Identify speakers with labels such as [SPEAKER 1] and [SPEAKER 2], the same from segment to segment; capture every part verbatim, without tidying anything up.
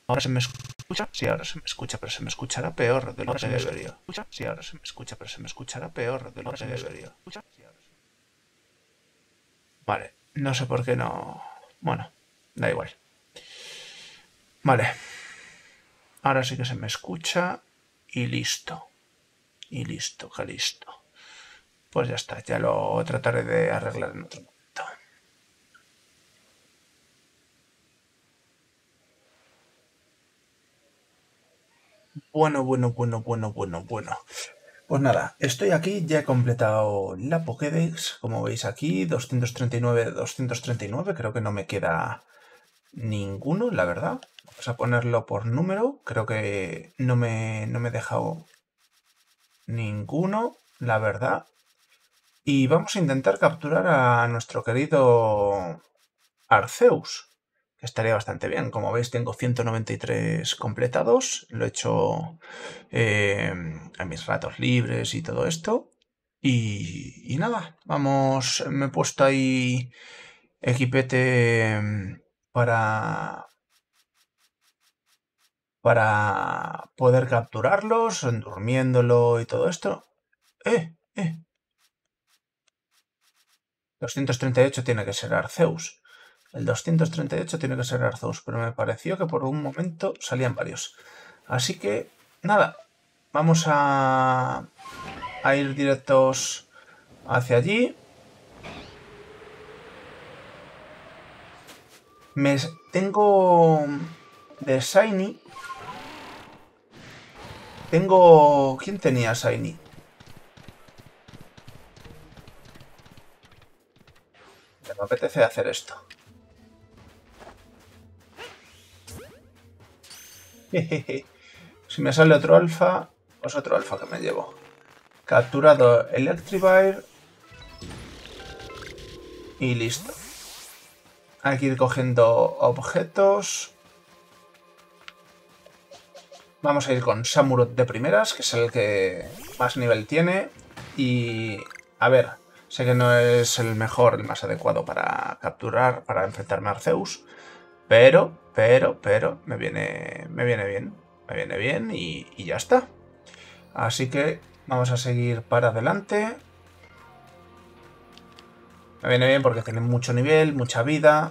[SPEAKER 1] Ahora se me escucha. Sí, ahora se me escucha, pero se me escuchará peor de lo que debería. Sí, ahora se me escucha, pero se me escuchará peor de lo que debería. Vale, no sé por qué no. Bueno, da igual. Vale, ahora sí que se me escucha y listo. Y listo, que listo. Pues ya está, ya lo trataré de arreglar en otro momento. Bueno, bueno, bueno, bueno, bueno, bueno. Pues nada, estoy aquí, ya he completado la Pokédex, como veis aquí, doscientos treinta y nueve de doscientos treinta y nueve, creo que no me queda ninguno, la verdad. Vamos a ponerlo por número, creo que no me, no me he dejado ninguno, la verdad. Y vamos a intentar capturar a nuestro querido Arceus, que estaría bastante bien. Como veis, tengo ciento noventa y tres completados. Lo he hecho eh, a mis ratos libres y todo esto. Y, y nada, vamos, me he puesto ahí equipete mm, para, para poder capturarlos, durmiéndolo y todo esto. ¡Eh! ¡Eh! doscientos treinta y ocho tiene que ser Arceus. El doscientos treinta y ocho tiene que ser Arceus, pero me pareció que por un momento salían varios. Así que, nada, vamos a, a ir directos hacia allí. Me tengo de Shiny. Tengo... ¿Quién tenía Shiny? Me apetece hacer esto. Si me sale otro alfa, pues otro alfa que me llevo. Capturado Electrivire. Y listo. Hay que ir cogiendo objetos. Vamos a ir con Samurott de primeras, que es el que más nivel tiene. Y... a ver, sé que no es el mejor, el más adecuado para capturar, para enfrentarme a Arceus. Pero, pero, pero, me viene, me viene bien. Me viene bien y, y ya está. Así que vamos a seguir para adelante. Me viene bien porque tiene mucho nivel, mucha vida.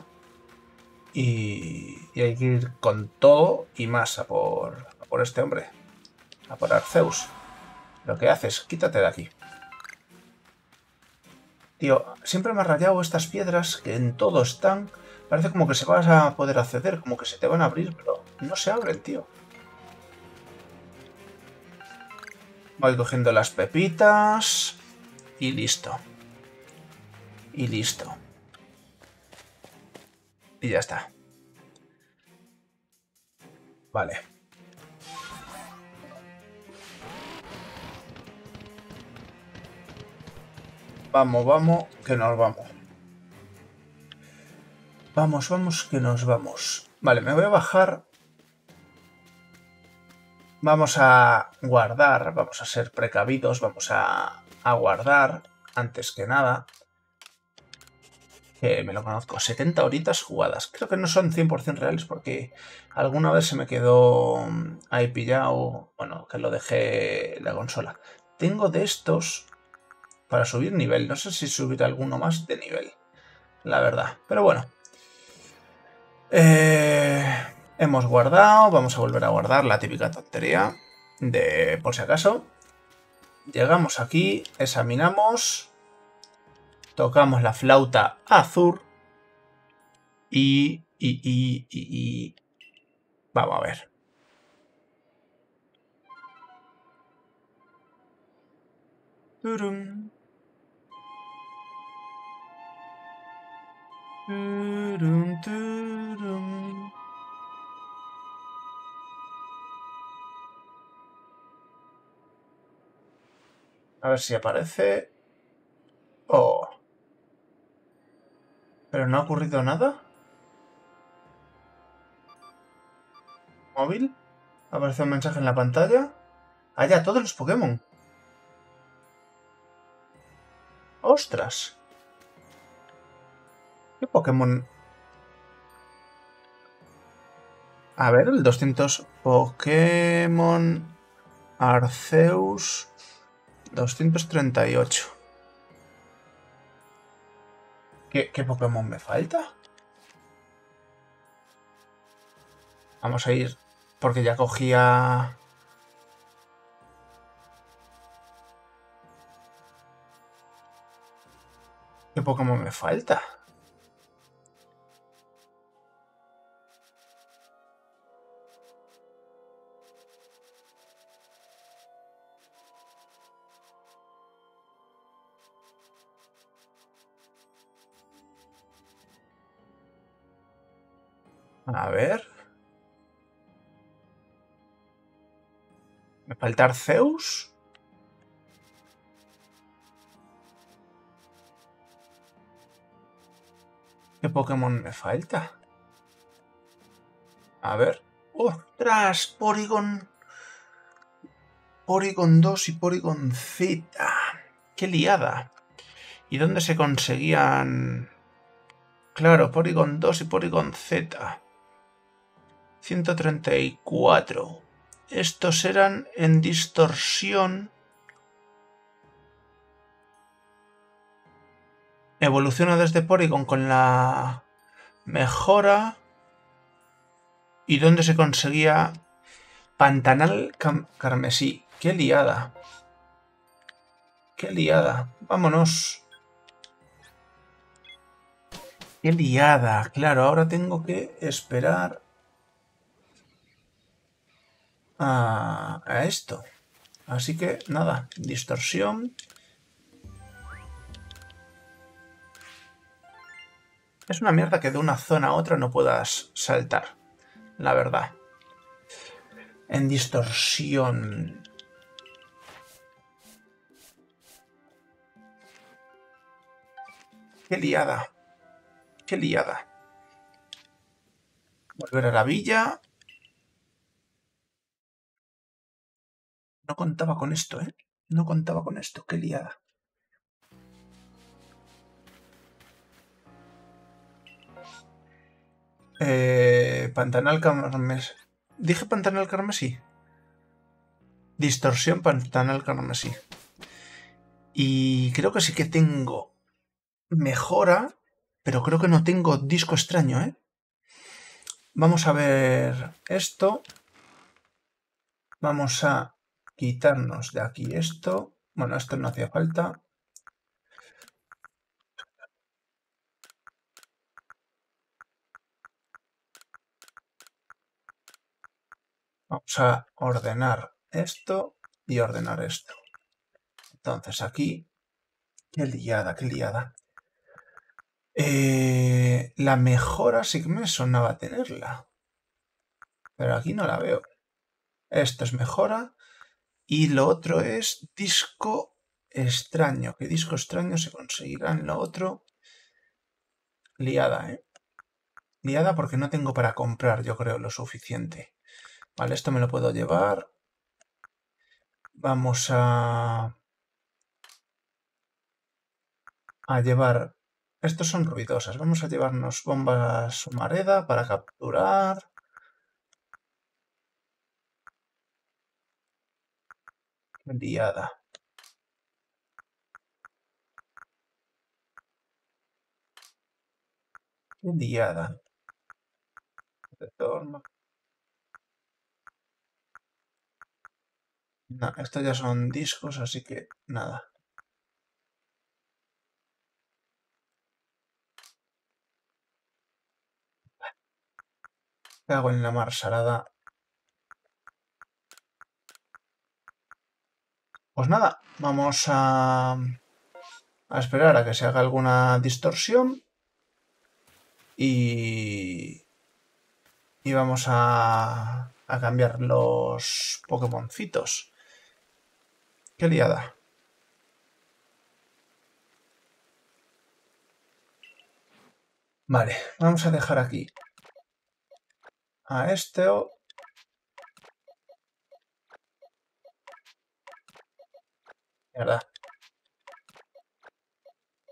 [SPEAKER 1] Y, y hay que ir con todo y más a por, a por este hombre. A por Arceus. Lo que haces, quítate de aquí. Tío, siempre me ha rayado estas piedras que en todo están. Parece como que se vas a poder acceder, como que se te van a abrir, pero no se abren, tío. Voy cogiendo las pepitas. Y listo. Y listo. Y ya está. Vale. Vamos, vamos, que nos vamos. Vamos, vamos, que nos vamos. Vale, me voy a bajar. Vamos a guardar, vamos a ser precavidos, vamos a, a guardar antes que nada. Que me lo conozco, setenta horitas jugadas. Creo que no son cien por cien reales porque alguna vez se me quedó ahí pillado, bueno, que lo dejé la consola. Tengo de estos para subir nivel, no sé si subir alguno más de nivel, la verdad. Pero bueno. Eh, hemos guardado, vamos a volver a guardar la típica tontería de por si acaso. Llegamos aquí, examinamos, tocamos la flauta azul y, y, y, y, y... Vamos a ver. Turum. Turum, turum. A ver si aparece. Oh. ¿Pero no ha ocurrido nada? ¿Móvil? ¿Aparece un mensaje en la pantalla? Ah, ya, todos los Pokémon. ¡Ostras! ¿Qué Pokémon? A ver, el doscientos Pokémon Arceus doscientos treinta y ocho. ¿Qué, qué Pokémon me falta? Vamos a ir porque ya cogía... ¿Qué Pokémon me falta? A ver... ¿Me falta Arceus? ¿Qué Pokémon me falta? A ver... ¡Ostras! Porygon... Porygon dos y Porygon Z. ¡Qué liada! ¿Y dónde se conseguían...? Claro, Porygon dos y Porygon Z. ciento treinta y cuatro. Estos eran en distorsión. Evoluciona desde Porygon con la mejora. ¿Y dónde se conseguía? Pantanal carmesí. ¡Qué liada! ¡Qué liada! ¡Vámonos! ¡Qué liada! Claro, ahora tengo que esperar a, a esto. Así que, nada, distorsión. Es una mierda que de una zona a otra no puedas saltar, la verdad. En distorsión. ¡Qué liada! ¡Qué liada! Volver a la villa. No contaba con esto, ¿eh? No contaba con esto. ¡Qué liada! Eh, Pantanal carmesí. ¿Dije Pantanal carmesí? Distorsión Pantanal carmesí. Y creo que sí que tengo mejora, pero creo que no tengo disco extraño, ¿eh? Vamos a ver esto. Vamos a quitarnos de aquí esto. Bueno, esto no hacía falta. Vamos a ordenar esto y ordenar esto. Entonces aquí... ¡Qué liada, qué liada! Eh, la mejora sí que me sonaba tenerla. Pero aquí no la veo. Esto es mejora. Y lo otro es disco extraño. ¿Qué disco extraño se conseguirá en lo otro? Liada, ¿eh? Liada porque no tengo para comprar, yo creo, lo suficiente. Vale, esto me lo puedo llevar. Vamos a... a llevar... Estos son ruidosas. Vamos a llevarnos bombas Sumareda para capturar. Liada. Liada. Retorno. No, estos ya son discos, así que nada. ¿Qué hago en la mar salada? Pues nada, vamos a, a esperar a que se haga alguna distorsión y, y vamos a, a cambiar los Pokémoncitos. ¡Qué liada! Vale, vamos a dejar aquí a este o... ¿Verdad?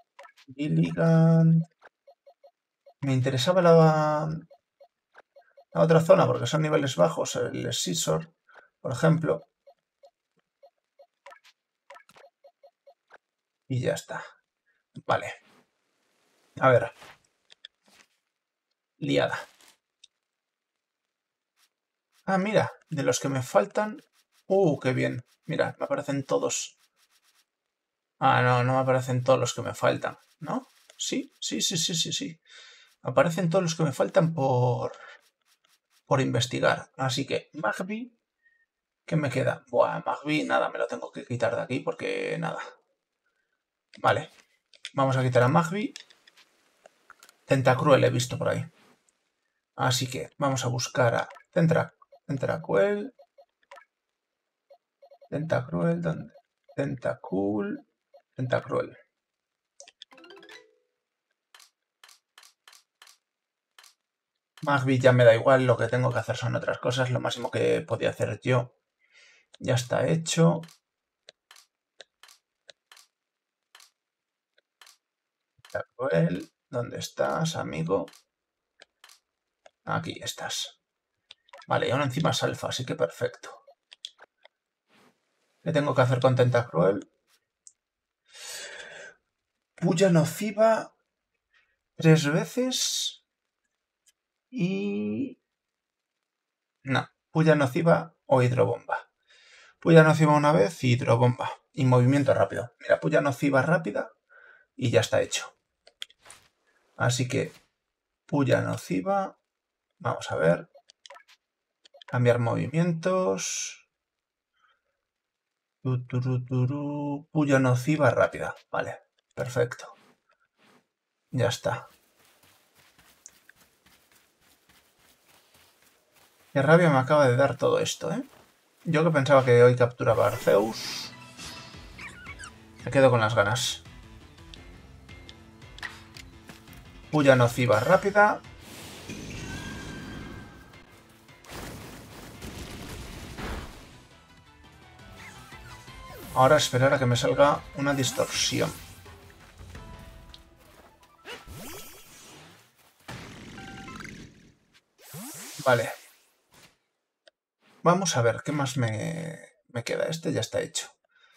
[SPEAKER 1] Gilligan... Me interesaba la... a otra zona porque son niveles bajos, el Scissor, por ejemplo. Y ya está. Vale. A ver. Liada. Ah, mira, de los que me faltan... ¡Uh, qué bien! Mira, me aparecen todos. Ah, no, no me aparecen todos los que me faltan, ¿no? Sí, sí, sí, sí, sí, sí. Aparecen todos los que me faltan por... por investigar. Así que, Magby... ¿Qué me queda? Buah, Magby, nada, me lo tengo que quitar de aquí porque nada. Vale. Vamos a quitar a Magby. Tentacruel he visto por ahí. Así que vamos a buscar a Tentra, Tentacruel. Tentacruel, ¿dónde? Tentacool. Tentacruel. Magby ya me da igual, lo que tengo que hacer son otras cosas. Lo máximo que podía hacer yo ya está hecho. Tentacruel, ¿dónde estás, amigo? Aquí estás. Vale, y aún encima es alfa, así que perfecto. ¿Qué tengo que hacer con Tentacruel? Puya nociva tres veces y... No, puya nociva o hidrobomba. Puya nociva una vez y hidrobomba. Y movimiento rápido. Mira, puya nociva rápida y ya está hecho. Así que puya nociva. Vamos a ver. Cambiar movimientos. Puya nociva rápida. Vale, perfecto. Ya está. Qué rabia me acaba de dar todo esto, ¿eh? Yo que pensaba que hoy capturaba a Arceus. Me quedo con las ganas. Puya nociva rápida. Ahora esperar a que me salga una distorsión. Vale. Vamos a ver, ¿qué más me, me queda? Este ya está hecho.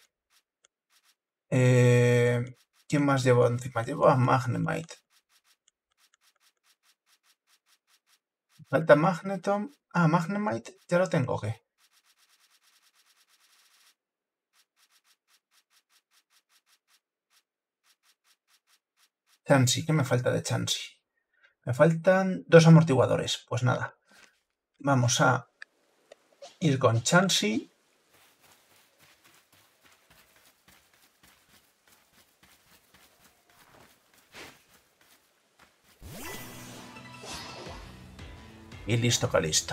[SPEAKER 1] Eh, ¿Quién más llevo encima? Llevo a Magnemite. Falta Magneton. Ah, Magnemite, ya lo tengo, ¿o qué? Chansey, ¿qué me falta de Chansey? Me faltan dos amortiguadores. Pues nada. Vamos a ir con Chansey. Y listo, que listo.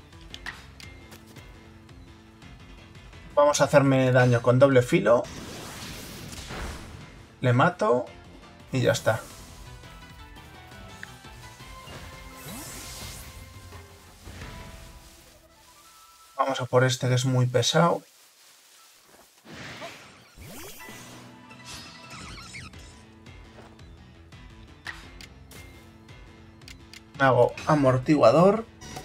[SPEAKER 1] Vamos a hacerme daño con doble filo. Le mato. Y ya está. Vamos a por este que es muy pesado. Me hago amortiguador.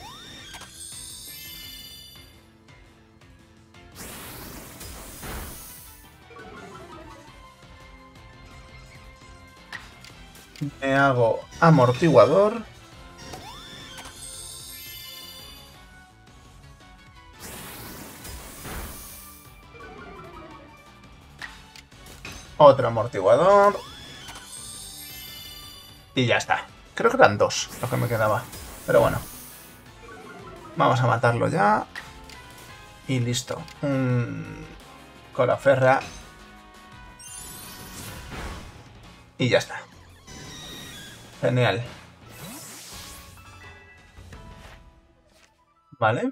[SPEAKER 1] Me hago amortiguador. Otro amortiguador. Y ya está. Creo que eran dos lo que me quedaba. Pero bueno. Vamos a matarlo ya. Y listo. Un Colaferra. Y ya está. Genial. Vale.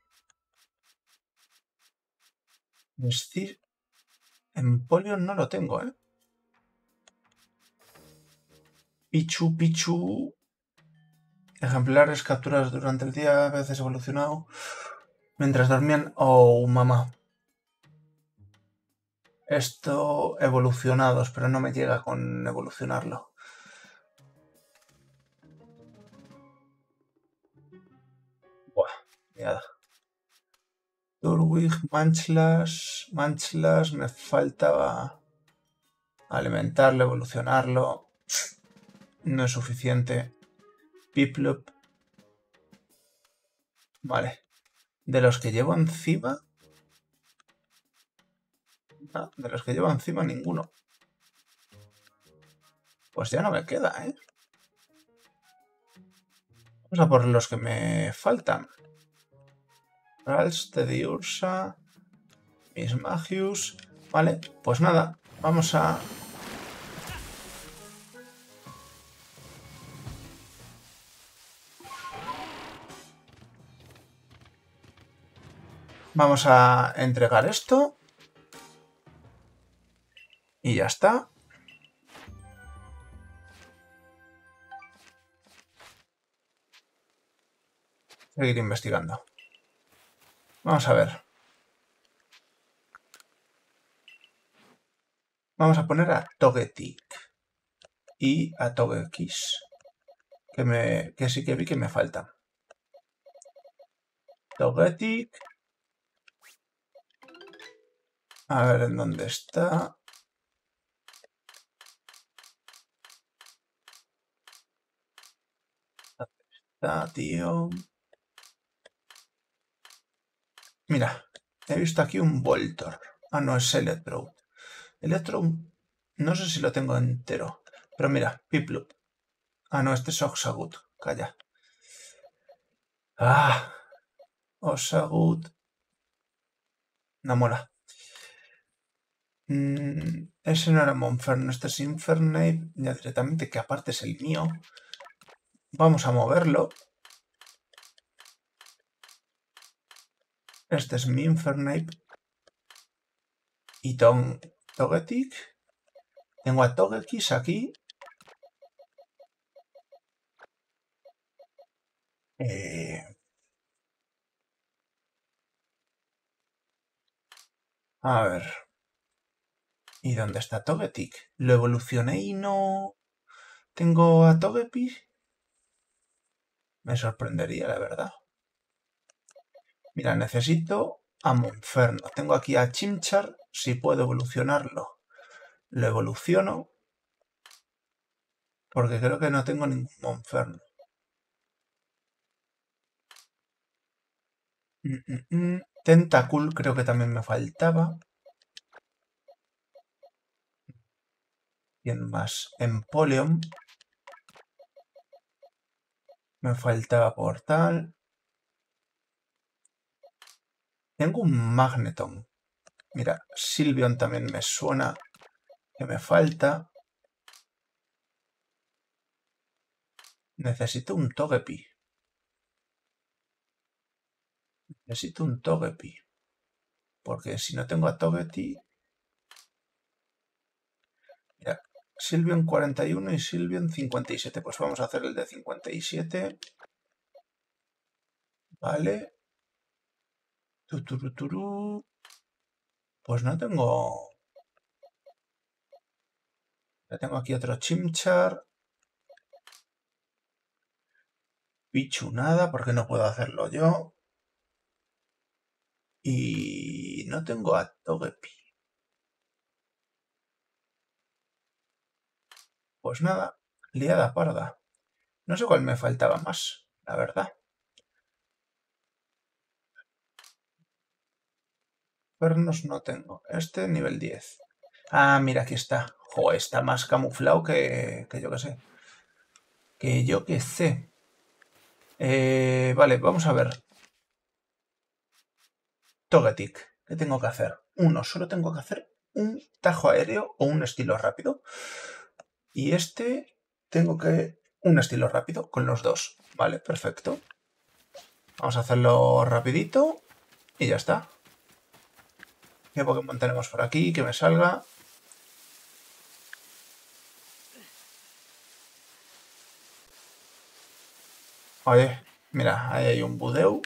[SPEAKER 1] Vestir. Empoleon no lo tengo, ¿eh? Pichu, Pichu. Ejemplares capturados durante el día, a veces evolucionado. Mientras dormían. Oh, mamá. Esto evolucionados, pero no me llega con evolucionarlo. Nada. Turwig, Manchlas. Manchlas, me faltaba alimentarlo, evolucionarlo. No es suficiente. Piplup. Vale. De los que llevo encima... No, de los que llevo encima ninguno. Pues ya no me queda, ¿eh? Vamos a por los que me faltan. Rals, Teddy Ursa, Miss Magius. Vale, pues nada, vamos a... Vamos a entregar esto. Y ya está. Seguir investigando. Vamos a ver. Vamos a poner a Togetic y a Togekiss, que, me, que sí que vi que me faltan. Togetic. A ver en dónde está. ¿Dónde está, tío? Mira, he visto aquí un Voltor. Ah, no, es Electro. Electro, no sé si lo tengo entero. Pero mira, Piplup. Ah, no, este es Oxagut. Calla. Ah, Oxagut. No mola. Mm, ese no era Monferno, este es Infernape. Ya directamente, que aparte es el mío. Vamos a moverlo. Este es mi Infernape. Y Tom Togetic. Tengo a Togekiss aquí. Eh... A ver. ¿Y dónde está Togetic? Lo evolucioné y no... ¿Tengo a Togepi? Me sorprendería, la verdad. Mira, necesito a Monferno. Tengo aquí a Chimchar. Si puedo evolucionarlo, lo evoluciono. Porque creo que no tengo ningún Monferno. Mm, mm, mm. Tentacool creo que también me faltaba. ¿Quién más? Empoleon. Me faltaba Portal. Tengo un Magneton. Mira, Sylveon también me suena que me falta. Necesito un Togepi. Necesito un Togepi. Porque si no tengo a Togepi... Mira, Sylveon cuarenta y uno y Sylveon cincuenta y siete. Pues vamos a hacer el de cincuenta y siete. Vale. Tuturuturu. Pues no tengo... Ya tengo aquí otro Chimchar. Pichu nada, porque no puedo hacerlo yo. Y no tengo a Togepi. Pues nada, liada parda. No sé cuál me faltaba más, la verdad. Pernos no tengo. Este nivel diez. Ah, mira, aquí está. Jo, está más camuflado que, que yo que sé. Que yo que sé. Eh, vale, vamos a ver. Togetic. ¿Qué tengo que hacer? Uno, solo tengo que hacer un tajo aéreo o un estilo rápido. Y este tengo que... un estilo rápido con los dos. Vale, perfecto. Vamos a hacerlo rapidito y ya está. ¿Qué Pokémon tenemos por aquí? Que me salga. Oye, mira, ahí hay un Budeu.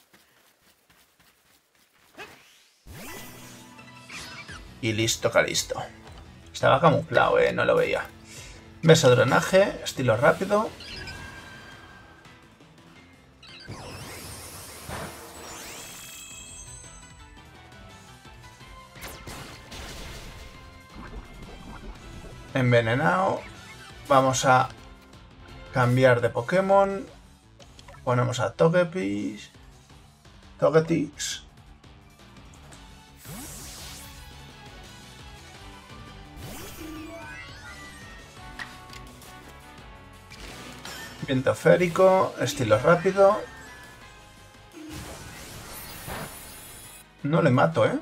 [SPEAKER 1] Y listo, calisto. Estaba camuflado, eh, no lo veía. Beso drenaje, estilo rápido. envenenado. Vamos a cambiar de Pokémon. Ponemos a Togepi. Togetix. Viento férico, estilo rápido. No le mato, ¿eh?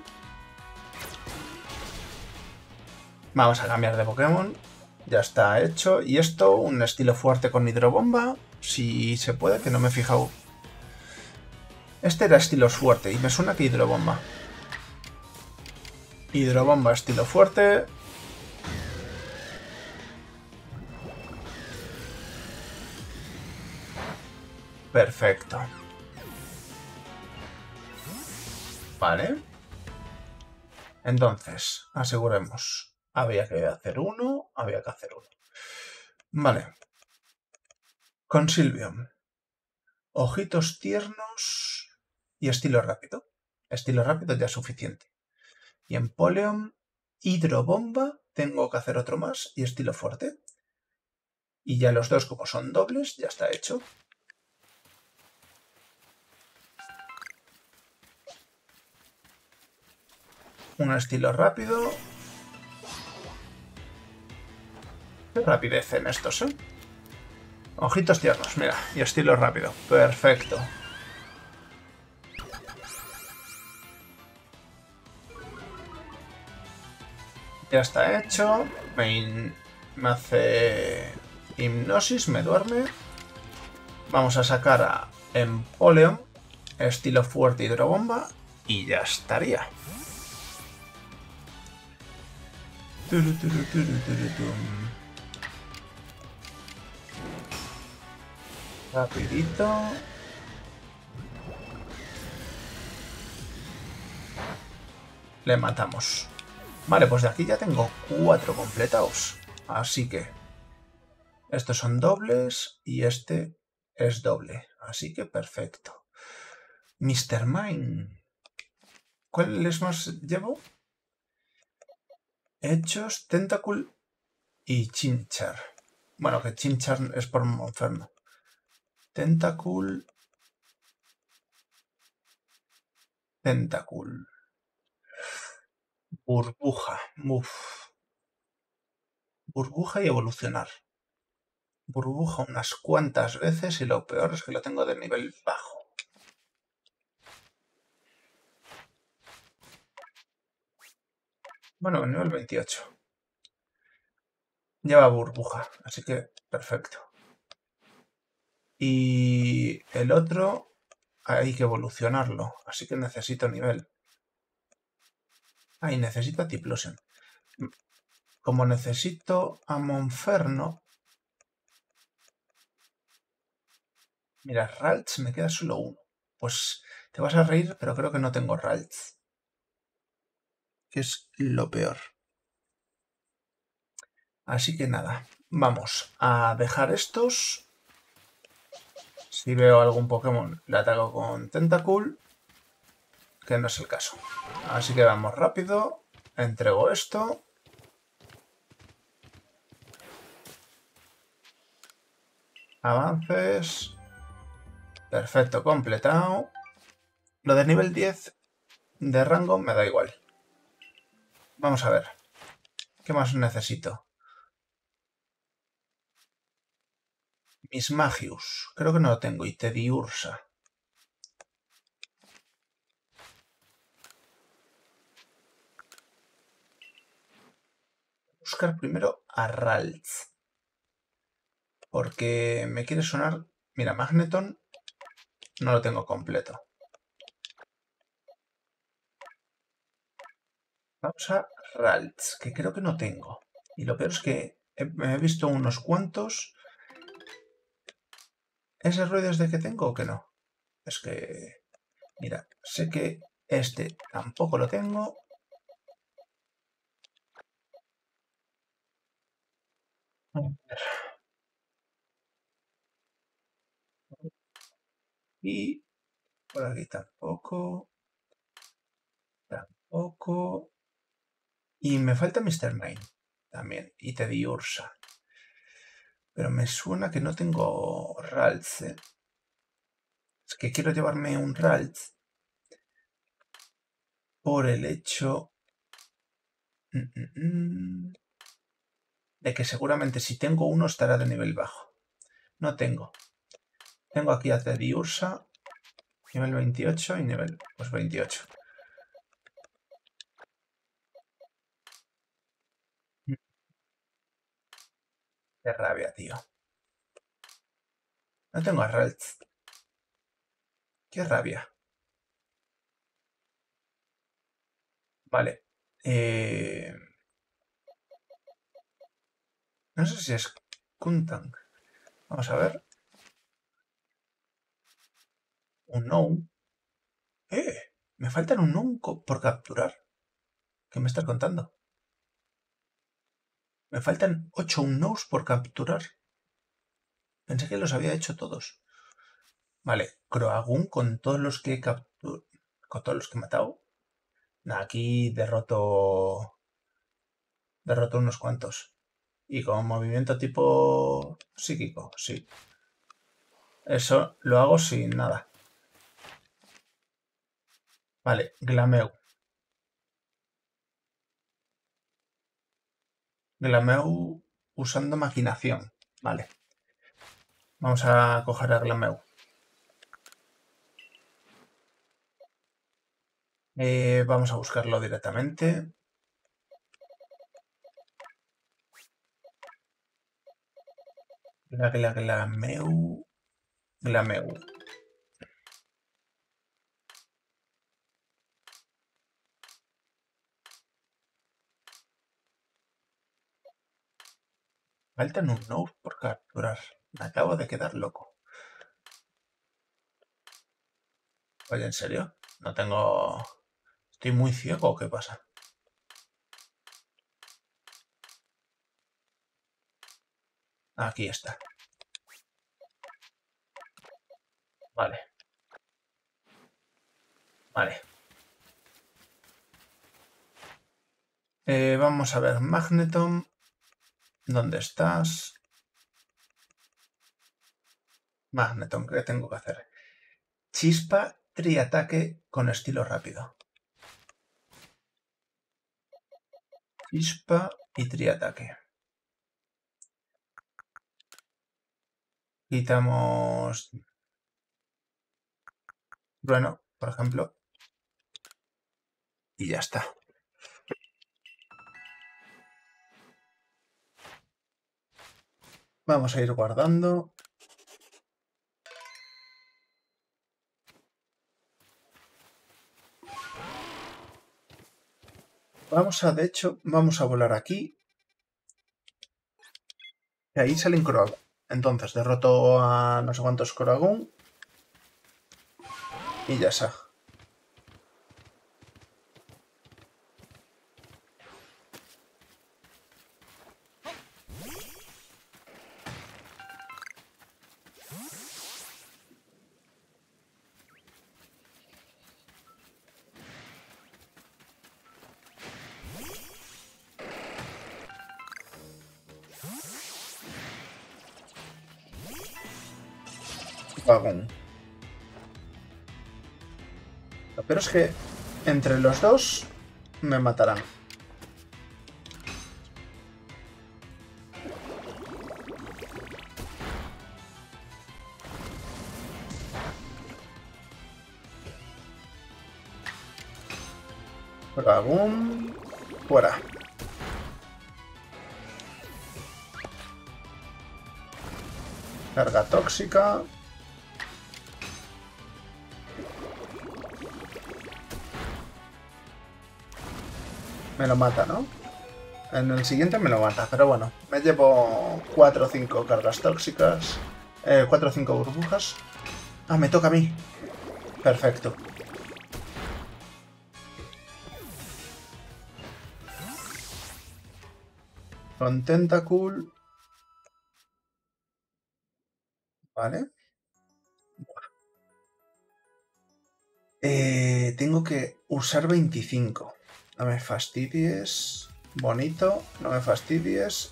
[SPEAKER 1] Vamos a cambiar de Pokémon. Ya está hecho. Y esto, un estilo fuerte con hidrobomba. Si se puede, que no me he fijado. Este era estilo fuerte y me suena que hidrobomba. Hidrobomba, estilo fuerte. Perfecto. Vale. Entonces, aseguremos. Había que hacer uno, había que hacer uno. Vale. Con Sylveon. Ojitos tiernos y estilo rápido. Estilo rápido ya es suficiente. Y en Poleon, hidrobomba, tengo que hacer otro más y estilo fuerte. Y ya los dos, como son dobles, ya está hecho. Un estilo rápido. Qué rapidez en estos, ¿eh? Ojitos tiernos, mira, y estilo rápido. Perfecto. Ya está hecho. Me, me hace hipnosis, me duerme. Vamos a sacar a Empoleon, estilo fuerte hidrobomba, y ya estaría. Turu, turu, turu, turu, tum. Rapidito. Le matamos. Vale, pues de aquí ya tengo cuatro completados. Así que estos son dobles y este es doble. Así que perfecto. mister Mime. ¿Cuáles más llevo? Hechos, Tentacool y Chinchar. Bueno, que Chinchar es por Monferno. Tentacool. Tentacool. Burbuja. Uf. Burbuja y evolucionar. Burbuja unas cuantas veces y lo peor es que lo tengo de nivel bajo. Bueno, nivel veintiocho. Lleva burbuja, así que perfecto. Y el otro hay que evolucionarlo, así que necesito nivel. Ah, y necesito a Tiplosion. Como necesito a Monferno... Mira, Ralts me queda solo uno. Pues te vas a reír, pero creo que no tengo Ralts. Que es lo peor. Así que nada, vamos a dejar estos. Si veo algún Pokémon, le ataco con Tentacool, que no es el caso. Así que vamos rápido. Entrego esto. Avances. Perfecto, completado. Lo de nivel diez de rango me da igual. Vamos a ver. ¿Qué más necesito? Mismagius. Creo que no lo tengo. Y Tediursa. Buscar primero a Ralts. Porque me quiere sonar... Mira, Magneton no lo tengo completo. Vamos a Ralts, que creo que no tengo. Y lo peor es que he, he visto unos cuantos. ¿Ese ruido es de que tengo o que no? Es que... Mira, sé que este tampoco lo tengo. Y por aquí tampoco. Tampoco. Y me falta mister Mime. También. Y Tediursa. Pero me suena que no tengo Ralts, ¿eh? Es que quiero llevarme un Ralts por el hecho mm, mm, mm, de que seguramente si tengo uno estará de nivel bajo. No tengo. Tengo aquí a Tediursa, nivel veintiocho y nivel pues veintiocho. Qué rabia, tío. No tengo a Ralts. Qué rabia. Vale. Eh... No sé si es Kuntank. Vamos a ver. Un no. ¡Eh! Me faltan un no por capturar. ¿Qué me estás contando? Me faltan ocho unknowns por capturar. Pensé que los había hecho todos. Vale, Croagún con todos los que he capturado. Con todos los que he matado. Nah, aquí derroto. Derroto unos cuantos. Y con movimiento tipo psíquico, sí. Eso lo hago sin nada. Vale, Glameu. Glameu usando maquinación. Vale. Vamos a coger a Glameu. Eh, vamos a buscarlo directamente. La, la, Glameu. Glameu. Faltan un node por capturar. Me acabo de quedar loco. Oye, ¿en serio? No tengo... ¿Estoy muy ciego o qué pasa? Aquí está. Vale. Vale. Eh, vamos a ver, Magneton. ¿Dónde estás? Magneton, ¿qué tengo que hacer? Chispa, triataque con estilo rápido. Chispa y triataque. Quitamos... Trueno, por ejemplo. Y ya está. Vamos a ir guardando. Vamos a, de hecho, vamos a volar aquí. Y ahí salen Croagún. Entonces derroto a no sé cuántos Croagún. Y ya está. Croagún. Lo peor es que entre los dos me matarán. Croagún. Fuera. Carga tóxica. Me lo mata, ¿no? En el siguiente me lo mata, pero bueno. Me llevo cuatro o cinco cargas tóxicas. Eh, cuatro o cinco burbujas. Ah, me toca a mí. Perfecto. Con Tentacool. Vale. Eh, tengo que usar veinticinco. No me fastidies. Bonito, no me fastidies.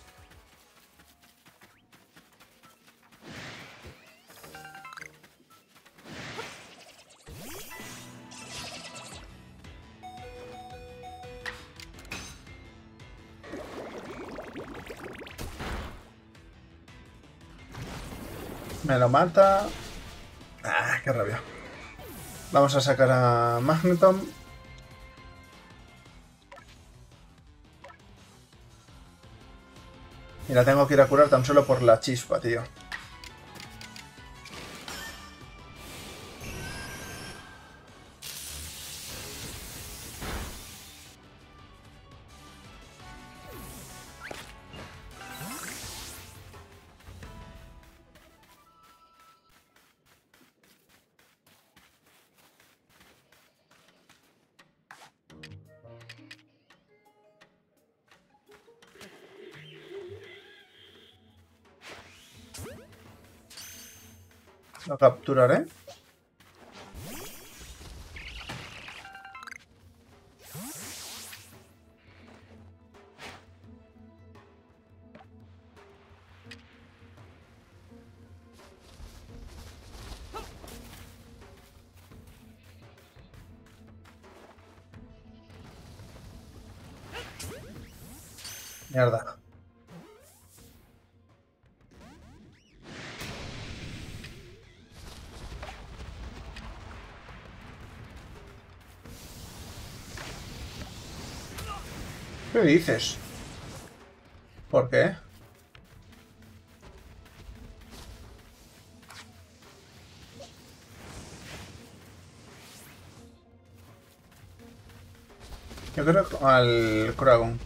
[SPEAKER 1] Me lo mata. Ah, qué rabia. Vamos a sacar a Magneton. Y la tengo que ir a curar tan solo por la chispa, tío. Lo capturaré. Mierda. ¿Qué dices? ¿Por qué? Yo creo que al Kragon.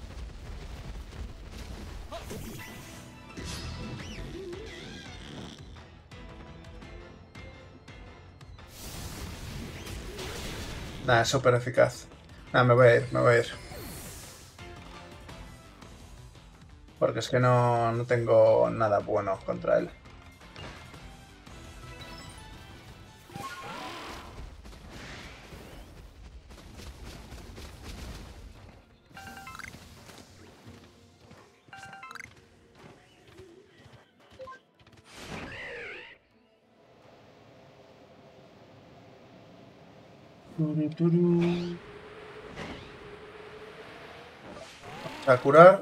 [SPEAKER 1] Nada, es súper eficaz. Nada, me voy a ir, me voy a ir. Porque es que no, no tengo nada bueno contra él. Turu, turu. A curar.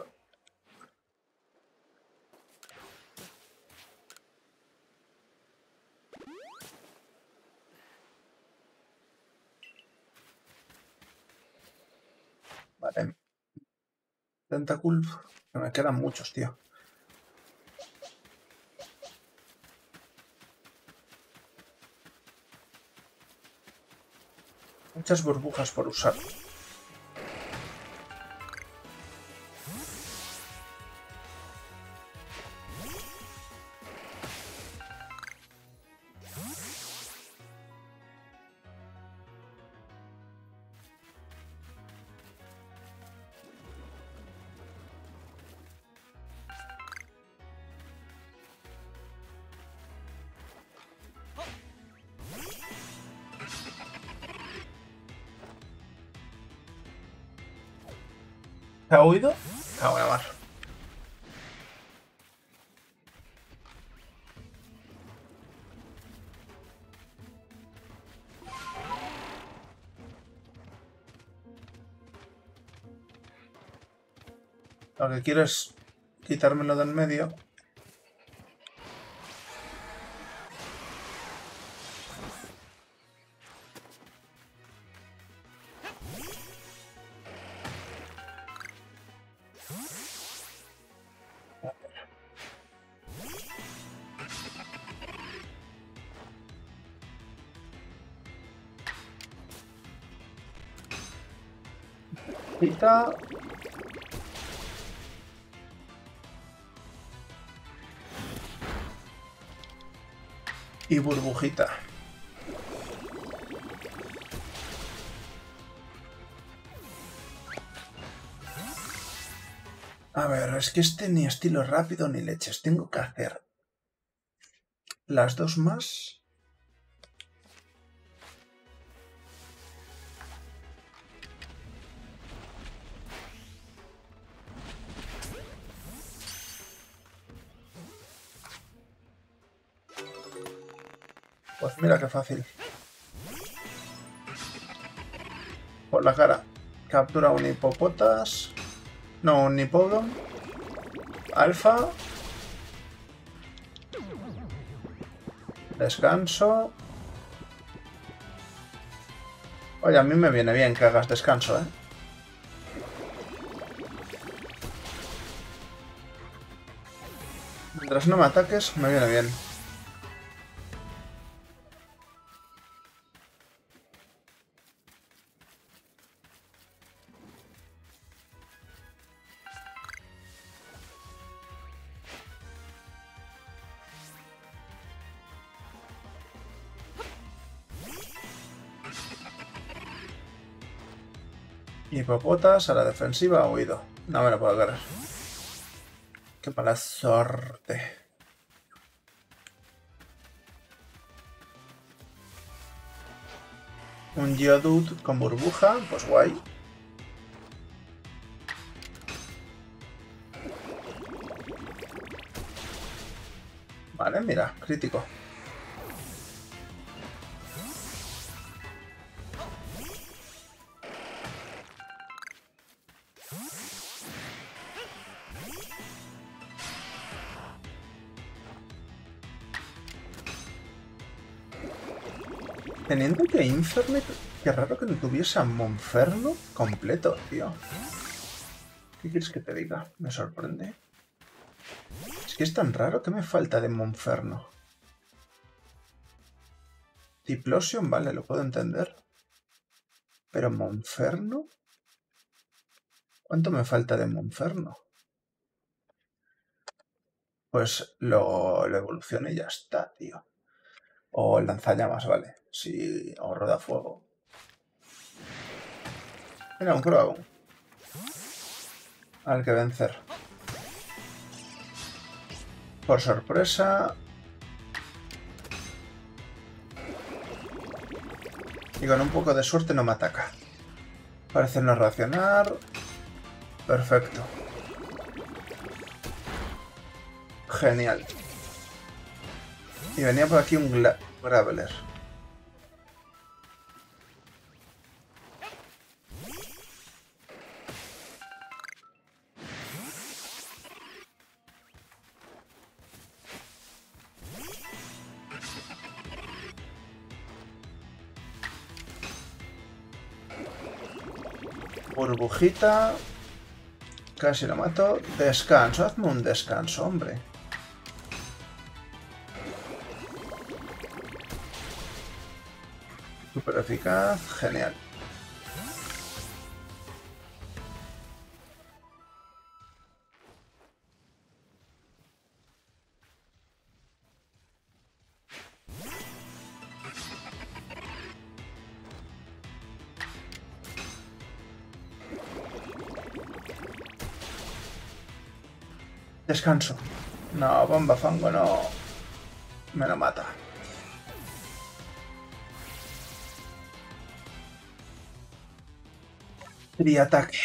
[SPEAKER 1] Vale. Tentacool. Que me quedan muchos, tío. Muchas burbujas por usar. ¿Se ha huido? Ah, buena mar. Lo que quiero es quitármelo de en medio. Quita. Y burbujita. A ver, es que este ni estilo rápido ni leches. Tengo que hacer las dos más. Pues mira qué fácil. Por la cara. Captura un hipopotas. No, un hipodon. Alfa. Descanso. Oye, a mí me viene bien que hagas descanso, ¿eh? Mientras no me ataques, me viene bien. Hipopotas a la defensiva ha huido. No me lo puedo creer. Qué mala suerte. Un Geodude con burbuja, pues guay. Vale, mira, crítico. Teniendo que Inferno, qué raro que no tuviese a Monferno completo, tío. ¿Qué quieres que te diga? Me sorprende. Es que es tan raro que me falta de Monferno. Diplosion, vale, lo puedo entender. Pero Monferno... ¿Cuánto me falta de Monferno? Pues lo, lo evoluciono y ya está, tío. O lanzallamas, vale. Sí, o rodafuego. Mira, un Croagón. Al que vencer. Por sorpresa. Y con un poco de suerte no me ataca. Parece no reaccionar. Perfecto. Genial. Y venía por aquí un Graveler. Burbujita. Casi lo mato. Descanso. Hazme un descanso, hombre. Súper eficaz. Genial. Descanso. No, bomba fango no. Me lo mata. Y ataque.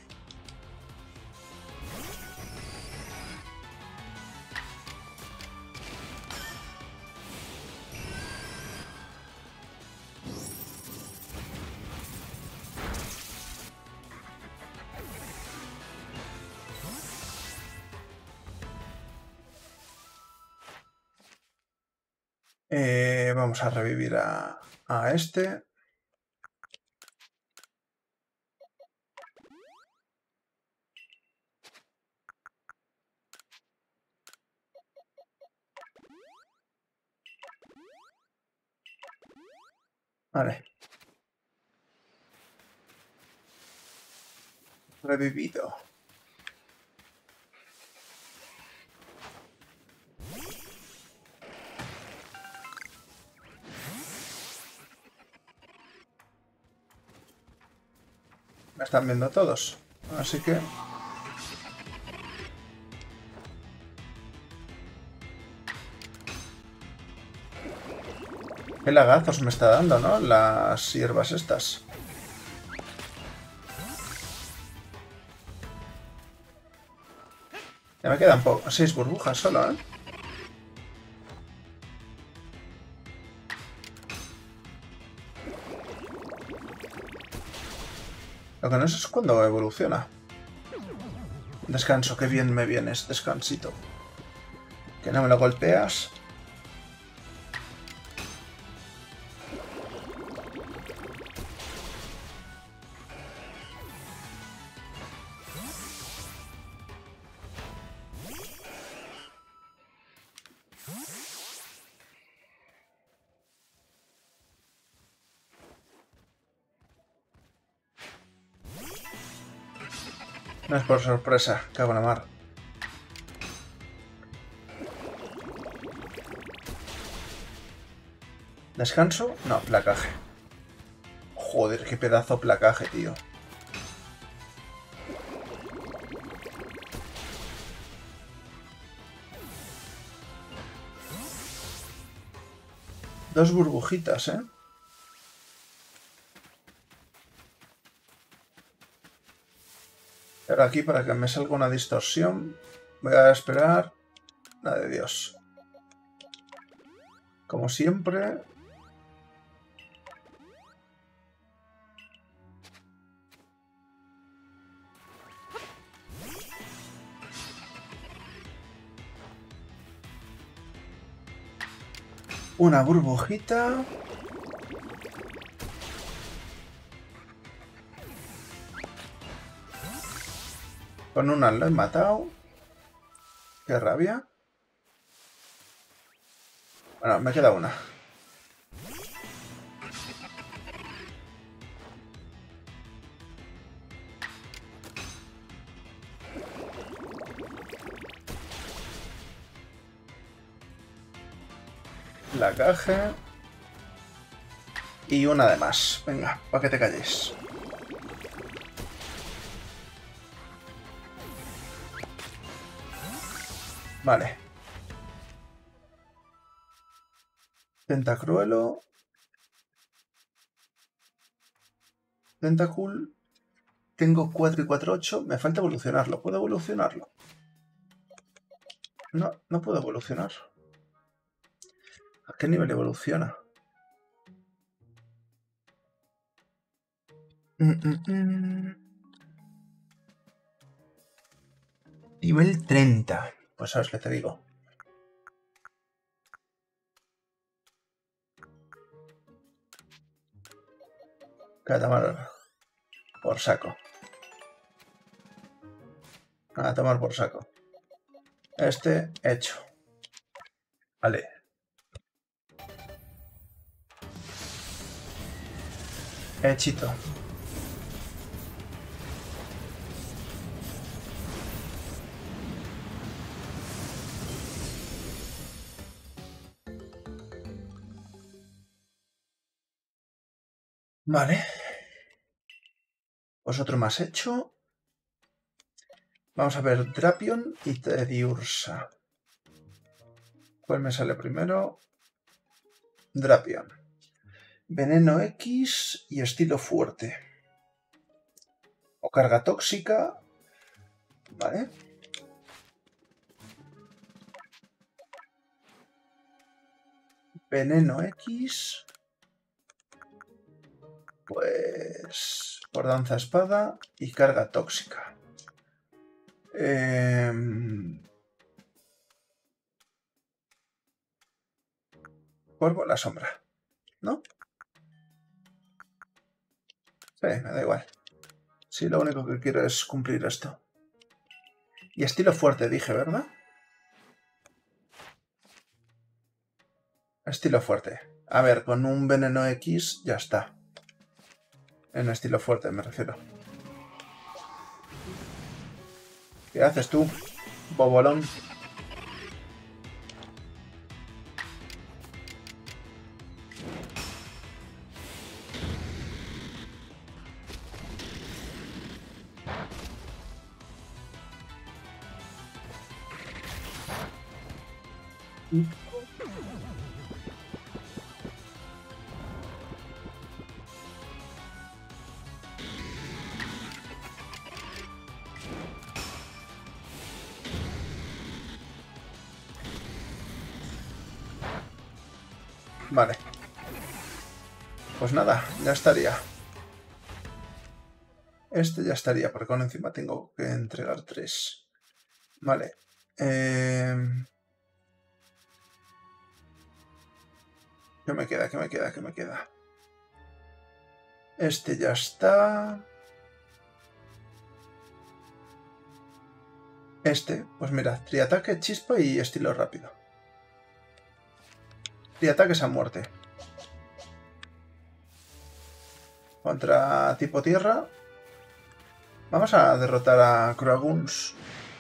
[SPEAKER 1] Eh, vamos a revivir a, a este. Vale. Revivido. Me están viendo todos. Así que... Qué lagazos me está dando, ¿no? Las hierbas estas. Ya me quedan seis burbujas solo, ¿eh? Lo que no sé es cuándo evoluciona. Descanso, qué bien me vienes, descansito. Que no me lo golpeas. No es por sorpresa, cago en la mar. ¿Descanso? No, placaje. Joder, qué pedazo placaje, tío. Dos burbujitas, ¿eh? Pero aquí, para que me salga una distorsión, voy a esperar. La de Dios. Como siempre. Una burbujita. Con una lo he matado. Qué rabia. Bueno, me queda una. La caja. Y una de más. Venga, para que te calles. Vale. Tentacruelo. Tentacool. Tengo cuatro y cuatro, ocho. Me falta evolucionarlo. ¿Puedo evolucionarlo? No, no puedo evolucionar. ¿A qué nivel evoluciona? Mm, mm, mm. Nivel treinta. Pues sabes que te digo. Que a tomar por saco. A tomar por saco. Este hecho. Vale. Hechito. Vale. Pues otro más hecho. Vamos a ver Drapion y Tediursa. ¿Cuál me sale primero? Drapion. Veneno X y estilo fuerte. O carga tóxica. Vale. Veneno X. Pues por danza espada y carga tóxica. Eh... Cuervo a la sombra, ¿no? Sí, me da igual. Sí, lo único que quiero es cumplir esto. Y estilo fuerte, dije, ¿verdad? Estilo fuerte. A ver, con un veneno X ya está. En estilo fuerte me refiero. ¿Qué haces tú, bobolón? Vale. Pues nada, ya estaría. Este ya estaría, porque con encima tengo que entregar tres. Vale. Eh... ¿Qué me queda? ¿Qué me queda? ¿Qué me queda? Este ya está. Este, pues mira, triataque, chispa y estilo rápido. Triataques a muerte. Contra tipo tierra. Vamos a derrotar a Kroaguns.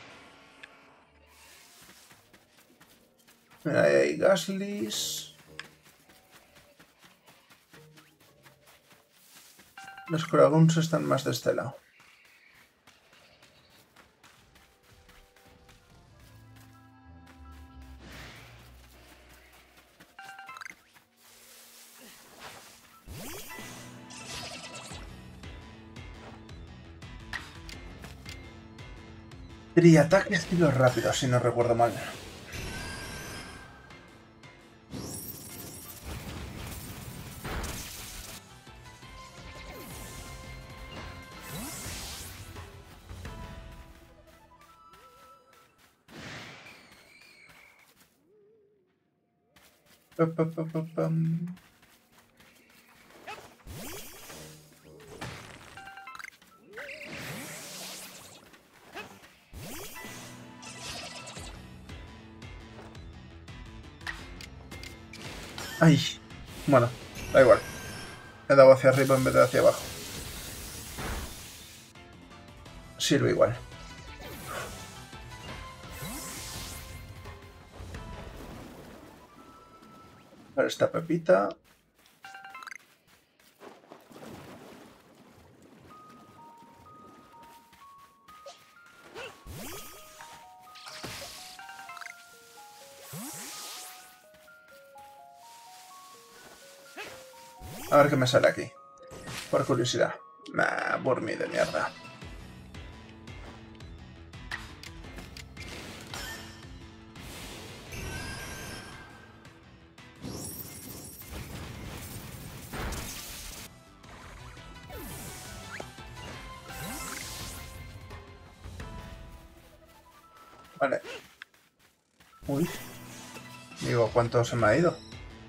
[SPEAKER 1] Mira, ahí hay Gaslis. Los Kroaguns están más de este lado. Triataque estilo rápido, si no recuerdo mal. Pa, pa, pa, pa, pam. Ay, bueno, da igual. He dado hacia arriba en vez de hacia abajo. Sirve igual. Para esta pepita. A ver qué me sale aquí. Por curiosidad. Nah, Burmy de mierda. Vale. Uy. Digo, ¿cuánto se me ha ido?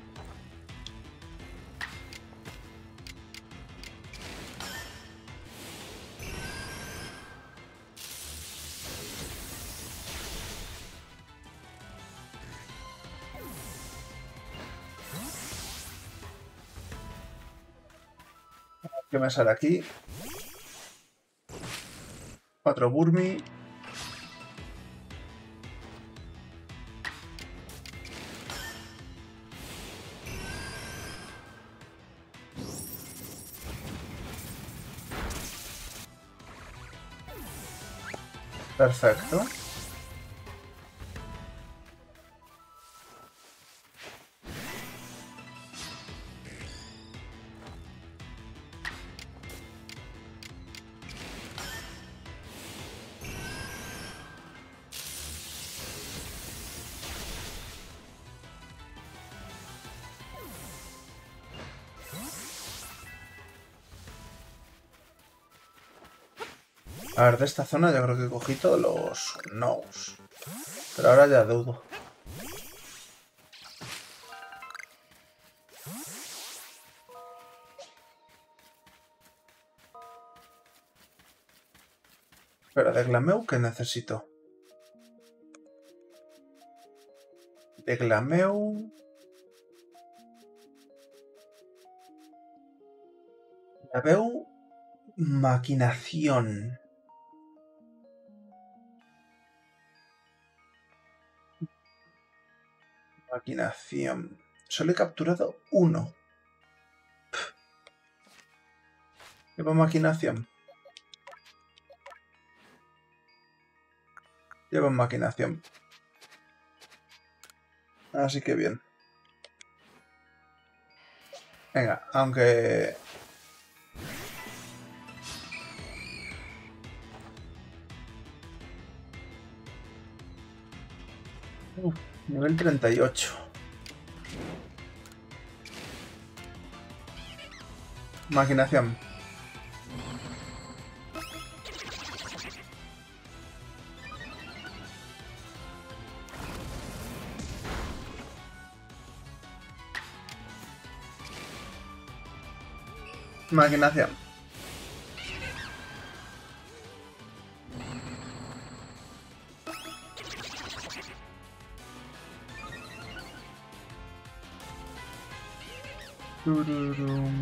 [SPEAKER 1] ¿Qué me sale aquí? Cuatro Burmy. Perfecto. A ver, de esta zona yo creo que cogí todos los no's. Pero ahora ya dudo. Pero de Glameu, ¿qué necesito? De Glameu... La veo... Maquinación. Maquinación. Solo he capturado uno. Llevo maquinación. Llevo maquinación. Así que bien. Venga, aunque... Uf, nivel treinta y ocho. Maquinación. Maquinación. Tururum.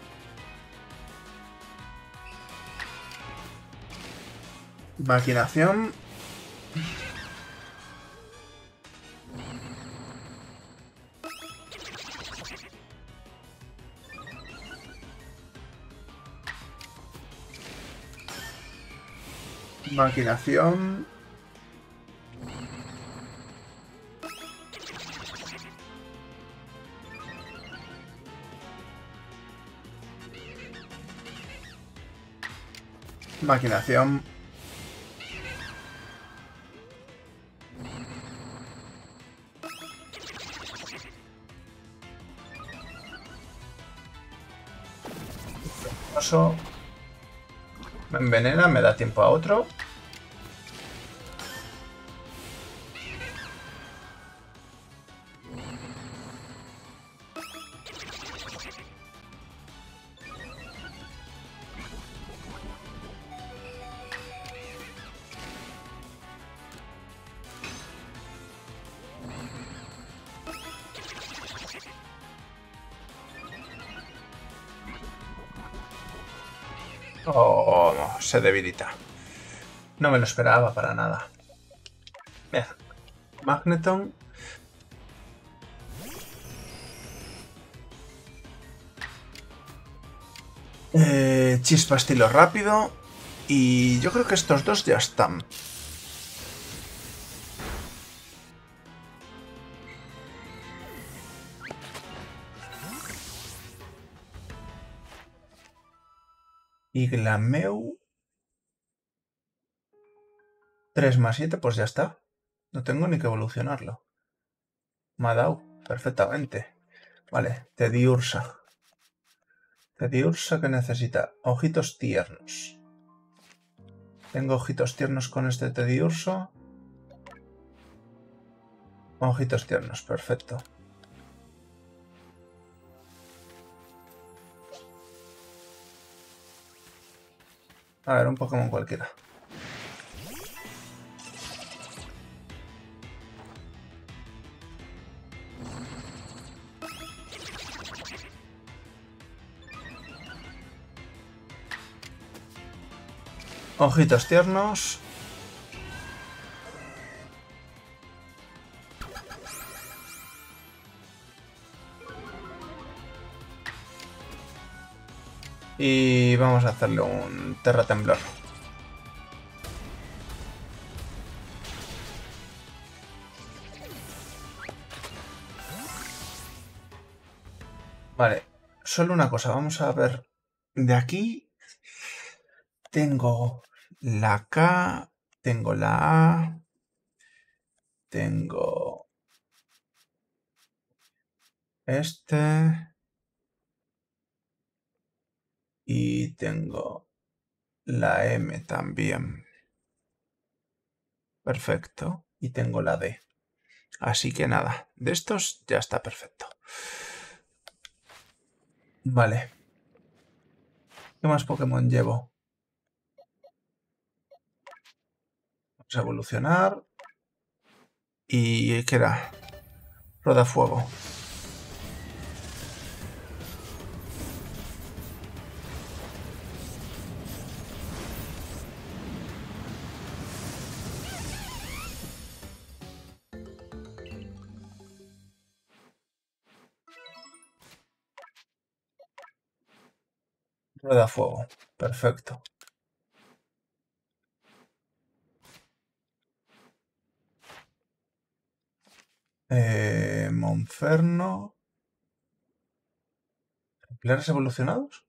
[SPEAKER 1] Maquinación. Maquinación. Maquinación. Oso. Me envenena, me da tiempo a otro. Oh, no, se debilita. No me lo esperaba para nada. Bien. Magneton. Eh, chispa estilo rápido. Y yo creo que estos dos ya están. Y Glameu. tres más siete, pues ya está. No tengo ni que evolucionarlo. Me ha dado perfectamente. Vale, Tediursa. Tediursa que necesita ojitos tiernos. Tengo ojitos tiernos con este Tediurso. Ojitos tiernos, perfecto. A ver, un Pokémon cualquiera. Ojitos tiernos. Y vamos a hacerle un Terra Temblor. Vale, solo una cosa, vamos a ver. De aquí tengo la K, tengo la A, tengo este y tengo la M también. Perfecto. Y tengo la D. Así que nada, de estos ya está perfecto. Vale. ¿Qué más Pokémon llevo? Vamos a evolucionar. ¿Y qué era? Rueda fuego. Rueda fuego. Perfecto. Eh, Monferno. ¿Ejemplares evolucionados?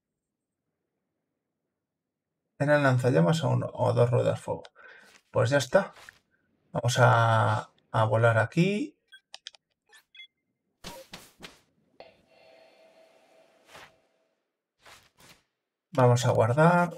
[SPEAKER 1] ¿Eran lanzallamas o, uno, o dos ruedas fuego? Pues ya está. Vamos a, a volar aquí. Vamos a guardar.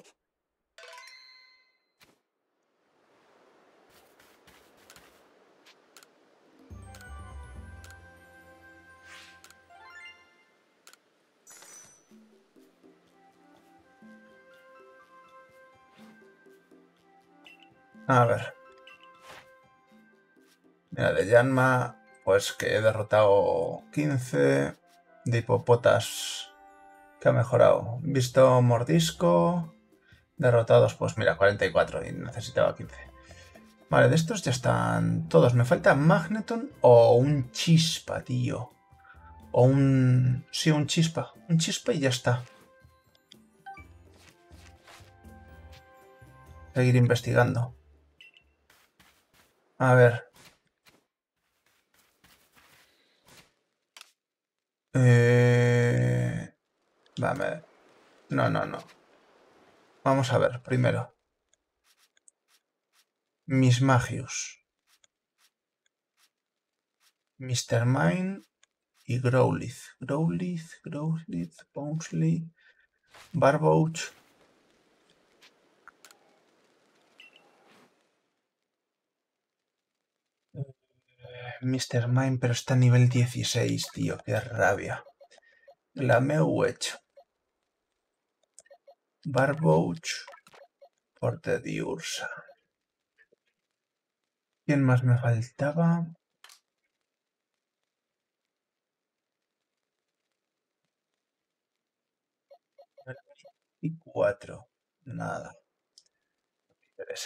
[SPEAKER 1] A ver. Mira, de Yanma, pues que he derrotado quince. De Hipopotas, que ha mejorado. Visto Mordisco. Derrotados, pues mira, cuarenta y cuatro y necesitaba quince. Vale, de estos ya están todos. Me falta Magneton o un Chispa, tío. O un... Sí, un Chispa. Un Chispa y ya está. Seguir investigando. A ver. Eh... Dame. No, no, no. Vamos a ver, primero. Mismagius. mister Mime y Growlithe. Growlithe, Growlithe, Bounsley, Barbouch. mister Mime, pero está a nivel dieciséis, tío. Qué rabia. Glameowitch. Barbouch. Porte de Ursa. ¿Quién más me faltaba? Y cuatro. Nada. No me interesa.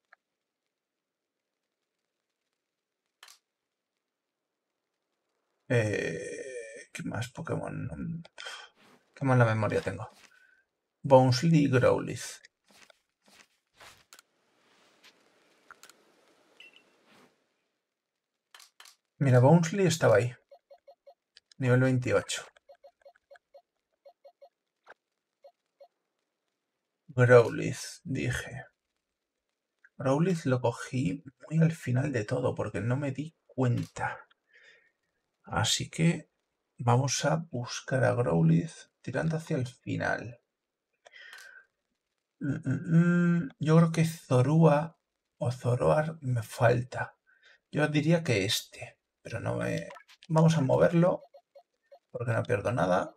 [SPEAKER 1] Eh, ¿Qué más Pokémon? Qué mala memoria tengo. Bounsley y Growlithe. Mira, Bounsley estaba ahí. Nivel veintiocho. Growlithe, dije. Growlithe lo cogí muy al final de todo porque no me di cuenta. Así que vamos a buscar a Growlithe tirando hacia el final. Mm, mm, mm. Yo creo que Zorua o Zoroark me falta. Yo diría que este, pero no me... Vamos a moverlo porque no pierdo nada.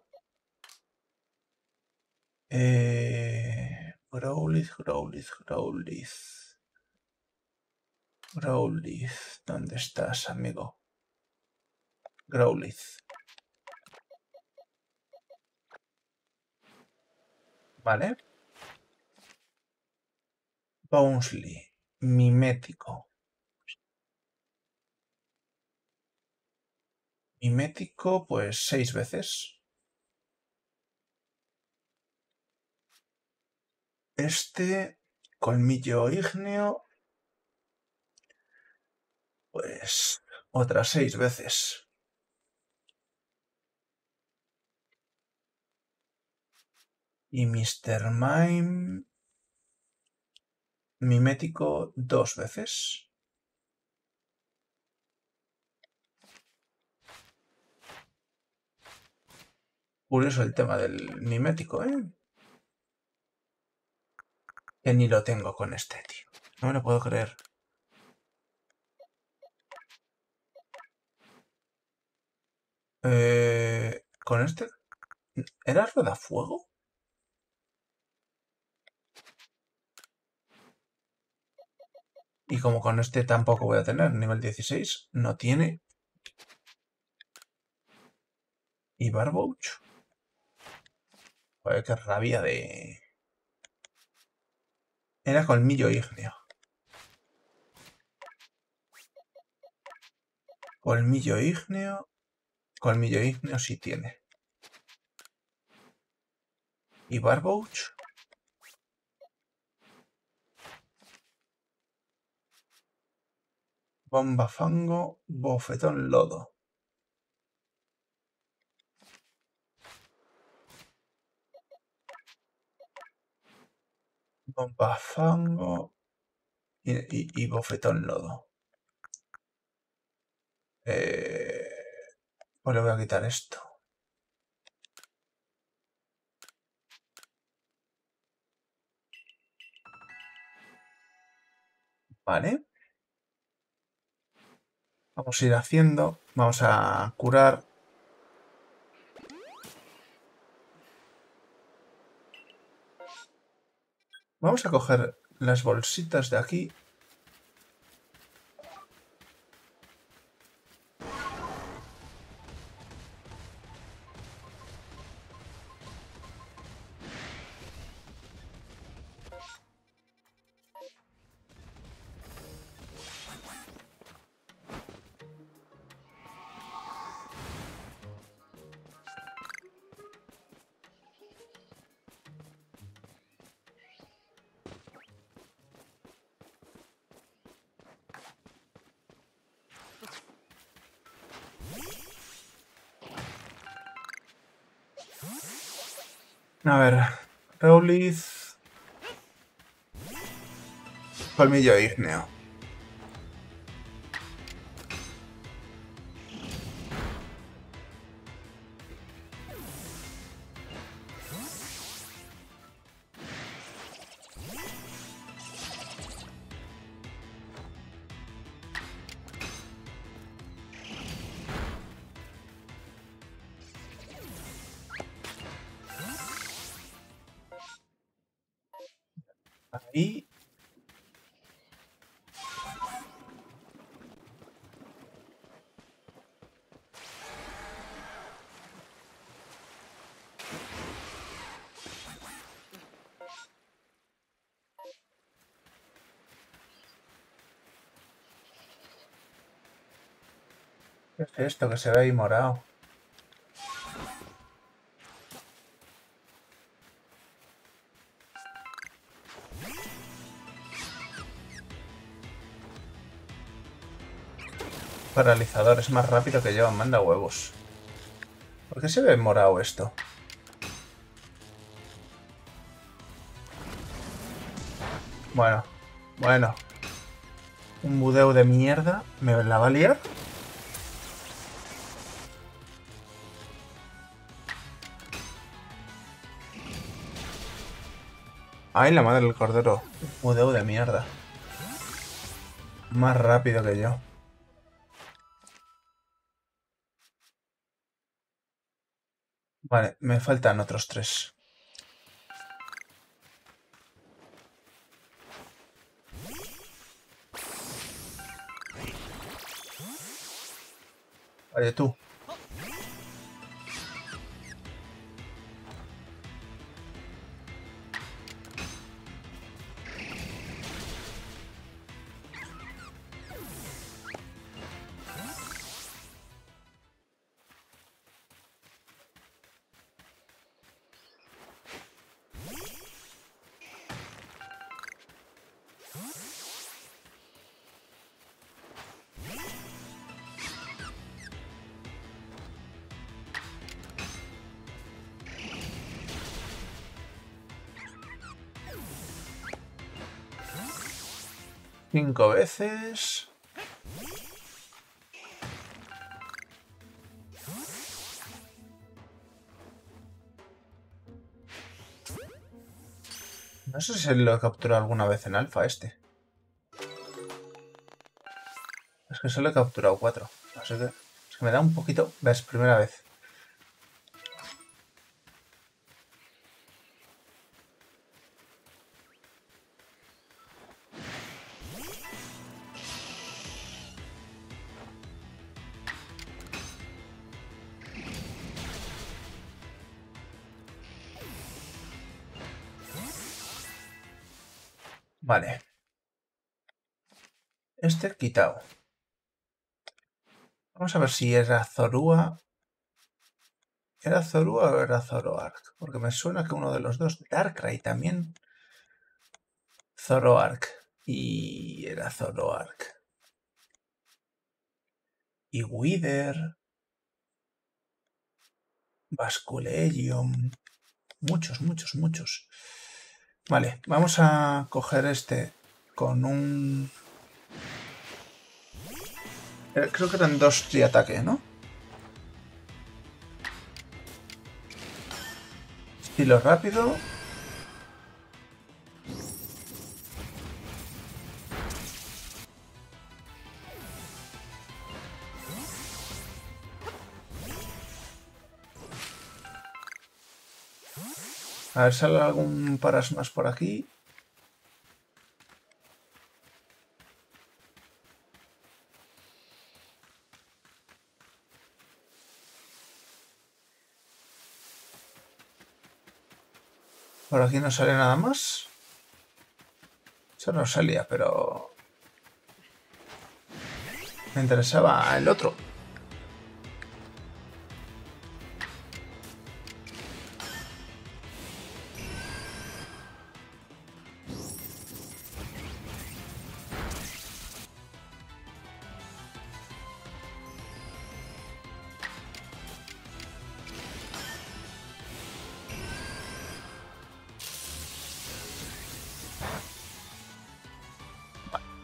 [SPEAKER 1] Eh... Growlithe, Growlithe, Growlithe. Growlithe, ¿dónde estás, amigo? Growlithe. Vale. Bounsley, mimético. Mimético, pues seis veces. Este, colmillo ígneo, pues otras seis veces. Y mister Mime, mimético dos veces. Curioso el tema del mimético, ¿eh? Que ni lo tengo con este, tío. No me lo puedo creer. Eh, ¿Con este? ¿Era Rueda Fuego? Y como con este tampoco voy a tener nivel dieciséis, no tiene. ¿Y Barbouch? Joder, qué rabia de... Era colmillo ígneo. Colmillo ígneo. Colmillo ígneo sí tiene. ¿Y Barbouch? Bomba fango, bofetón lodo. Bomba fango y, y, y bofetón lodo. Eh, pues le voy a quitar esto. Vale. Vamos a ir haciendo. Vamos a curar. Vamos a coger las bolsitas de aquí. A ver, Rowlith, colmillo ígneo. Ahí. ¿Qué es esto que se ve ahí morado? Paralizador, es más rápido que yo, manda huevos. ¿Por qué se ve morado esto? Bueno, bueno. Un budeo de mierda. ¿Me la va a liar? Ay, la madre del cordero. Un budeo de mierda. Más rápido que yo. Vale, me faltan otros tres. Oye, tú. Cinco veces. No sé si lo he capturado alguna vez en alfa este. Es que solo he capturado cuatro. Así que, es que me da un poquito... ¿Ves? Primera vez. Vale. Este quitado. Vamos a ver si era Zorua. ¿Era Zorua o era Zoroark? Porque me suena que uno de los dos. Darkrai también. Zoroark. Y era Zoroark. Y Wither. Basculegium. Muchos, muchos, muchos. Vale, vamos a coger este con un... Creo que eran dos de ataque, ¿no? Estilo rápido. A ver, sale algún paras más por aquí. Por aquí no sale nada más. Eso no salía, pero... me interesaba el otro.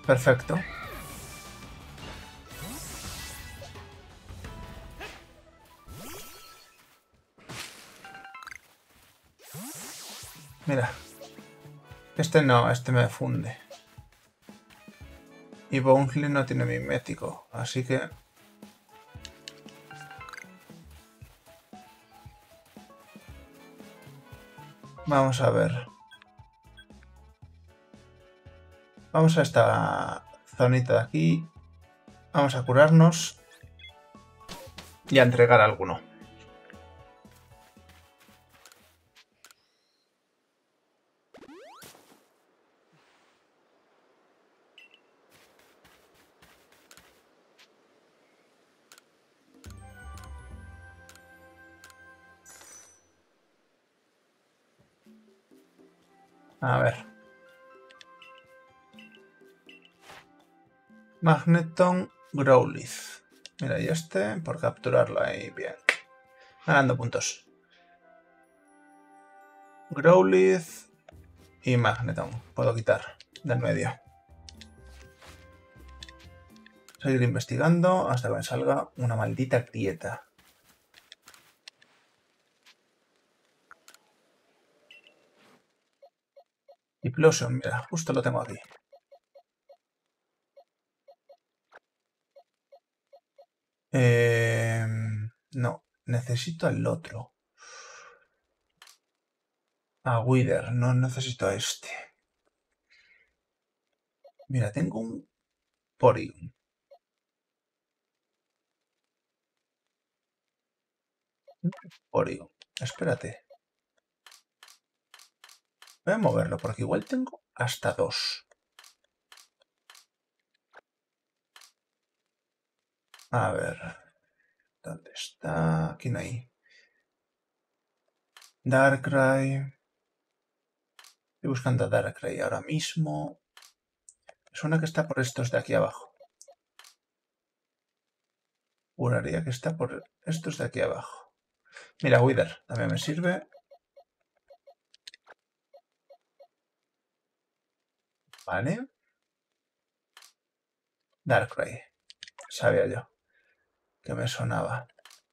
[SPEAKER 1] Perfecto. Mira. Este no, este me funde. Y Bounsley no tiene mimético, así que... Vamos a ver. Vamos a esta zonita de aquí. Vamos a curarnos. Y a entregar alguno. A ver. Magneton Growlithe. Mira, y este por capturarlo ahí. Bien. Ganando puntos. Growlithe y Magneton. Puedo quitar del medio. Seguir investigando hasta que me salga una maldita grieta. Implosion, mira, justo lo tengo aquí. Eh, no, necesito al otro. A Wither, no necesito a este. Mira, tengo un Porygon. Porygon. Espérate. Voy a moverlo porque igual tengo hasta dos. A ver. ¿Dónde está? Aquí no hay. Darkrai. Estoy buscando a Darkrai ahora mismo. Es una que está por estos de aquí abajo. Juraría que está por estos de aquí abajo. Mira, Wither, también me sirve. Vale. Darkrai. Sabía yo que me sonaba.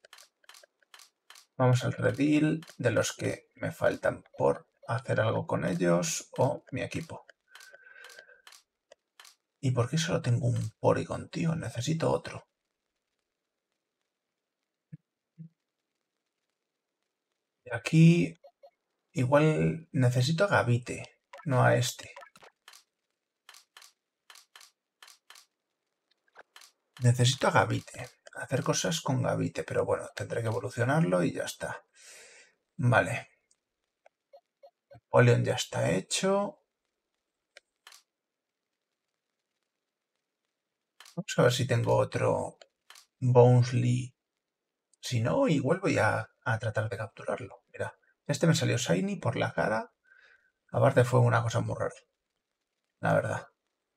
[SPEAKER 1] Vamos al reveal de los que me faltan por hacer algo con ellos o mi equipo. ¿Y por qué solo tengo un Porygon, tío? Necesito otro. Y aquí igual necesito a Gavite, no a este. Necesito a Gavite. Hacer cosas con Gavite, pero bueno, tendré que evolucionarlo y ya está. Vale. Polion ya está hecho. Vamos a ver si tengo otro Bounsley. Si no, igual voy a, a tratar de capturarlo. Mira, este me salió Shiny por la cara. Aparte fue una cosa muy rara, la verdad.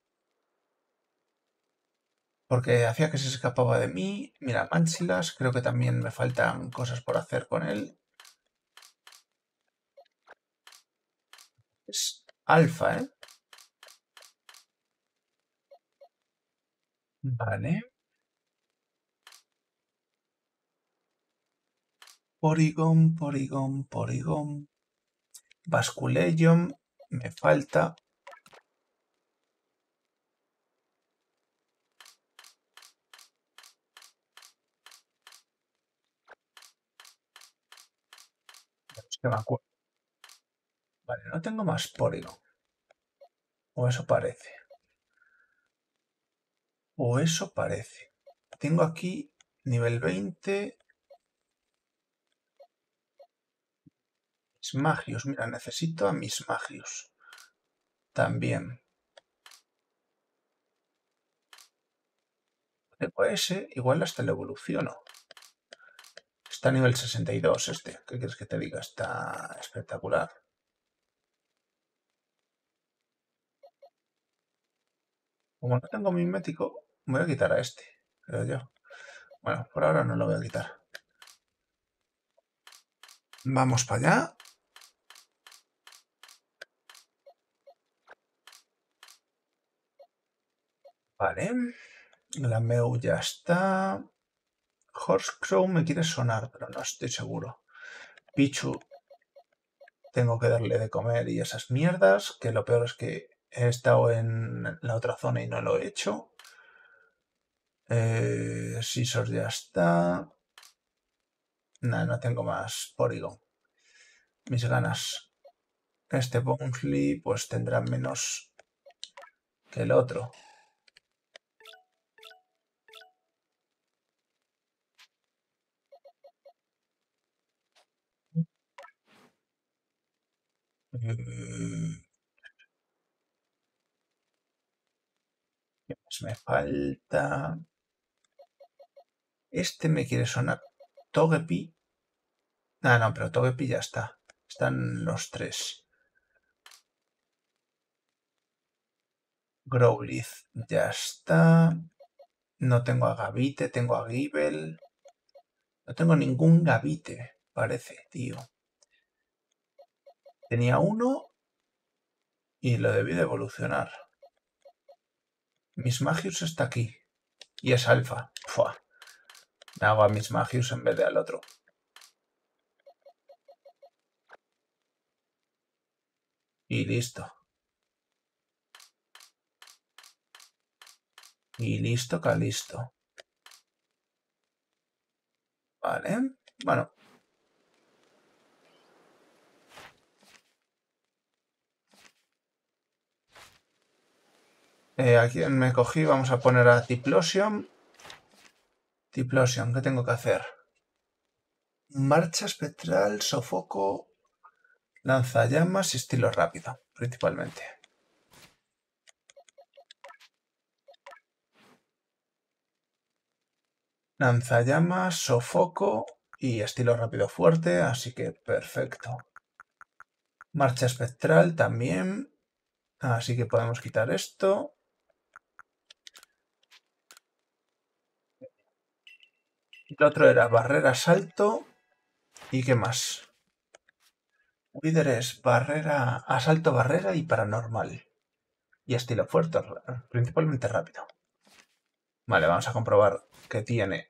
[SPEAKER 1] Porque hacía que se escapaba de mí. Mira, Manchilas, creo que también me faltan cosas por hacer con él. Es alfa, ¿eh? Vale. Porygon, Porygon, Porygon. Basculegion. Me falta. Es que me acuerdo. Vale, no tengo más Porygon. O eso parece. O eso parece. Tengo aquí nivel veinte. Mis magios. Mira, necesito a mis magios. También. Tengo ese. Igual hasta lo evoluciono. Está a nivel sesenta y dos este. ¿Qué quieres que te diga? Está espectacular. Como no tengo mimético, voy a quitar a este, creo yo. Bueno, por ahora no lo voy a quitar. Vamos para allá. Vale. La Meu ya está. Horsecrow me quiere sonar, pero no estoy seguro. Pichu. Tengo que darle de comer y esas mierdas, que lo peor es que he estado en la otra zona y no lo he hecho. Eh, Scissors ya está. Nah, no tengo más Porygon. Mis ganas. Este Bounsley pues tendrá menos que el otro. Mm, ¿Qué más me falta? Este me quiere sonar. Togepi. Ah, no, pero Togepi ya está. Están los tres. Growlithe ya está. No tengo a Gavite, tengo a Gible. No tengo ningún Gavite, parece, tío. Tenía uno y lo debí de evolucionar. Mismagius está aquí. Y es alfa. Fua. Me hago a Mismagius en vez de al otro. Y listo. Y listo, calisto. Vale. Bueno. Eh, aquí me cogí. Vamos a poner a Typhlosion. Typhlosion, ¿qué tengo que hacer? Marcha espectral, sofoco, lanzallamas y estilo rápido, principalmente. Lanzallamas, sofoco y estilo rápido fuerte, así que perfecto. Marcha espectral también, así que podemos quitar esto. El otro era barrera, salto. ¿Y qué más? Wither es barrera, asalto, barrera y paranormal. Y estilo fuerte, principalmente rápido. Vale, vamos a comprobar que tiene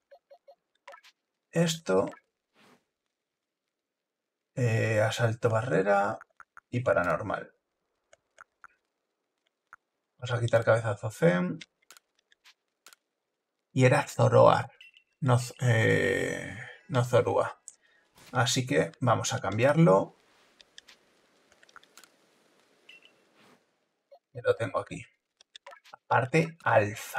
[SPEAKER 1] esto. Eh, asalto, barrera y paranormal. Vamos a quitar cabezazo Zen. Y era Zoroark, no, eh, no Zorua. Así que vamos a cambiarlo. Y lo tengo aquí. Parte alfa.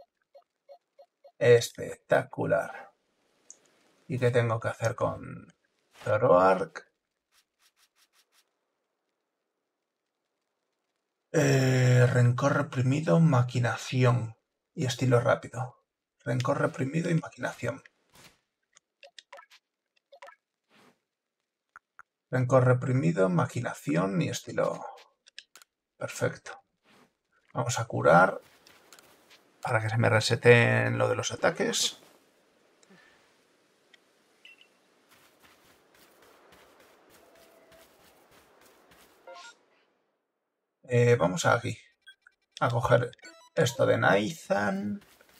[SPEAKER 1] Espectacular. ¿Y qué tengo que hacer con Zoroark? Eh, rencor reprimido, maquinación y estilo rápido. Rencor reprimido y maquinación. Rencor reprimido, maquinación y estilo... Perfecto. Vamos a curar para que se me reseten lo de los ataques. Eh, vamos aquí a coger esto de Nathan.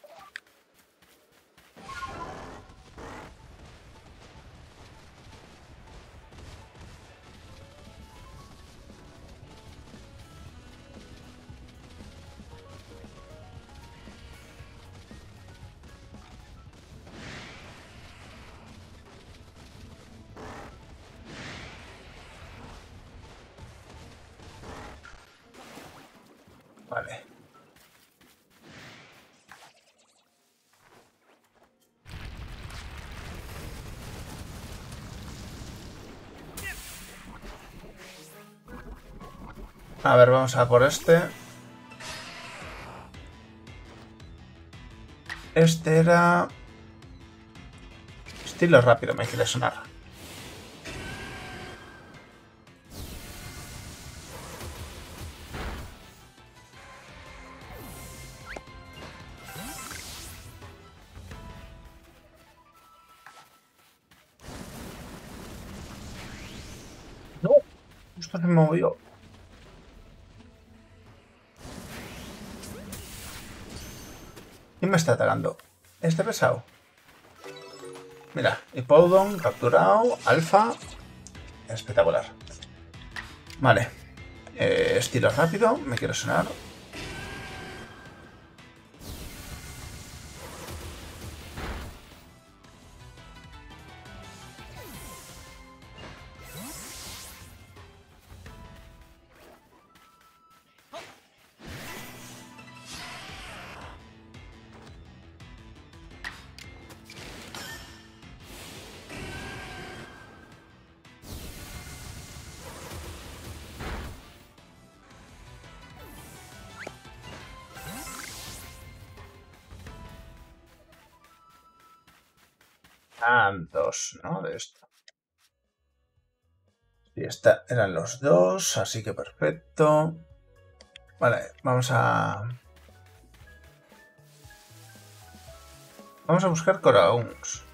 [SPEAKER 1] Vale. A ver, vamos a por este. Este era... Estilo rápido, me quiere sonar. No, justo se me movió. ¿Quién me está atacando? Este pesado. Mira, Hippowdon capturado, Alfa. Espectacular. Vale. Eh, estilo rápido, me quiero sonar. Ah, dos, ¿no? De esto. Y esta eran los dos, así que perfecto. Vale, vamos a... Vamos a buscar Coragons.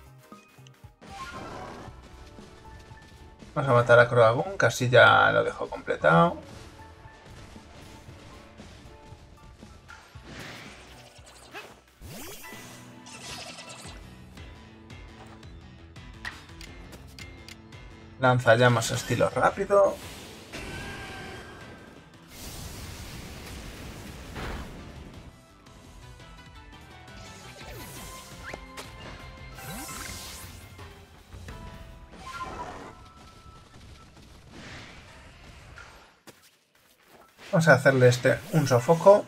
[SPEAKER 1] Vamos a matar a Croagón, casi ya lo dejo completado. Lanzallamas estilo rápido. Vamos a hacerle este un sofoco.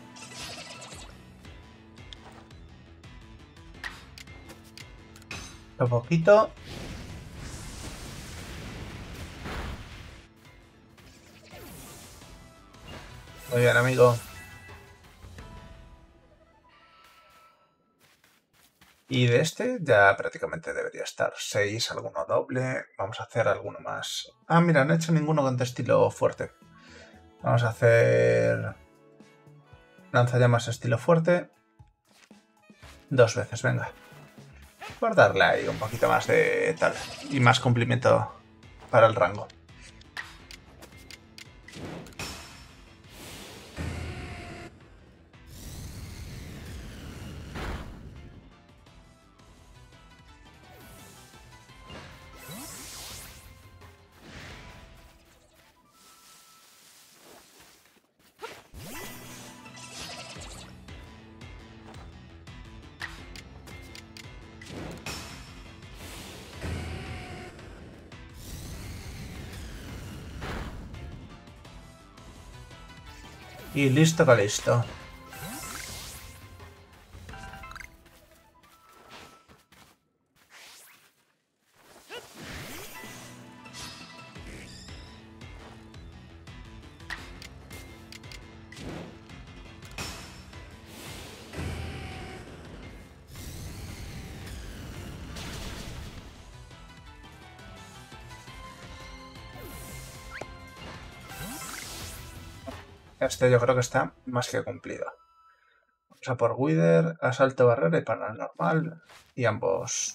[SPEAKER 1] Un poquito. Muy bien, amigo. Y de este ya prácticamente debería estar seis, alguno doble. Vamos a hacer alguno más. Ah, mira, no he hecho ninguno con estilo fuerte. Vamos a hacer... Lanzallamas estilo fuerte. Dos veces, venga. Por darle ahí un poquito más de tal. Y más cumplimiento para el rango. Y listo que listo. Este yo creo que está más que cumplido. Vamos a por Wither, asalto barrera y paranormal. Y ambos.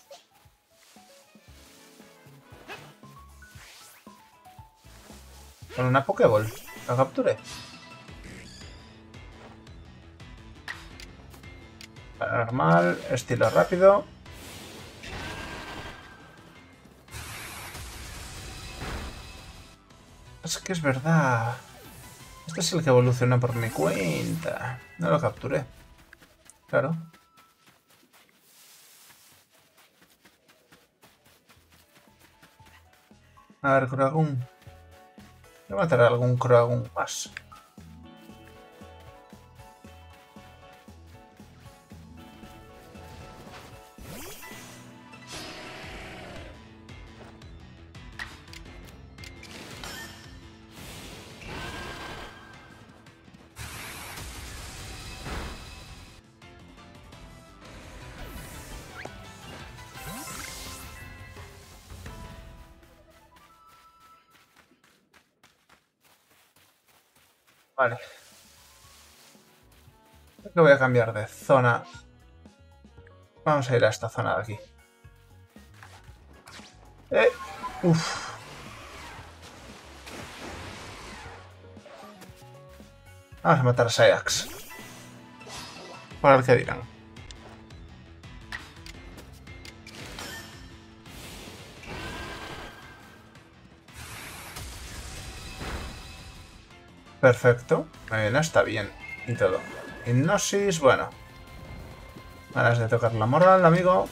[SPEAKER 1] Con una Pokéball. La capturé. Paranormal, estilo rápido. Es que es verdad. Este es el que evoluciona por mi cuenta. No lo capturé. Claro. A ver, Croagún. Voy a matar a algún Croagún más. Vale. Creo que voy a cambiar de zona. Vamos a ir a esta zona de aquí. Eh. Uf. Vamos a matar a Sayax. Para el que dirán. Perfecto. Eh, no está bien. Y todo. Hipnosis, bueno. Ganas de tocar la moral, amigo.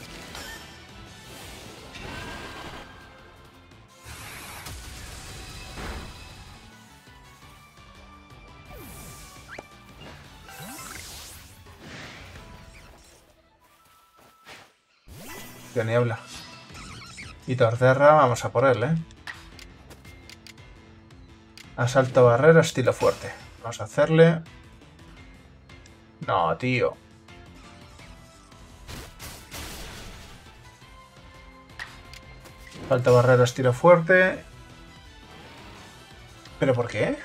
[SPEAKER 1] Que niebla. Y Torterra, vamos a por él, ¿eh? Asalto barrera, estilo fuerte. Vamos a hacerle... No, tío. Asalto barrera, estilo fuerte. ¿Pero por qué?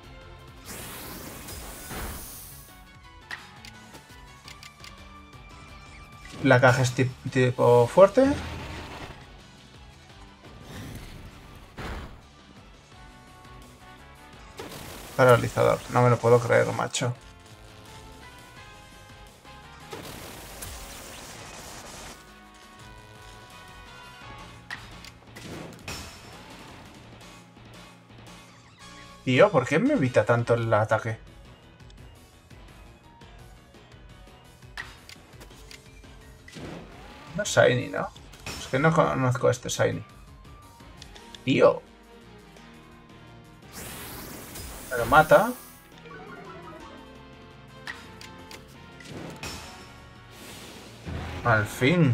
[SPEAKER 1] La caja es tipo fuerte. Paralizador. No me lo puedo creer, macho. Tío, ¿por qué me evita tanto el ataque? No es Shiny, ¿no? Es que no conozco a este Shiny. Tío. Me lo mata. Al fin.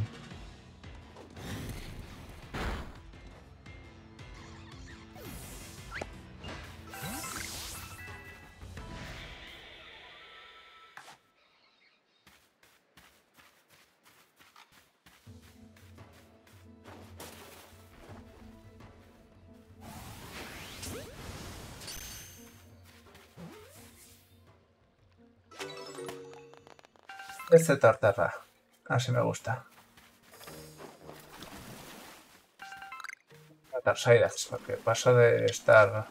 [SPEAKER 1] Este Torterra. Así me gusta. Matar Cyrax, porque paso de estar...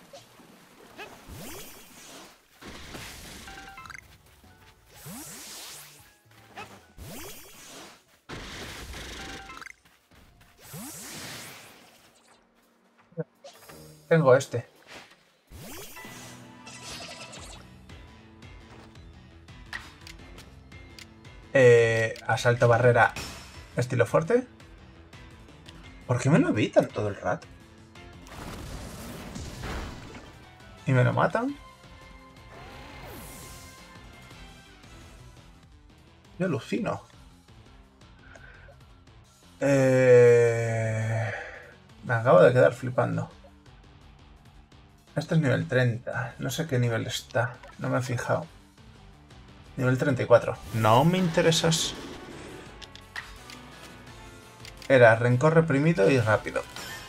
[SPEAKER 1] Tengo este. Eh, asalto barrera estilo fuerte. ¿Por qué me lo evitan todo el rato? ¿Y me lo matan? Yo alucino. Eh... Me acabo de quedar flipando. Este es nivel treinta. No sé qué nivel está. No me he fijado. Nivel treinta y cuatro. No me interesas. Era rencor reprimido y rápido.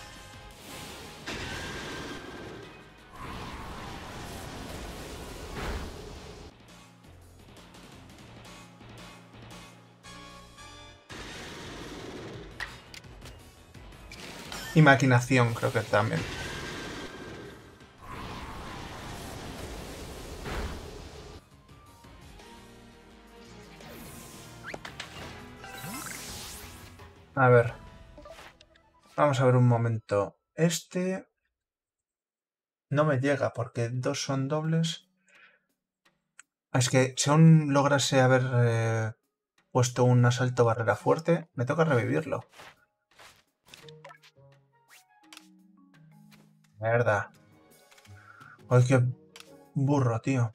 [SPEAKER 1] Y maquinación, creo que también. A ver. Vamos a ver un momento. Este... No me llega porque dos son dobles. Es que si aún lograse haber eh, puesto un asalto barrera fuerte, me toca revivirlo. Mierda. Ay, qué burro, tío.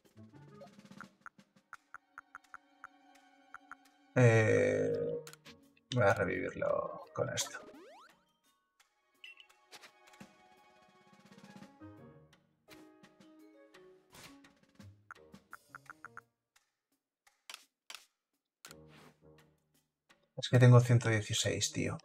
[SPEAKER 1] Eh, voy a revivirlo con esto. Es que tengo ciento dieciséis, tío.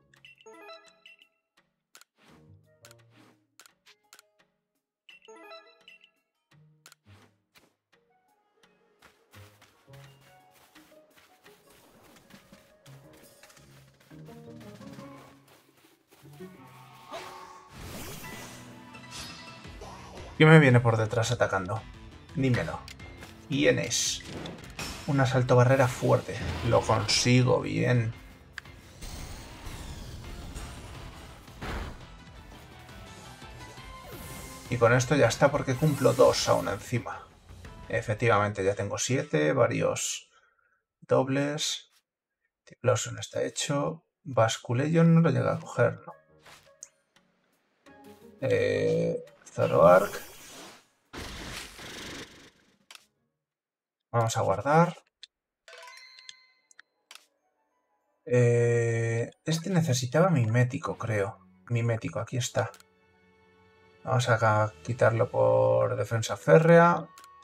[SPEAKER 1] ¿Quién me viene por detrás atacando? Dímelo. ¿Quién es? Un asalto barrera fuerte. Lo consigo bien. Y con esto ya está porque cumplo dos aún encima. Efectivamente, ya tengo siete, varios dobles. Tiplosion está hecho. Basculation no lo llega a coger, ¿no? Eh, Zoroark. Vamos a guardar. Eh, este necesitaba mimético, creo. Mimético, aquí está. Vamos a quitarlo por defensa férrea.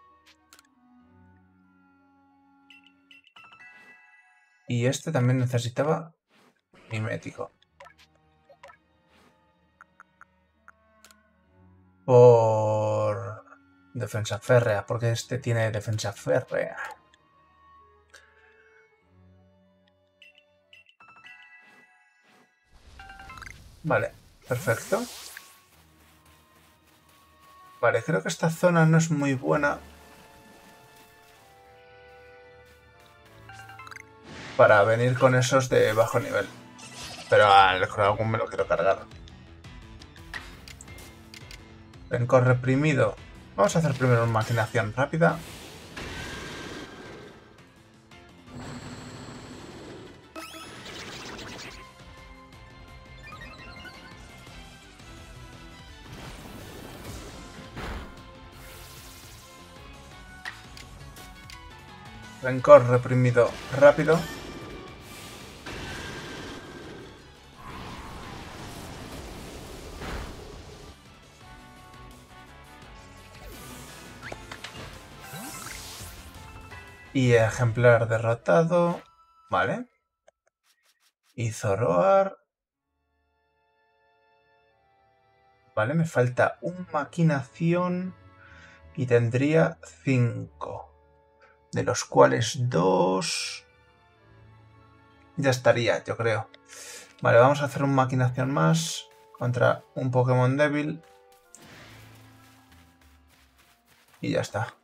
[SPEAKER 1] Y este también necesitaba mimético. Por defensa férrea, porque este tiene defensa férrea. Vale, perfecto. Vale, creo que esta zona no es muy buena para venir con esos de bajo nivel. Pero al Croagun me lo quiero cargar. Rencor reprimido. Vamos a hacer primero una maquinación rápida. Rencor reprimido rápido. Y ejemplar derrotado. Vale. Y Zoroark. Vale, me falta una maquinación. Y tendría cinco. De los cuales dos... Ya estaría, yo creo. Vale, vamos a hacer una maquinación más. Contra un Pokémon débil. Y ya está.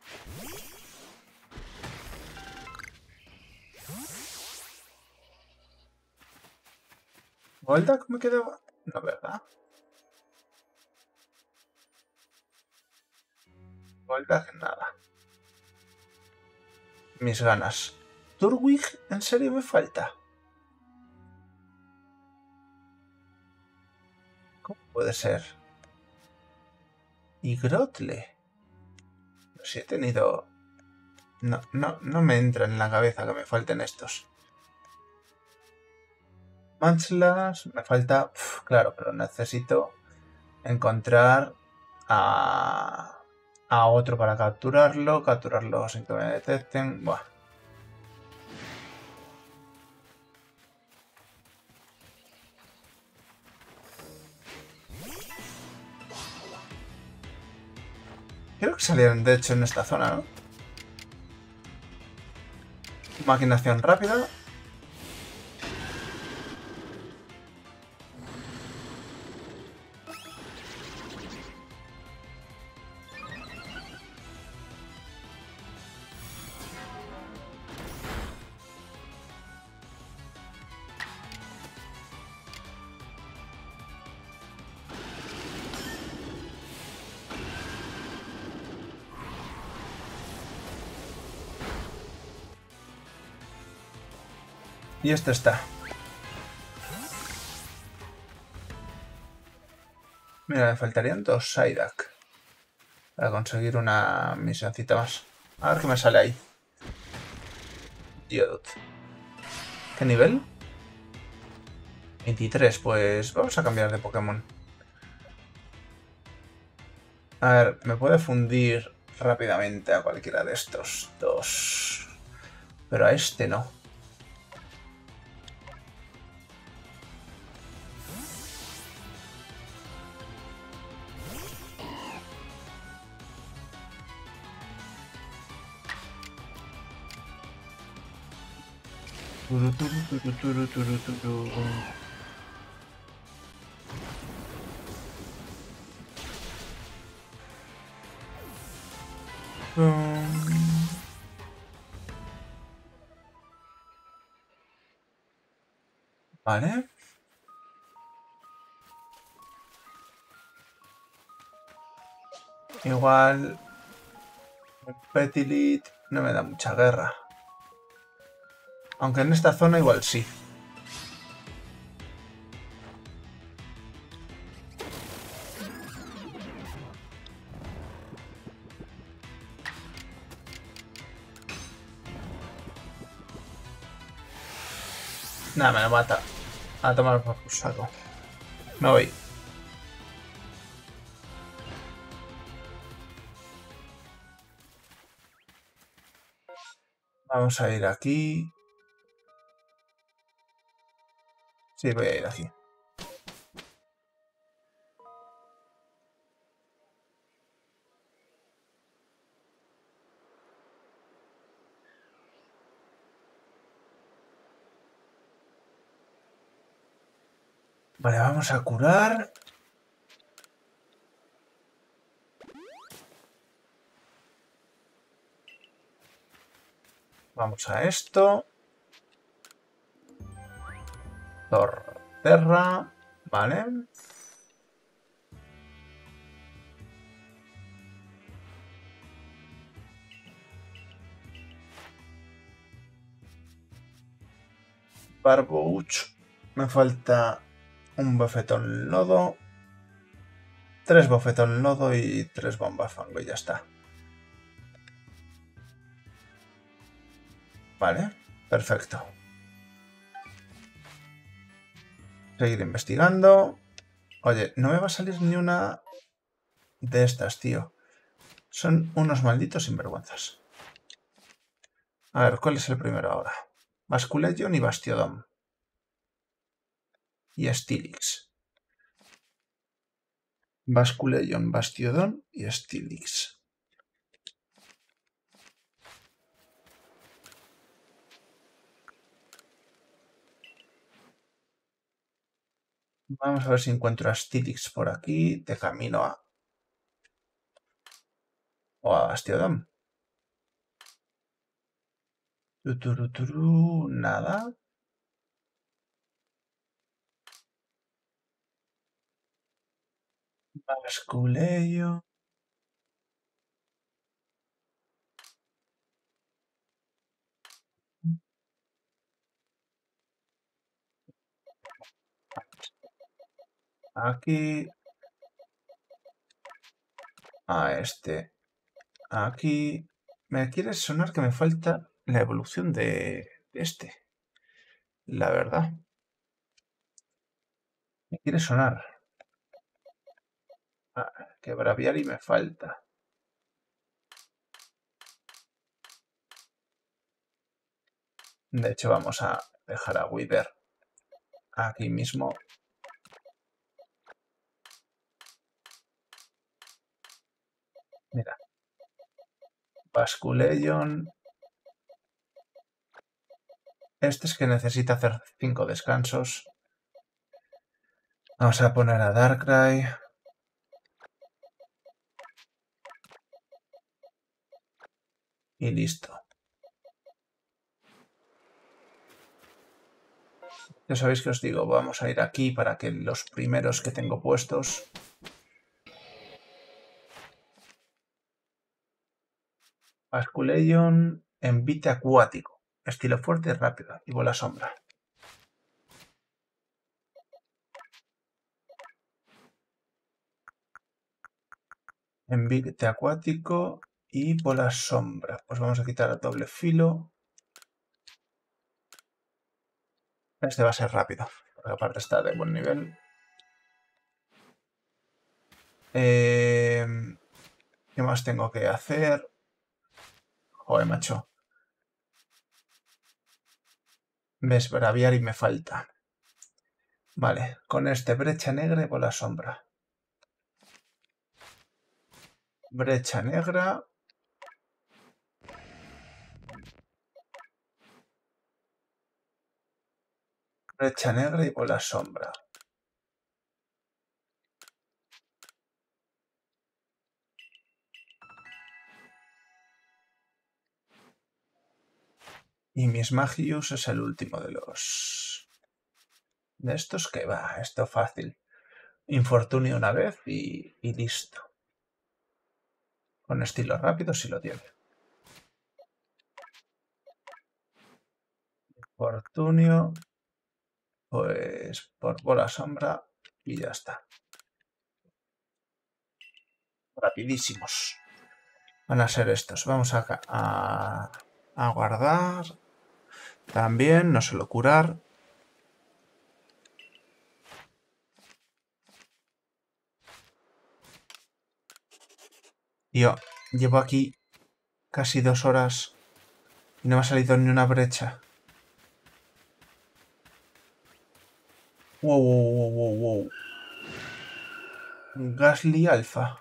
[SPEAKER 1] ¿Goldak me quedaba? No, ¿verdad? Goldak, nada. Mis ganas. ¿Turtwig? ¿En serio me falta? ¿Cómo puede ser? ¿Y Grotle? No sé, he tenido... No, no, no me entra en la cabeza que me falten estos. Munchlax, me falta... Uf, claro, pero necesito encontrar a... a otro para capturarlo. Capturarlo sin que me detecten. Buah. Creo que salieron de hecho en esta zona, ¿no? Maquinación rápida. Y esto está. Mira, me faltarían dos Psyduck para conseguir una misioncita más. A ver qué me sale ahí. Geodude. ¿Qué nivel? veintitrés, pues vamos a cambiar de Pokémon. A ver, me puede fundir rápidamente a cualquiera de estos dos. Pero a este no. Turu, turu, turu, turu, turu, turu. Um, Vale. Igual... Petilit no me da mucha guerra. Aunque en esta zona igual sí. Nada, me lo mata. A tomar por saco. Me voy. Vamos a ir aquí. Sí, voy a ir aquí. Vale, vamos a curar. Vamos a esto. Torterra. Vale. Barbouch. Me falta un bofetón lodo. Tres bofetón lodo y tres bombas fango y ya está. Vale, perfecto. Seguir investigando. Oye, no me va a salir ni una de estas, tío. Son unos malditos sinvergüenzas. A ver, ¿cuál es el primero ahora? Basculegion y Bastiodon. Y Steelix. Basculegion, Bastiodon y Steelix. Vamos a ver si encuentro a Steelix por aquí, de camino a... o a Bastiodon. Tuturuturu, nada. Basculegion. Aquí. A este. Aquí. Me quiere sonar que me falta la evolución de este. La verdad. Me quiere sonar. Ah, que Braviary me falta. De hecho, vamos a dejar a Wither aquí mismo. Mira. Basculegion. Este es que necesita hacer cinco descansos. Vamos a poner a Darkrai. Y listo. Ya sabéis que os digo, vamos a ir aquí para que los primeros que tengo puestos... Basculegion, envite acuático, estilo fuerte y rápido, y bola sombra. Envite acuático y bola sombra. Pues vamos a quitar el doble filo. Este va a ser rápido, porque aparte está de buen nivel. Eh, ¿Qué más tengo que hacer? Joder, macho. Ves, Braviary me falta. Vale, con este brecha negra y bola sombra. Brecha negra. Brecha negra y bola sombra. Y mis Magius es el último de los... De estos que va, esto fácil. Infortunio una vez y, y listo. Con estilo rápido sí lo tiene. Fortunio. Pues por bola sombra y ya está. Rapidísimos. Van a ser estos. Vamos a, a, a guardar. También, no suelo curar. Yo llevo aquí casi dos horas y no me ha salido ni una brecha. Wow, wow, wow, wow, wow. Gasly Alpha.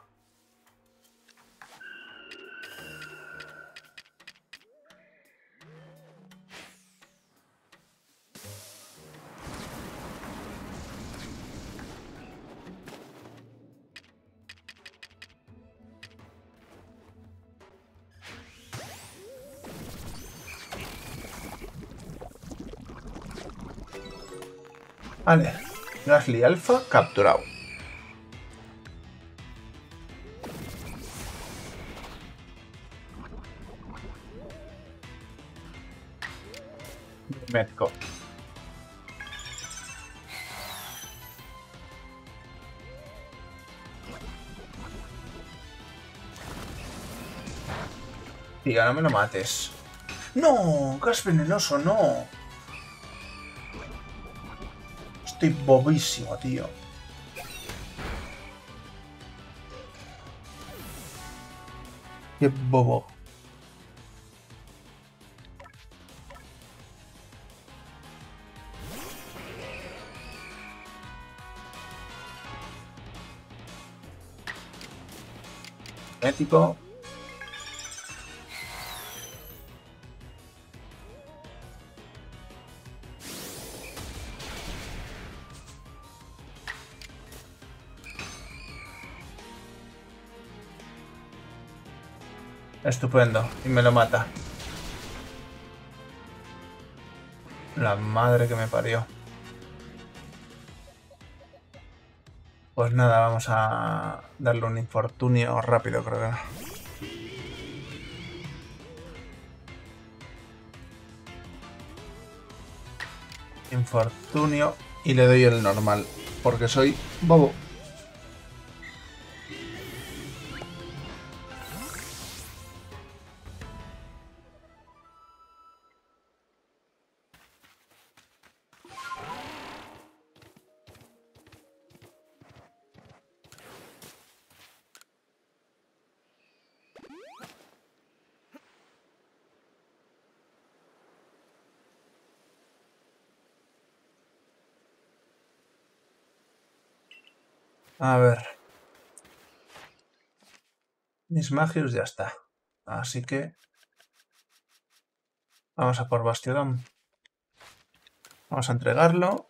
[SPEAKER 1] Vale, Gasly Alpha capturado. Metco. Tío, no me lo mates. ¡No! ¡Gas venenoso, no! Estoy bobísimo, tío. Qué bobo. Ético. Estupendo. Y me lo mata. La madre que me parió. Pues nada, vamos a darle un infortunio rápido, creo que. Infortunio y le doy el normal, porque soy bobo. A ver. Mis Magius ya está. Así que vamos a por Bastiodon. Vamos a entregarlo.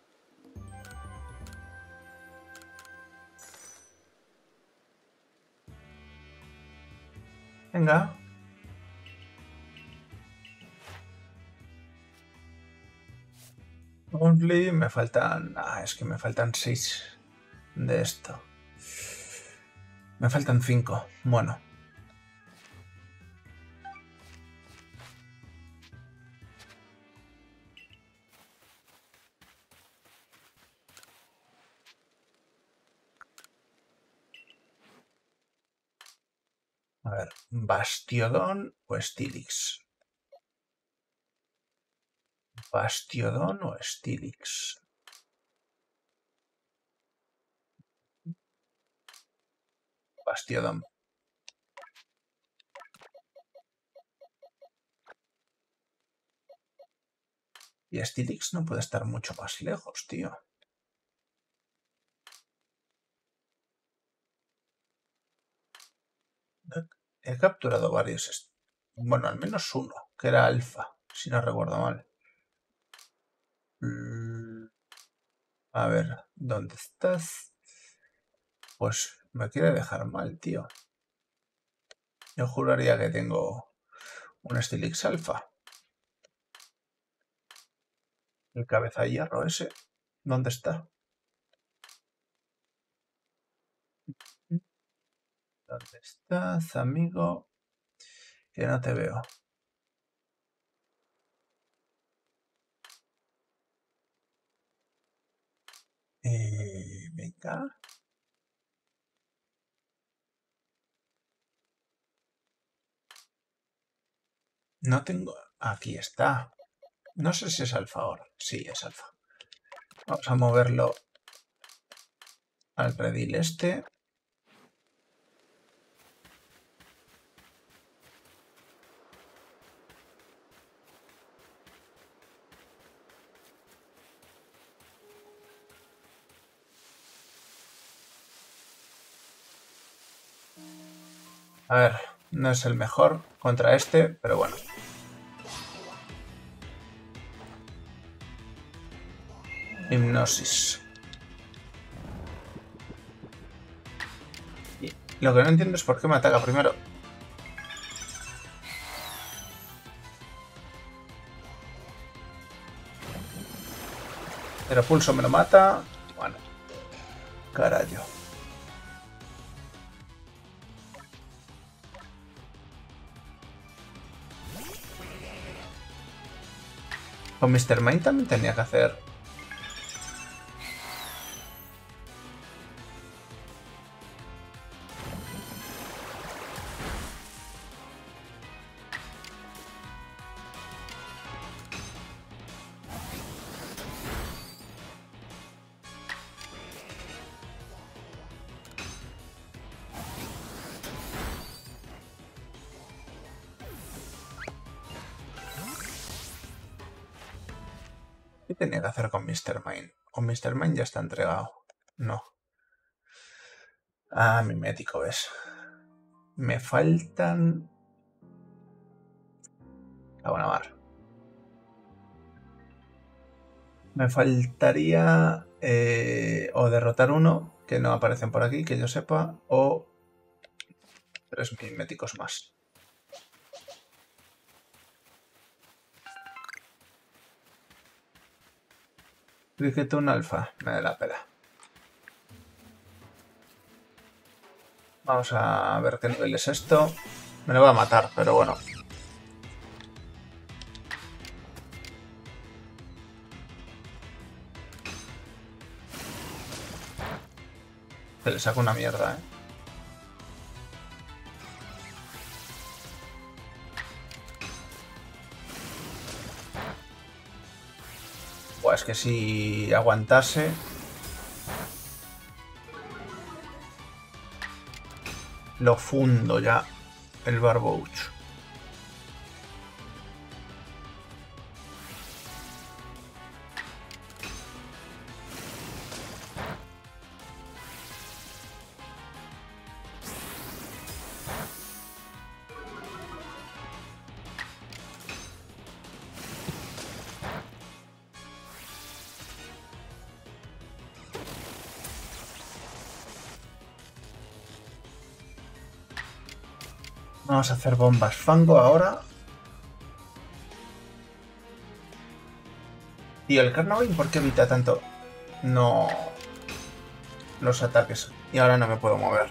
[SPEAKER 1] Venga. Only, me faltan... Ah, es que me faltan seis de esto. Me faltan cinco. Bueno. A ver, Bastiodon o Steelix. Bastiodon o Steelix. Bastiodon. Y Steelix no puede estar mucho más lejos, tío. He capturado varios. Bueno, al menos uno, que era Alfa, si no recuerdo mal. A ver, ¿dónde estás? Pues me quiere dejar mal, tío. Yo juraría que tengo un Steelix Alpha. El cabeza de hierro ese, ¿dónde está? ¿Dónde estás, amigo? Que no te veo. Eh, venga. No tengo... Aquí está. No sé si es alfa ahora. Sí, es alfa. Vamos a moverlo al redil este. A ver, no es el mejor contra este, pero bueno. Hipnosis. Y lo que no entiendo es por qué me ataca primero. Pero pulso me lo mata. Bueno. Carajo. Con mister Mime también tenía que hacer... ¿Qué tenía que hacer con mister Mime? O mister Mime ya está entregado. No. Ah, mimético, ¿ves? Me faltan... A buena mar. Me faltaría eh, o derrotar uno, que no aparecen por aquí, que yo sepa, o tres miméticos más. Cricket un alfa, me da la pela. Vamos a ver qué nivel es esto. Me lo va a matar, pero bueno. Se le saca una mierda, ¿eh? Buah, es que si aguantase... Lo fundo ya, el Barbouch. Vamos a hacer bombas fango ahora. Y el Carnivine, ¿por qué evita tanto? No... Los ataques. Y ahora no me puedo mover.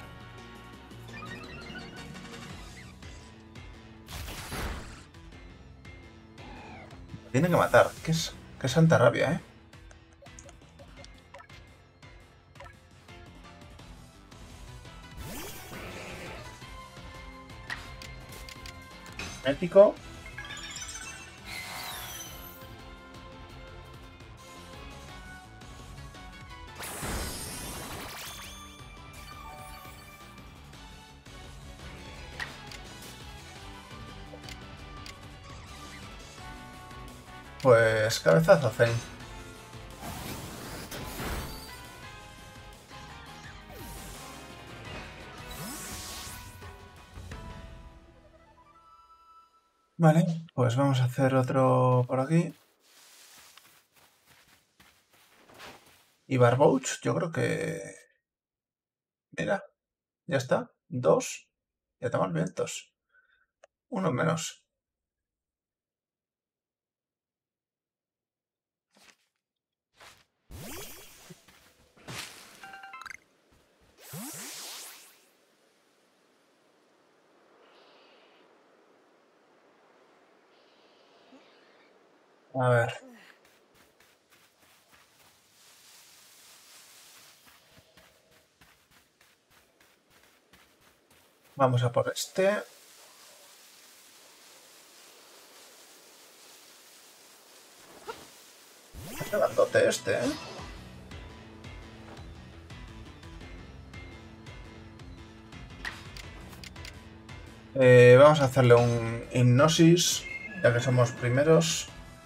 [SPEAKER 1] Tiene que matar. Qué, es... Qué santa rabia, ¿eh? Ético. Pues cabezazo, Zen. Vale, pues vamos a hacer otro por aquí. Y Barbouch, yo creo que... Mira, ya está. Dos. Ya estamos vientos. Uno menos. A ver. Vamos a por este. Qué grandote este, ¿eh? Eh, vamos a hacerle un hipnosis, ya que somos primeros.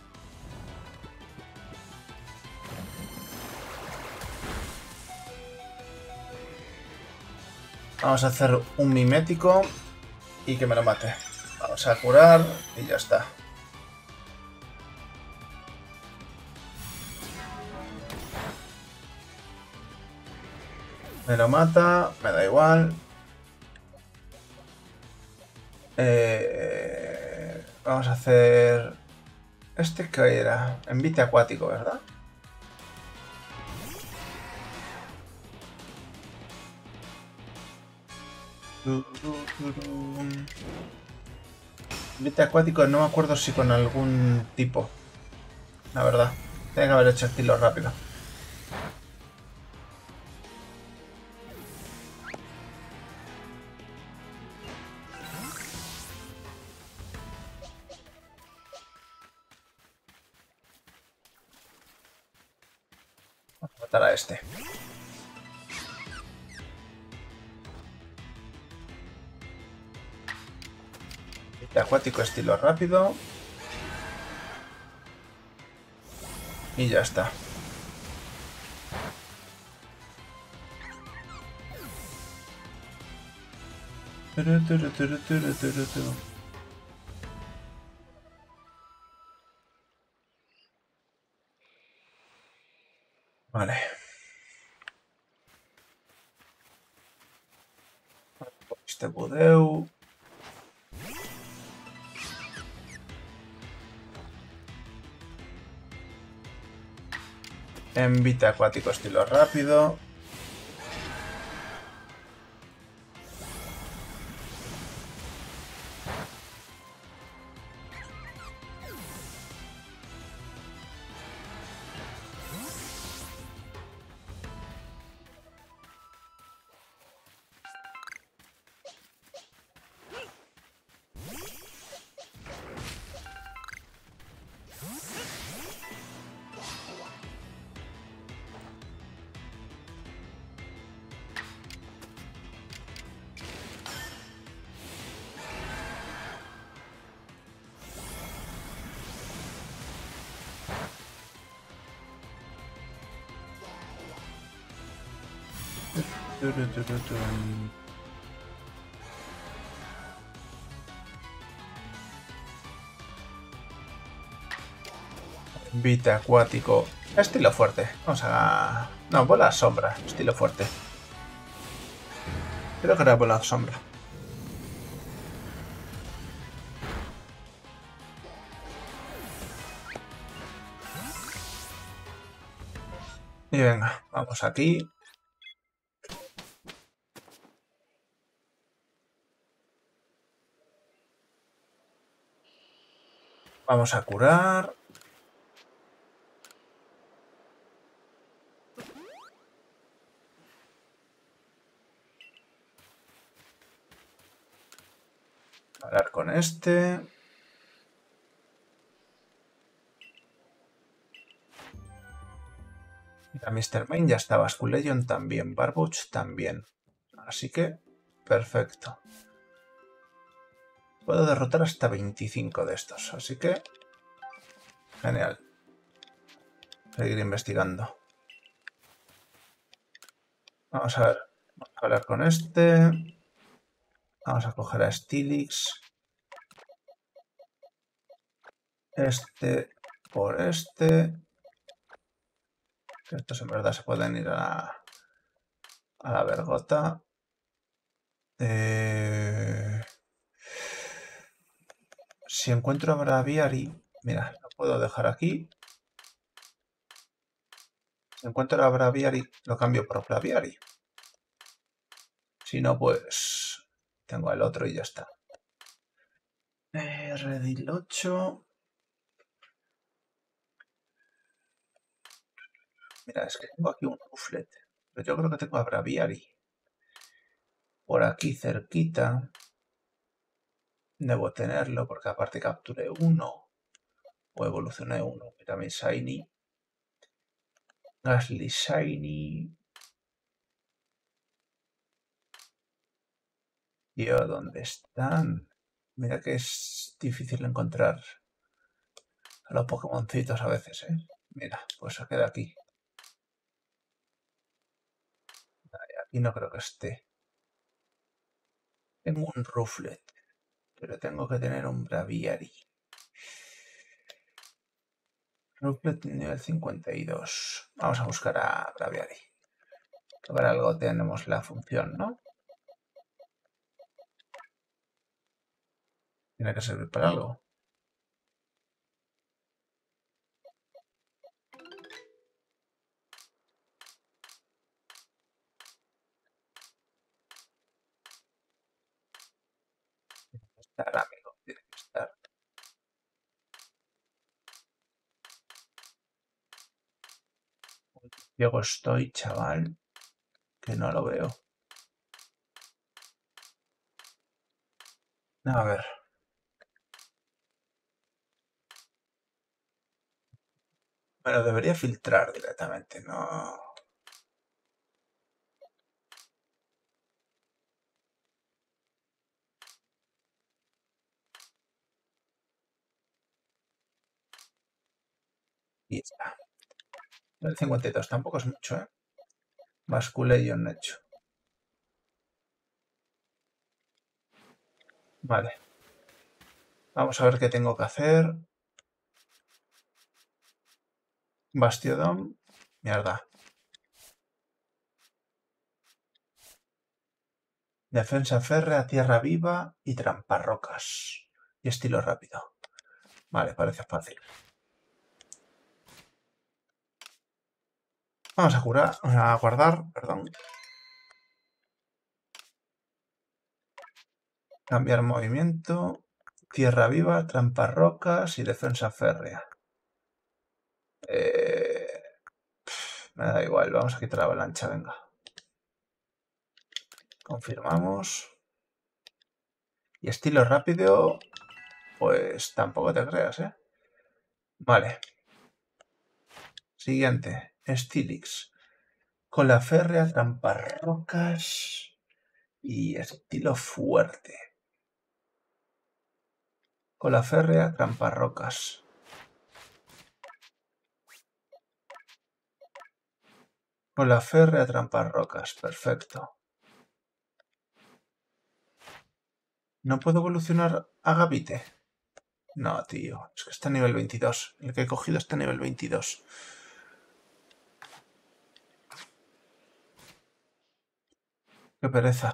[SPEAKER 1] Vamos a hacer un mimético y que me lo mate. Vamos a curar y ya está. Me lo mata, me da igual. Eh, vamos a hacer... ¿Este qué era? Envite acuático, ¿verdad? Envite acuático, no me acuerdo si con algún tipo. La verdad. Tiene que haber hecho estilo rápido. Vamos a matar a este. Envite acuático, estilo rápido. Y ya está. Vale. Este budeu. Envite acuático, estilo rápido. Envite acuático. Estilo fuerte. Vamos a... No, bola sombra. Estilo fuerte. Creo que era bola sombra. Y venga, vamos aquí. Vamos a curar. Hablar con este. Mira, mister Main ya estaba. Skulllegion también. Barbuch también. Así que, perfecto. Puedo derrotar hasta veinticinco de estos. Así que, genial. Seguir investigando. Vamos a ver. Vamos a hablar con este. Vamos a coger a Steelix. Este por este. Estos en verdad se pueden ir a la, a la vergota. Eh, si encuentro a Braviary, mira, lo puedo dejar aquí. Si encuentro a Braviary, lo cambio por Braviary. Si no, pues tengo el otro y ya está. Eh, Redil ocho. Mira, es que tengo aquí un Rufflet. Pero yo creo que tengo a Braviary. Por aquí cerquita. Debo tenerlo porque aparte capturé uno. O evolucioné uno. Mira mi Shiny. Gasly Shiny. Tío, ¿dónde están? Mira que es difícil encontrar a los Pokémoncitos a veces, ¿eh? Mira, pues se queda aquí. Aquí no creo que esté. Tengo un Rufflet, pero tengo que tener un Braviary. Rufflet nivel cincuenta y dos. Vamos a buscar a Braviary. Para algo tenemos la función, ¿no? Tiene que servir para algo. Estar, amigo. Tiene que estar. Ciego estoy, chaval, que no lo veo. A ver. Bueno, debería filtrar directamente, no. Y está. El cincuenta y dos tampoco es mucho, ¿eh? Basculation hecho. Vale. Vamos a ver qué tengo que hacer. Bastiodon. Mierda. Defensa férrea, tierra viva y tramparrocas. Y estilo rápido. Vale, parece fácil. Vamos a curar, a guardar, perdón. Cambiar movimiento. Tierra viva, tramparrocas y defensa férrea. Eh, me da igual, vamos a quitar la avalancha, venga. Confirmamos. Y estilo rápido, pues tampoco te creas, ¿eh? Vale. Siguiente. Stilix. Cola férrea, tramparrocas y estilo fuerte. Cola férrea, tramparrocas. Cola férrea, tramparrocas. Perfecto. ¿No puedo evolucionar a Gavite? No, tío. Es que está a nivel veintidós. El que he cogido está a nivel veintidós. Qué pereza.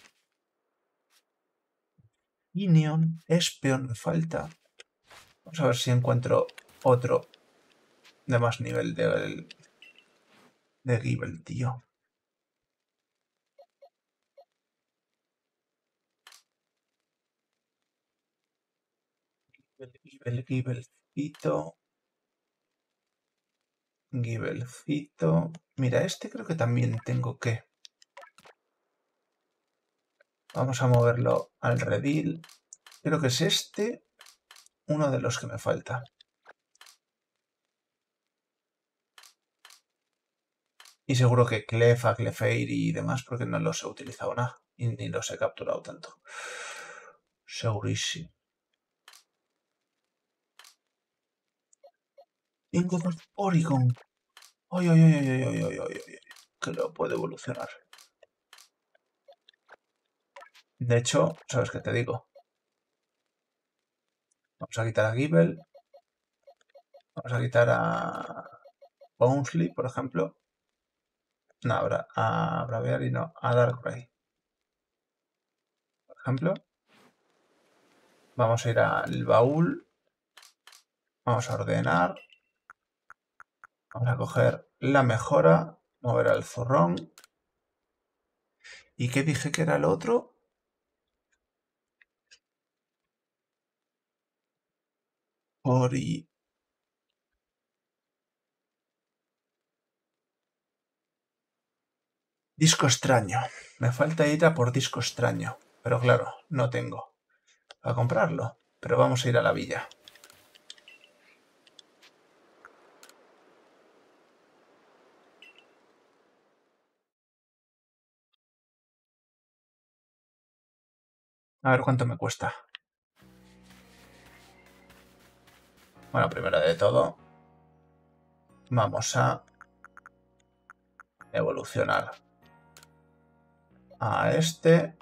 [SPEAKER 1] Inion, Espeon me falta. Vamos a ver si encuentro otro de más nivel de, de Gible, tío. Gible, Gibelcito. Gibelcito. Mira, este creo que también tengo que. Vamos a moverlo al redil. Creo que es este uno de los que me falta. Y seguro que Clefa, Clefairy y demás, porque no los he utilizado nada. Y ni los he capturado tanto. Segurísimo. Tengo dos Porygon. Ay, ay, ay, ay, ay, ay, ay, ay, ay. Que lo puede evolucionar. De hecho, ¿sabes qué te digo? Vamos a quitar a Gible. Vamos a quitar a Bounsley, por ejemplo. No, a, a Braviary no, a Darkrai. Por ejemplo. Vamos a ir al baúl. Vamos a ordenar. Vamos a coger la mejora. Mover al zorrón. ¿Y qué dije que era el otro? Ori. Disco extraño. Me falta ir a por disco extraño. Pero claro, no tengo a comprarlo. Pero vamos a ir a la villa. A ver cuánto me cuesta. Bueno, primero de todo, vamos a evolucionar a este.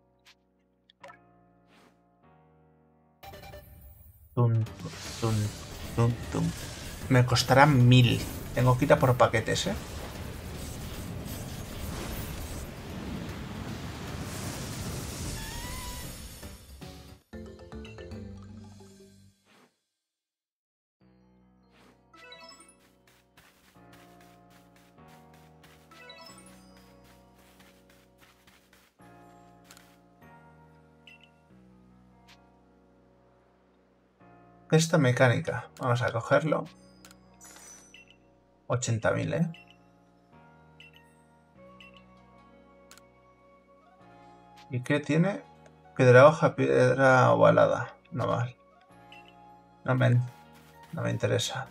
[SPEAKER 1] Tum, tum, tum, tum. Me costará mil. Tengo que ir a por paquetes, ¿eh? Esta mecánica. Vamos a cogerlo. ochenta mil, ¿eh? ¿Y qué tiene? Piedra hoja, piedra ovalada. No mal. No me, no me interesa.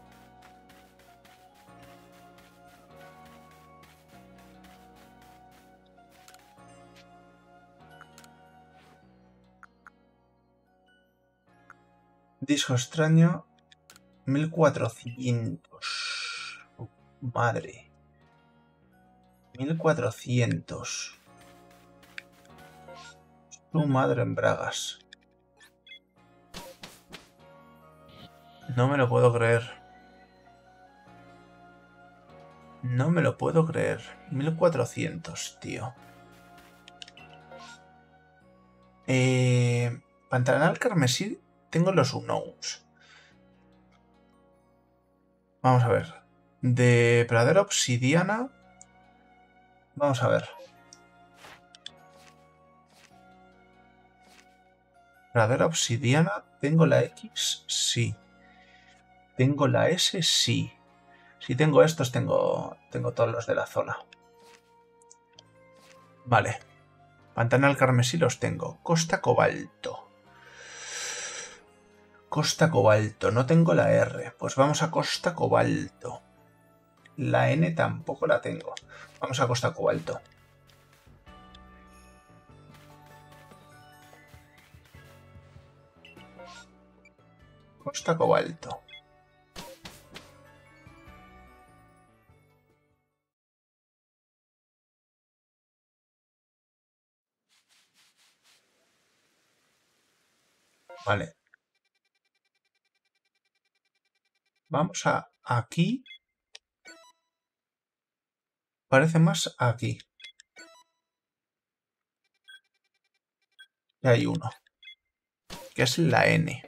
[SPEAKER 1] Disco extraño. mil cuatrocientos. Oh, madre. mil cuatrocientos. Tu madre en bragas. No me lo puedo creer. No me lo puedo creer. mil cuatrocientos, tío. Eh, Pantanal carmesí. Tengo los unknowns. Vamos a ver. De pradera obsidiana. Vamos a ver. Pradera obsidiana. ¿Tengo la X? Sí. ¿Tengo la S? Sí. Si tengo estos, tengo, tengo todos los de la zona. Vale. Pantanal carmesí los tengo. Costa cobalto. Costa cobalto. No tengo la R. Pues vamos a Costa cobalto. La N tampoco la tengo. Vamos a Costa cobalto. Costa cobalto. Vale. Vamos a aquí. Parece más aquí. Y hay uno. Que es la N.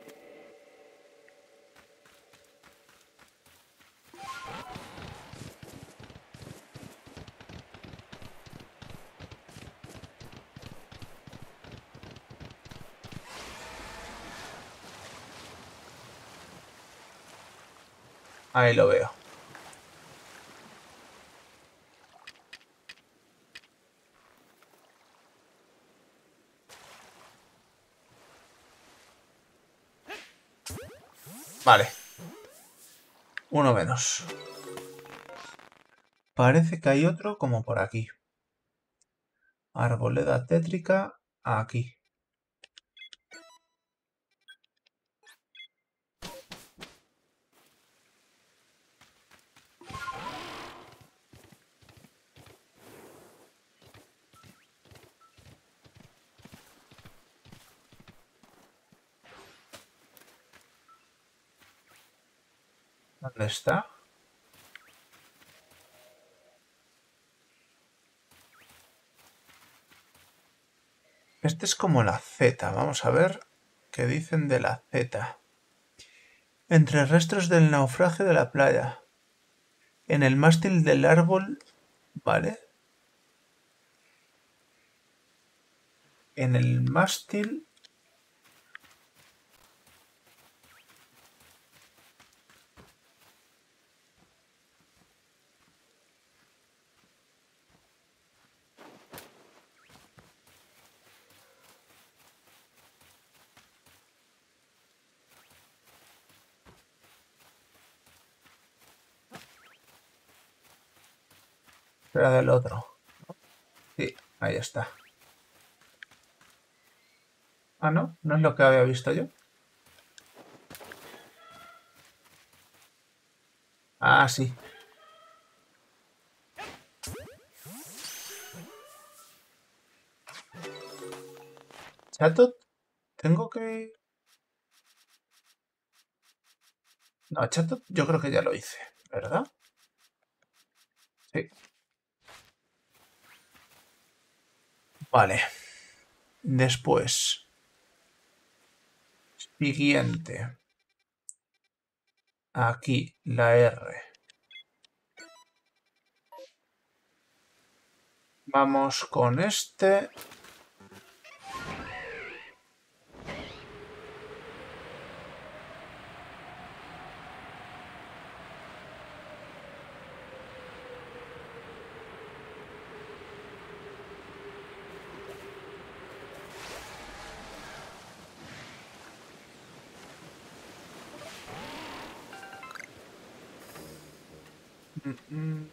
[SPEAKER 1] Ahí lo veo. Vale. Uno menos. Parece que hay otro como por aquí. Arboleda tétrica. Aquí. ¿Dónde está? Este es como la Z. Vamos a ver qué dicen de la Z. Entre restos del naufragio de la playa. En el mástil del árbol. Vale. En el mástil. Era del otro. Sí, ahí está. Ah, no, no es lo que había visto yo. Ah, sí. Chatot, tengo que... No, Chatot yo creo que ya lo hice, ¿verdad? Sí. Vale. Después. Siguiente. Aquí, la R. Vamos con este. Mm, mm.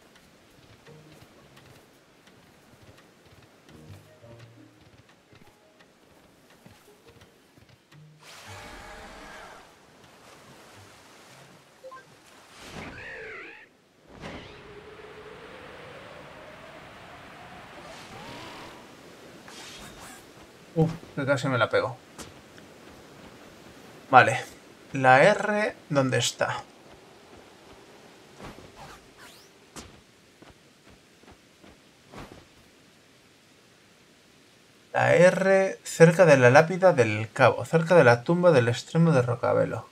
[SPEAKER 1] Uf, que casi me la pego. Vale. La R, ¿dónde está? La R cerca de la lápida del cabo, cerca de la tumba del extremo de Rocabelo.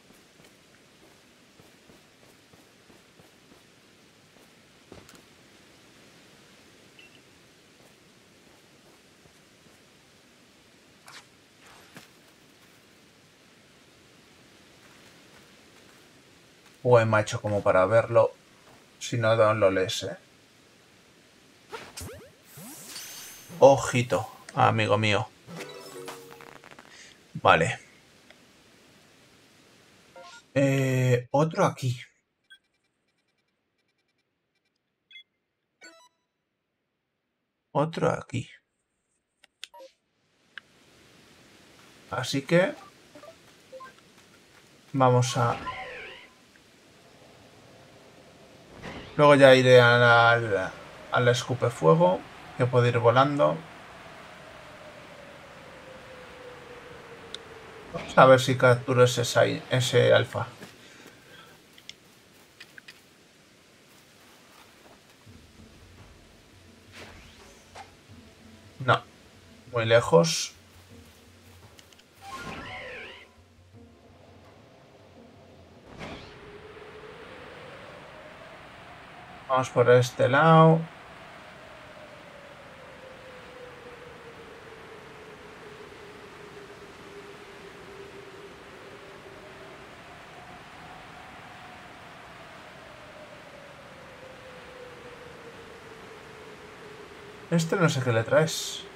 [SPEAKER 1] Buen macho como para verlo si no lo lees, ¿eh? Ojito, amigo mío. Vale. Eh, otro aquí. Otro aquí. Así que vamos a... Luego ya iré al, al escupefuego, que puede ir volando. Vamos a ver si capturo ese, sai- ese alfa. No, muy lejos. Vamos por este lado. Este no sé qué le traes.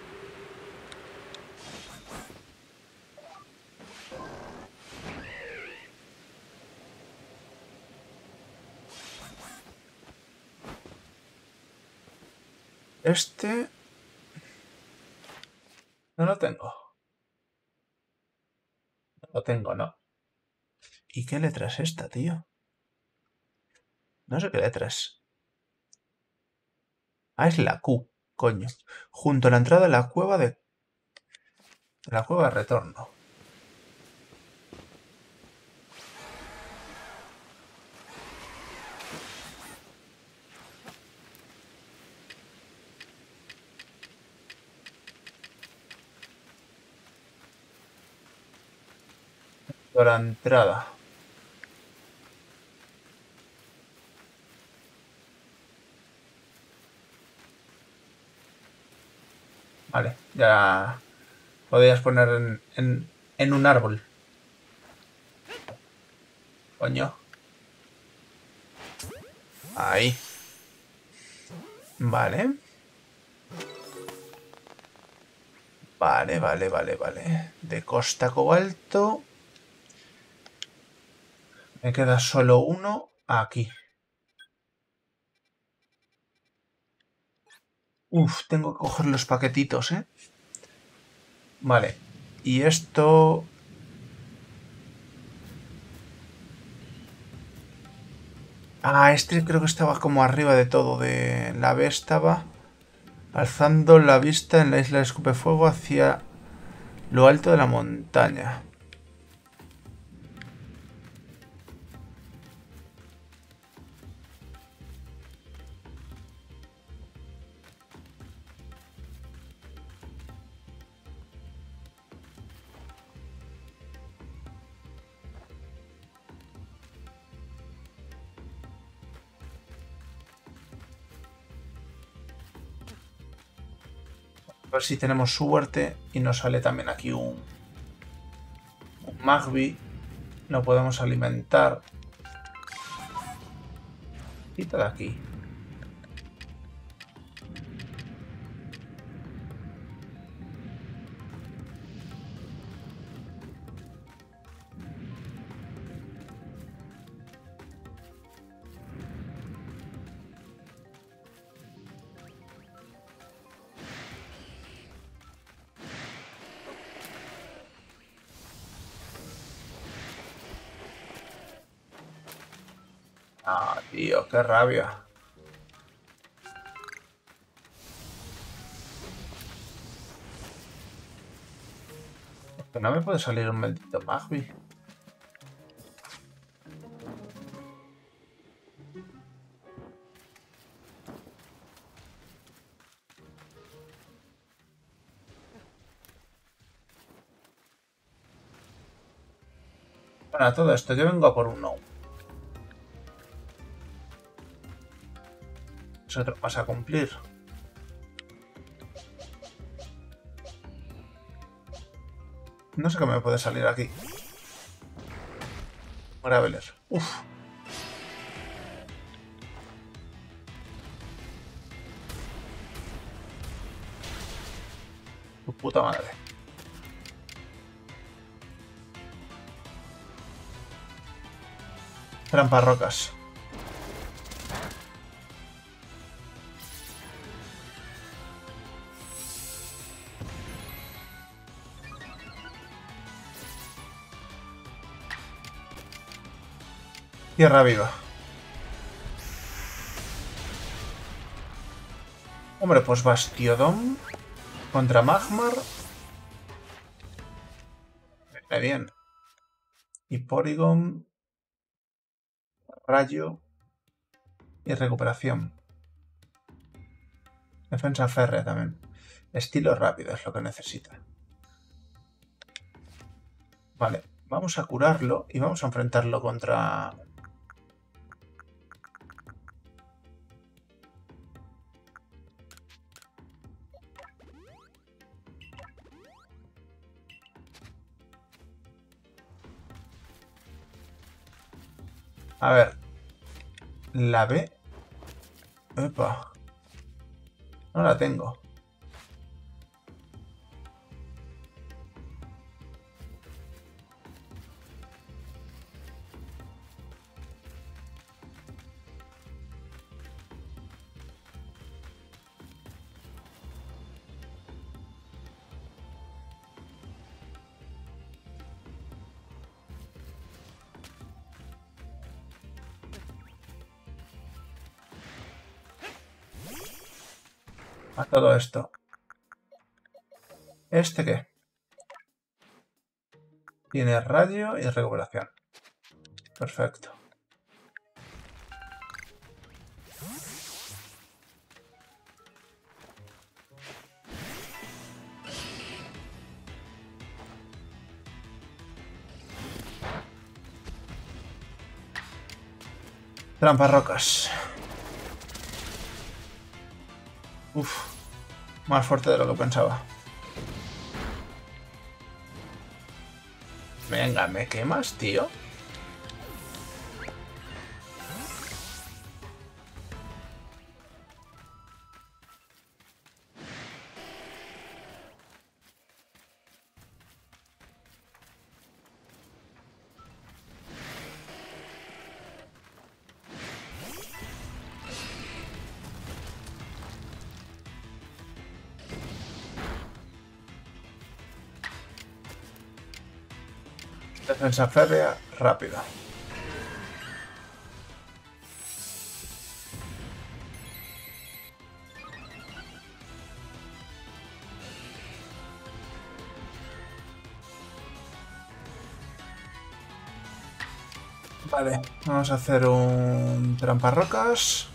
[SPEAKER 1] Este... No lo tengo. No lo tengo, no. ¿Y qué letra es esta, tío? No sé qué letra es. Ah, es la Q, coño. Junto a la entrada de la cueva de... La cueva de retorno. Por la entrada. Vale, ya podrías poner en, en, en un árbol. Coño. Ahí. Vale. Vale, vale, vale, vale. De Costa Cobalto. Me queda solo uno aquí. Uf, tengo que coger los paquetitos, ¿eh? Vale. Y esto... Ah, este creo que estaba como arriba de todo. De la B estaba alzando la vista en la isla de Escupefuego hacia lo alto de la montaña. A ver si tenemos suerte y nos sale también aquí un, un Magby. Lo podemos alimentar. Quita de aquí. Ah, tío, qué rabia. Que no me puede salir un maldito Magby. Bueno, todo esto, yo vengo a por uno. Es otro más a cumplir. No sé qué me puede salir aquí. Graveler. Uf. Tu puta madre. Trampas rocas. Tierra viva. Hombre, pues Bastiodon contra Magmar. Viene bien. Y Porygon. Rayo. Y recuperación. Defensa férrea también. Estilo rápido es lo que necesita. Vale, vamos a curarlo y vamos a enfrentarlo contra... A ver. La B. Epa. No la tengo. A todo esto. ¿Este qué? Tiene radio y recuperación. Perfecto. Trampas rocas. Uf. Más fuerte de lo que pensaba. Venga, ¿me quemas, tío? Defensa férrea, rápido. Vale, vamos a hacer un tramparrocas.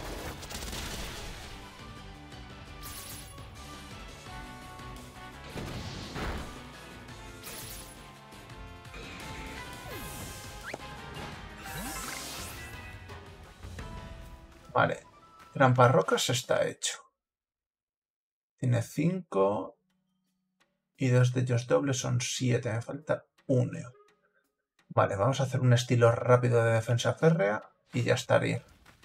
[SPEAKER 1] Vale, tramparrocas está hecho. Tiene cinco y dos de ellos dobles son siete. Me falta uno. Vale, vamos a hacer un estilo rápido de defensa férrea y ya estaría.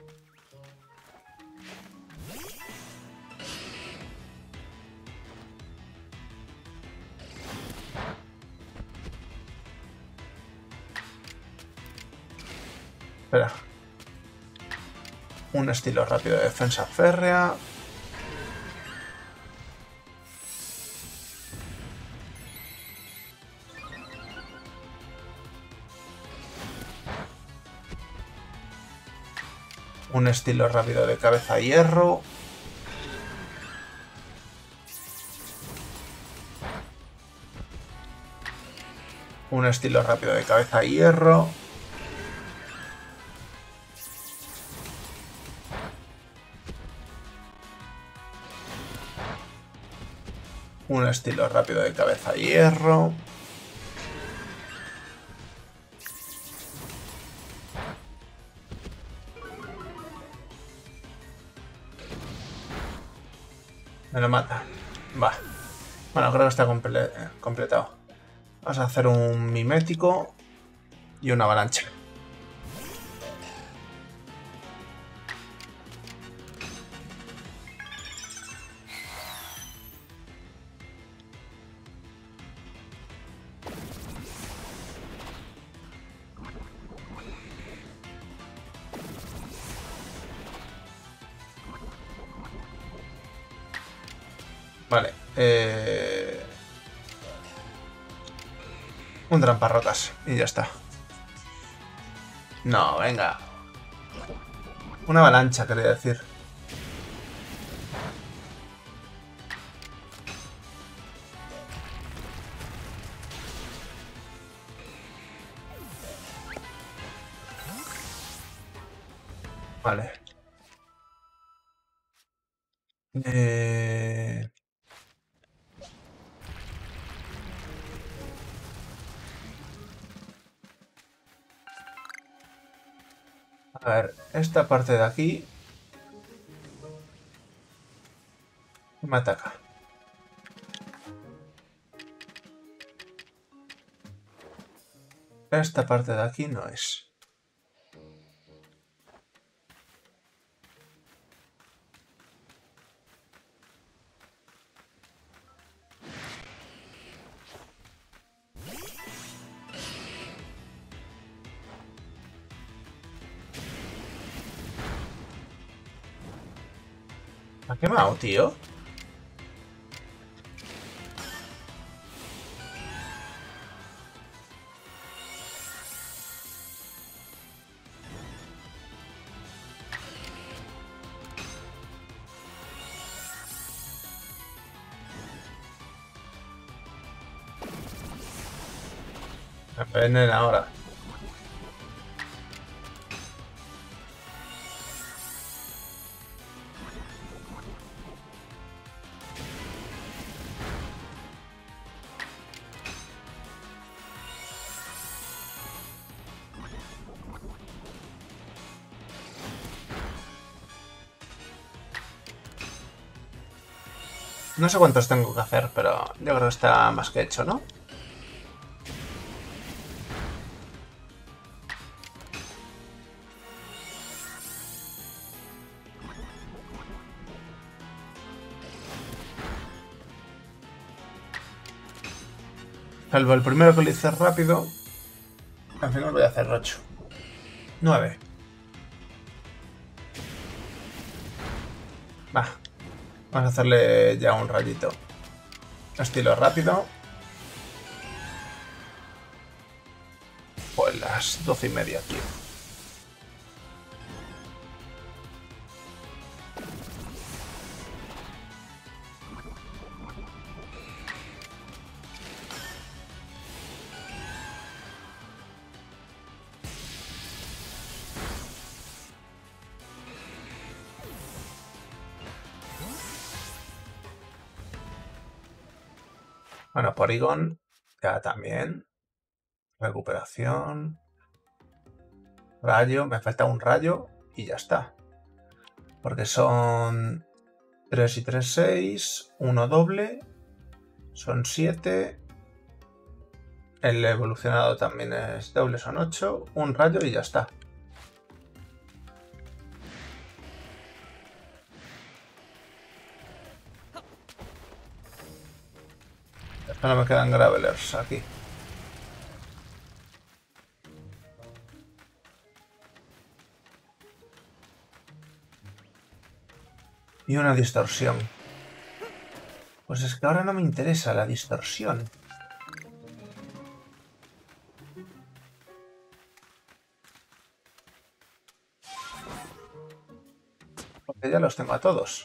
[SPEAKER 1] Espera. Un estilo rápido de defensa férrea. Un estilo rápido de cabeza hierro. Un estilo rápido de cabeza hierro. Un estilo rápido de cabeza hierro. Me lo mata. Va. Bueno, creo que está comple completado. Vamos a hacer un mimético y una avalancha. Vale. Eh... Un tramparrocas y ya está. No, venga. Una avalancha, quería decir. Vale. Eh... A ver, esta parte de aquí me ataca. Esta parte de aquí no es. ¿Me ha quemado, tío? Me envenena ahora. No sé cuántos tengo que hacer, pero yo creo que está más que hecho, ¿no? Salvo el primero que lo hice rápido, al final voy a hacer ocho. nueve. Va. Vamos a hacerle ya un rayito. Estilo rápido. las doce y media, tío. Bueno, Porygon ya también. Recuperación. Rayo, me falta un rayo y ya está. Porque son tres y tres, seis. uno doble. Son siete. El evolucionado también es doble, son ocho. Un rayo y ya está. No me quedan Gravelers aquí. Y una distorsión. Pues es que ahora no me interesa la distorsión. Porque ya los tengo a todos.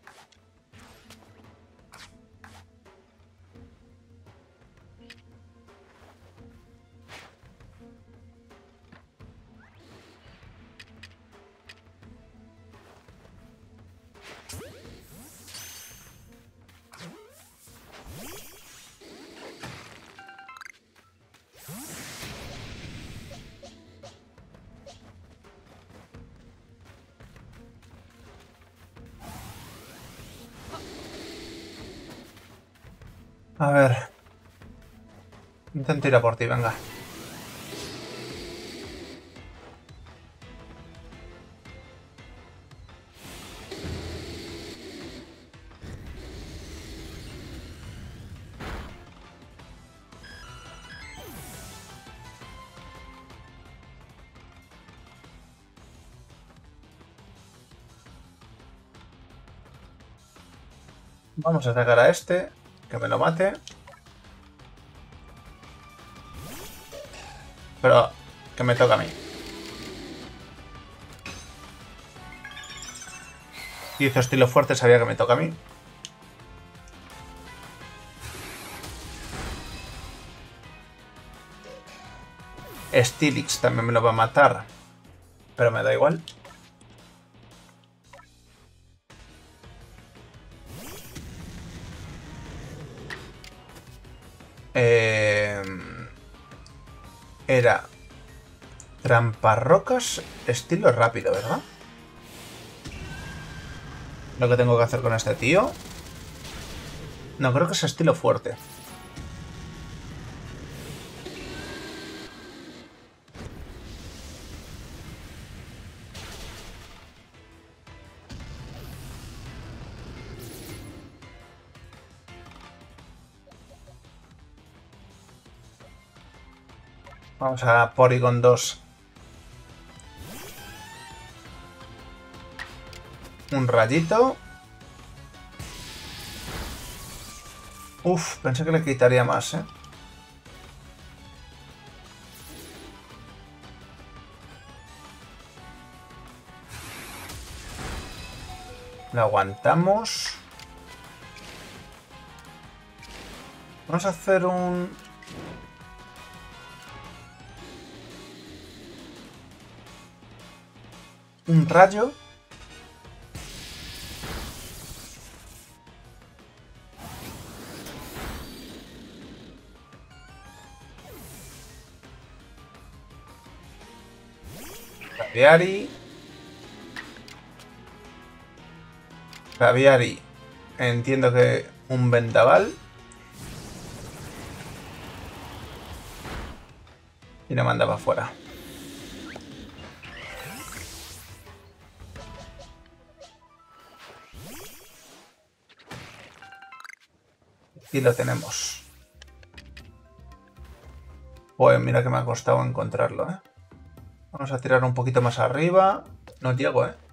[SPEAKER 1] A ver. Intento ir a por ti, venga. Vamos a sacar a este, que me lo mate. Pero que me toca a mí. Hizo estilo fuerte, sabía que me toca a mí. Steelix también me lo va a matar. Pero me da igual. Eh, era tramparrocas estilo rápido, ¿verdad? Lo que tengo que hacer con este tío. No, creo que es estilo fuerte. Vamos a Porygon dos. Un rayito. Uf, pensé que le quitaría más, ¿eh? Lo aguantamos. Vamos a hacer un... Un rayo. Braviary. Braviary. Entiendo que un vendaval. Y lo manda para afuera. Y lo tenemos. Pues mira que me ha costado encontrarlo, ¿eh? Vamos a tirar un poquito más arriba. No llego, ¿eh?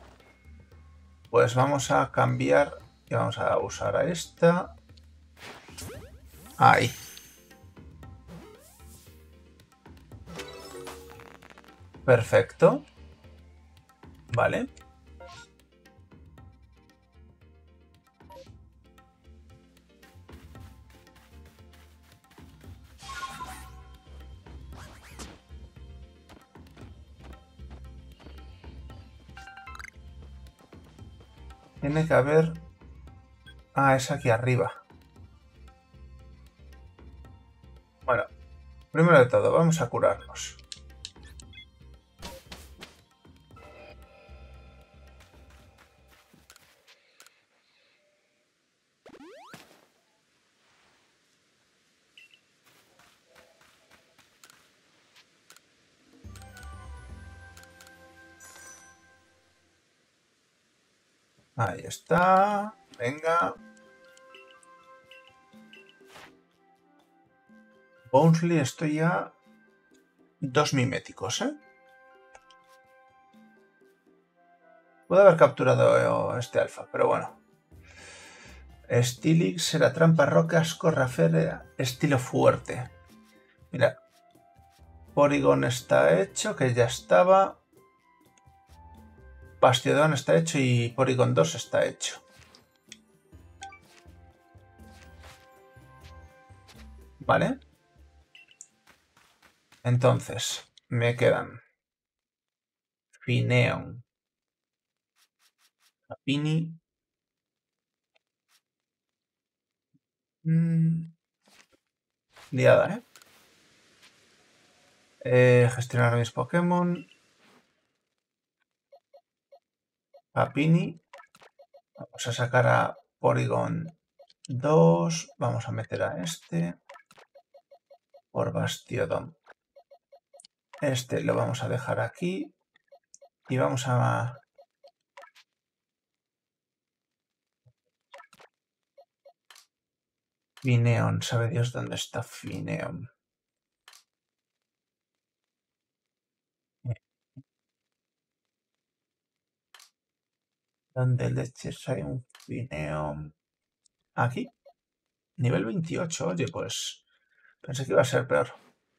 [SPEAKER 1] Pues vamos a cambiar y vamos a usar a esta. Ahí. Perfecto. Vale. Tiene que haber... Ah, es aquí arriba. Bueno, primero de todo, vamos a curarnos. Ahí está. Venga. Bounsley, estoy ya... Dos miméticos, ¿eh? Puedo haber capturado este alfa, pero bueno. Stilix, será trampa, rocas, corrafera, estilo fuerte. Mira. Porygon está hecho, que ya estaba. Bastiodon está hecho y Porygon dos está hecho. ¿Vale? Entonces, me quedan Finneon, Happiny, mmm, liada, ¿eh? ¿eh? Gestionar mis Pokémon. Happiny. Vamos a sacar a Porygon dos. Vamos a meter a este. Por Bastiodon. Este lo vamos a dejar aquí. Y vamos a... Finneon. ¿Sabe Dios dónde está Finneon? ¿Dónde leches hay un Finneon? Aquí. Nivel veintiocho. Oye, pues... Pensé que iba a ser peor.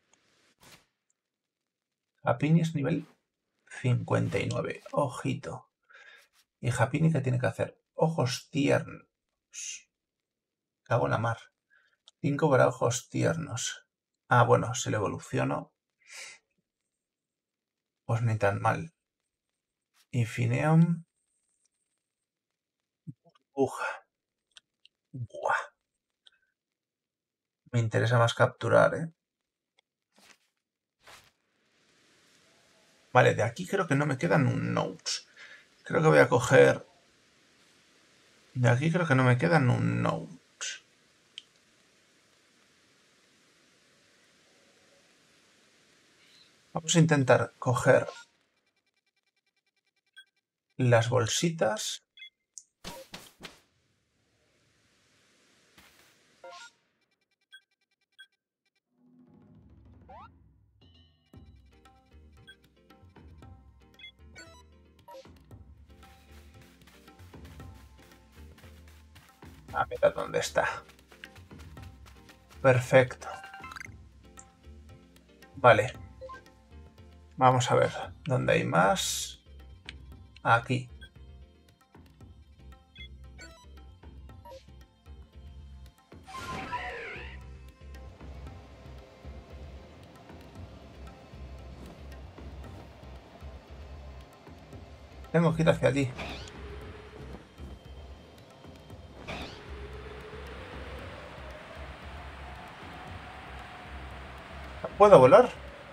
[SPEAKER 1] Happiny es nivel cincuenta y nueve. Ojito. ¿Y Happiny qué tiene que hacer? Ojos tiernos. Cago en la mar. cinco para ojos tiernos. Ah, bueno, si lo evoluciono, pues ni tan mal. Y Finneon. Uja. Buah. Me interesa más capturar, ¿eh? Vale, de aquí creo que no me quedan un notes. Creo que voy a coger... De aquí creo que no me quedan un notes. Vamos a intentar coger las bolsitas. Ah, mira dónde está. Perfecto. Vale. Vamos a ver. ¿Dónde hay más? Aquí. Tengo que ir hacia allí. ¿Puedo volar?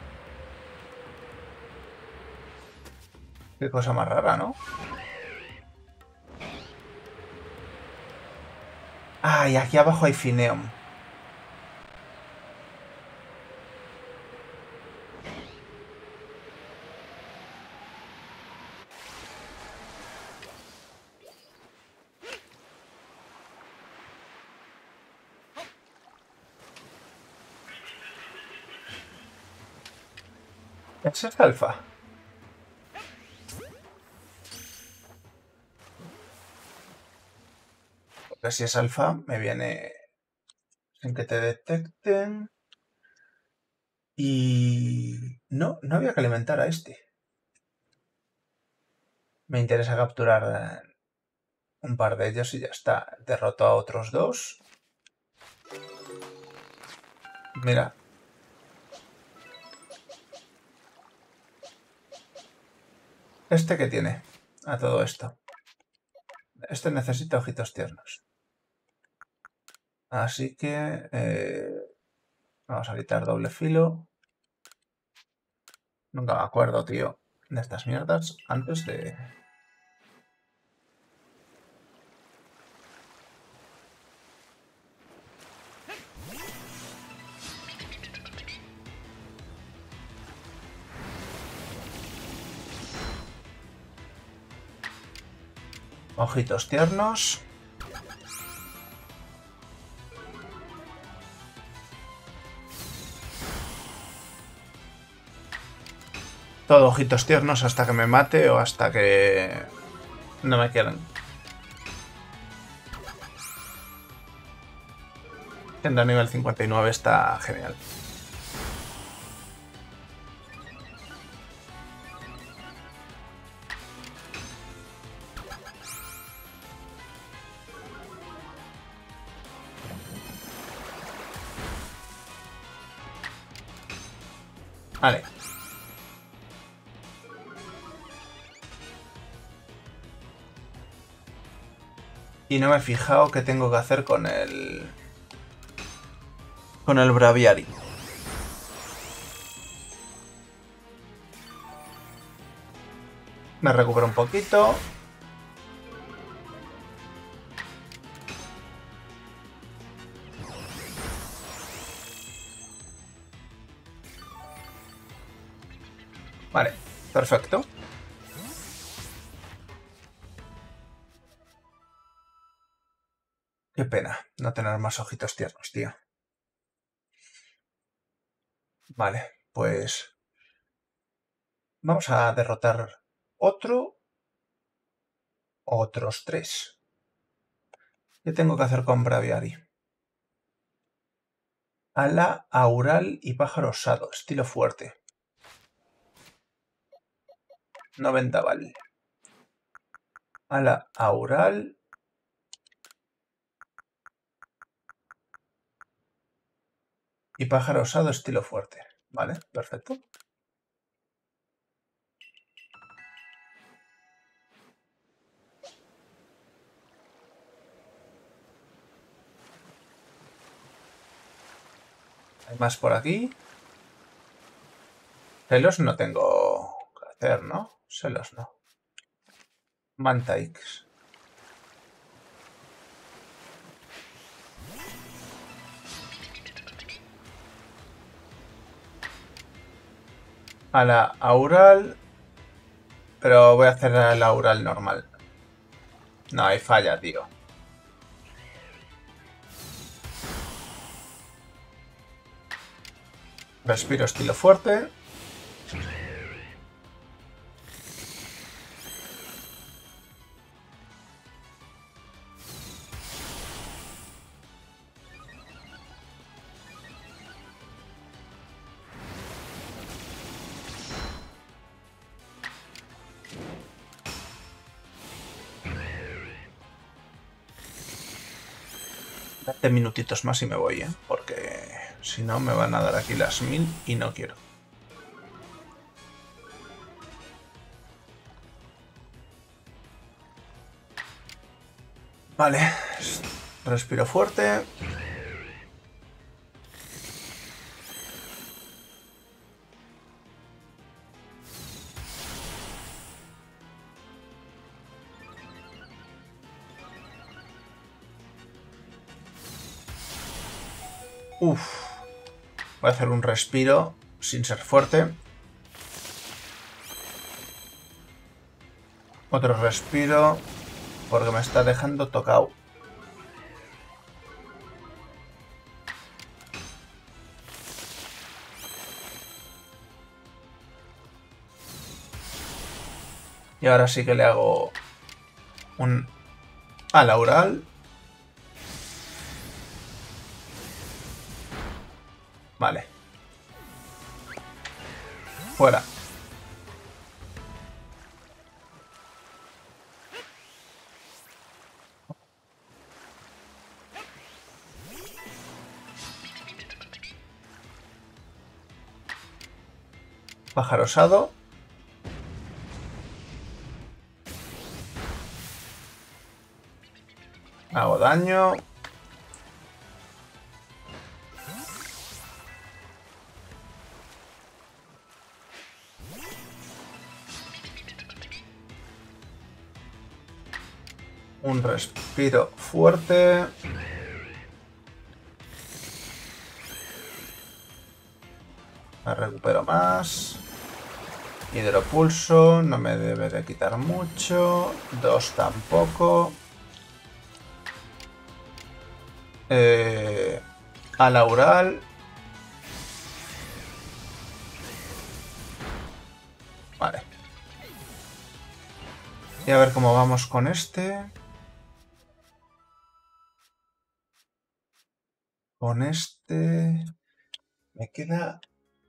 [SPEAKER 1] Qué cosa más rara, ¿no? Ah, y aquí abajo hay Finneon. ¿Ese es alfa? Porque si es alfa, me viene sin que te detecten. Y... no, no había que alimentar a este. Me interesa capturar eh, un par de ellos y ya está. Derroto a otros dos. Mira. ¿Este qué tiene? A todo esto. Este necesita ojitos tiernos. Así que... Eh, vamos a quitar doble filo. Nunca me acuerdo, tío, de estas mierdas antes de... Ojitos tiernos. Todo ojitos tiernos hasta que me mate o hasta que no me quieran. Siendo a nivel cincuenta y nueve está genial. Vale. Y no me he fijado qué tengo que hacer con el... con el Braviary. Me recupero un poquito. Vale, perfecto. Qué pena no tener más ojitos tiernos, tío. Vale, pues... vamos a derrotar otro... otros tres. ¿Qué tengo que hacer con Braviary? Ala, aural y pájaro osado. Estilo fuerte. noventa vale. Ala, aural. Y pájaro osado, estilo fuerte. Vale, perfecto. Hay más por aquí. Celos no tengo que hacer, ¿no? Celos no. Mantaix. A la aural. Pero voy a hacer la aural normal. No, hay falla, tío. Respiro estilo fuerte. veinte minutitos más y me voy, ¿eh? Porque si no me van a dar aquí las mil y no quiero. Vale. Respiro fuerte. Uf. Voy a hacer un respiro sin ser fuerte. Otro respiro. Porque me está dejando tocado. Y ahora sí que le hago un al aural. Vale. Fuera. Pájaro osado. Hago daño. Un respiro fuerte. Me recupero más. Hidropulso. No me debe de quitar mucho. Dos tampoco. Eh, Alaural. Vale. Y a ver cómo vamos con este. Con este... Me queda...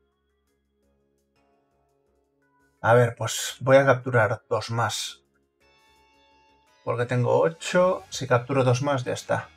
[SPEAKER 1] A ver, pues voy a capturar dos más. Porque tengo ocho. Si capturo dos más, ya está.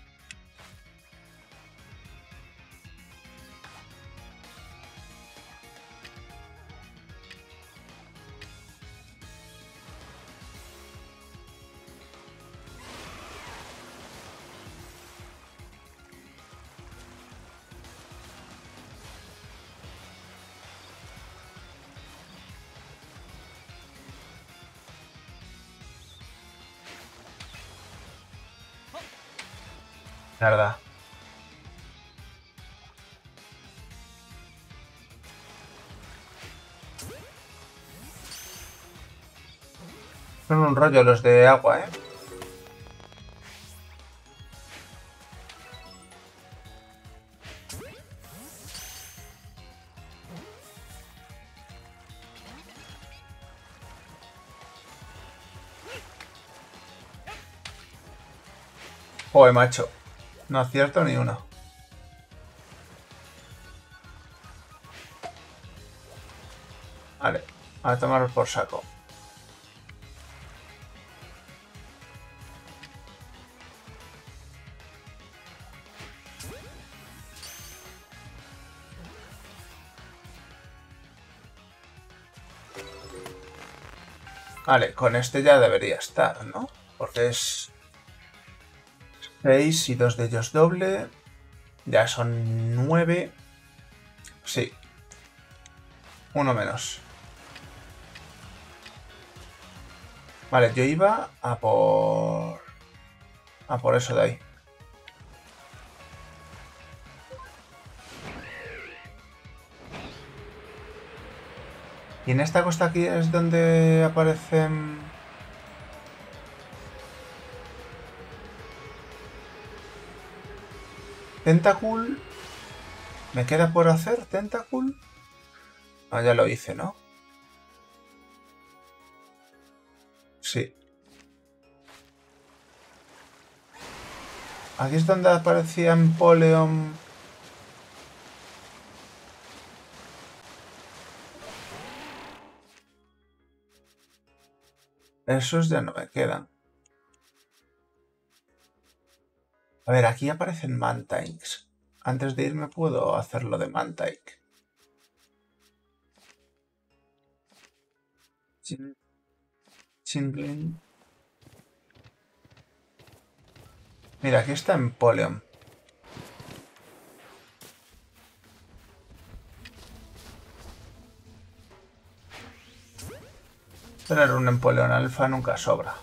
[SPEAKER 1] La verdad. Son un rollo los de agua, ¿eh? Joder, macho. No acierto ni uno. Vale. A tomar por saco. Vale, con este ya debería estar, ¿no? Porque es seis y dos de ellos doble. Ya son nueve. Sí. Uno menos. Vale, yo iba a por... A por eso de ahí. Y en esta costa aquí es donde aparecen... Tentacool. ¿Me queda por hacer Tentacool? Ah, ya lo hice, ¿no? Sí. Aquí es donde aparecía Empoleon. Esos ya no me quedan. A ver, aquí aparecen Mantikes. Antes de irme puedo hacerlo de Mantike. Chin... Chingling. Mira, aquí está Empoleon. Tener un Empoleon alfa nunca sobra.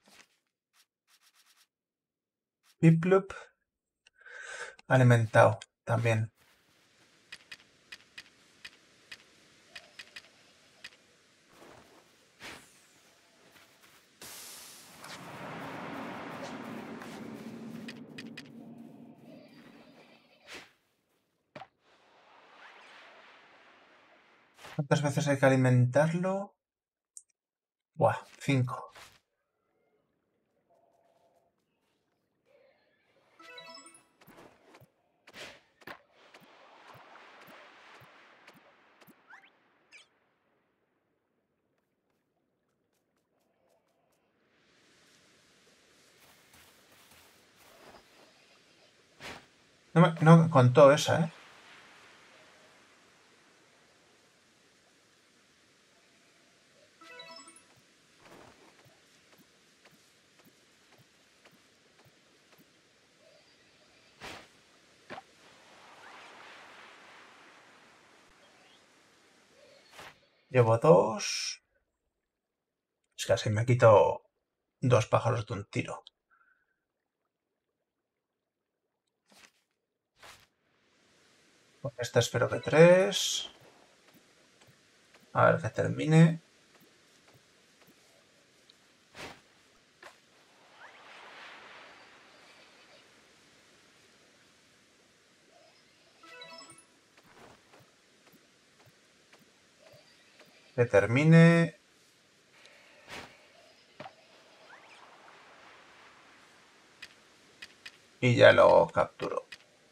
[SPEAKER 1] Piplup alimentado. también. ¿Cuántas veces hay que alimentarlo? Buah, cinco. No me no contó esa, ¿eh? Llevo dos. Es que así me quito dos pájaros de un tiro. Con esta espero que tres. A ver que termine. Que termine. Y ya lo capturo.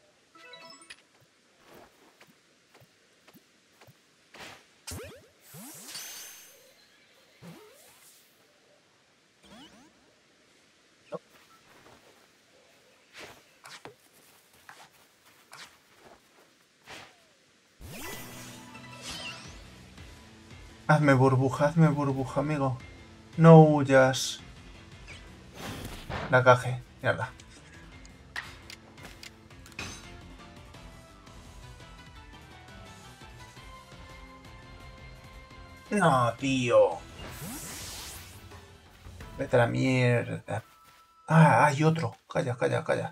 [SPEAKER 1] Hazme burbuja, hazme burbuja, amigo. No huyas. La caje, mierda. No, tío. Vete a la mierda. Ah, hay otro. Calla, calla, calla.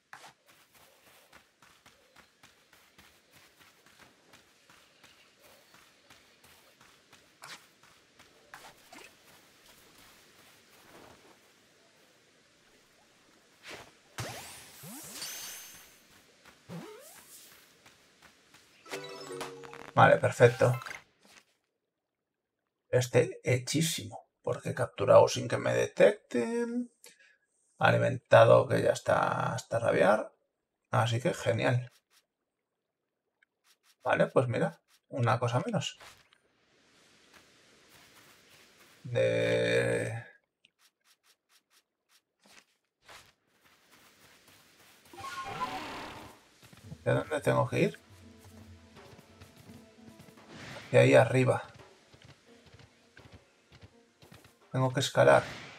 [SPEAKER 1] Vale, perfecto. Este hechísimo. Porque he capturado sin que me detecten. Alimentado que ya está hasta rabiar. Así que genial. Vale, pues mira. Una cosa menos. De... ¿De dónde tengo que ir? De ahí arriba. Tengo que escalar.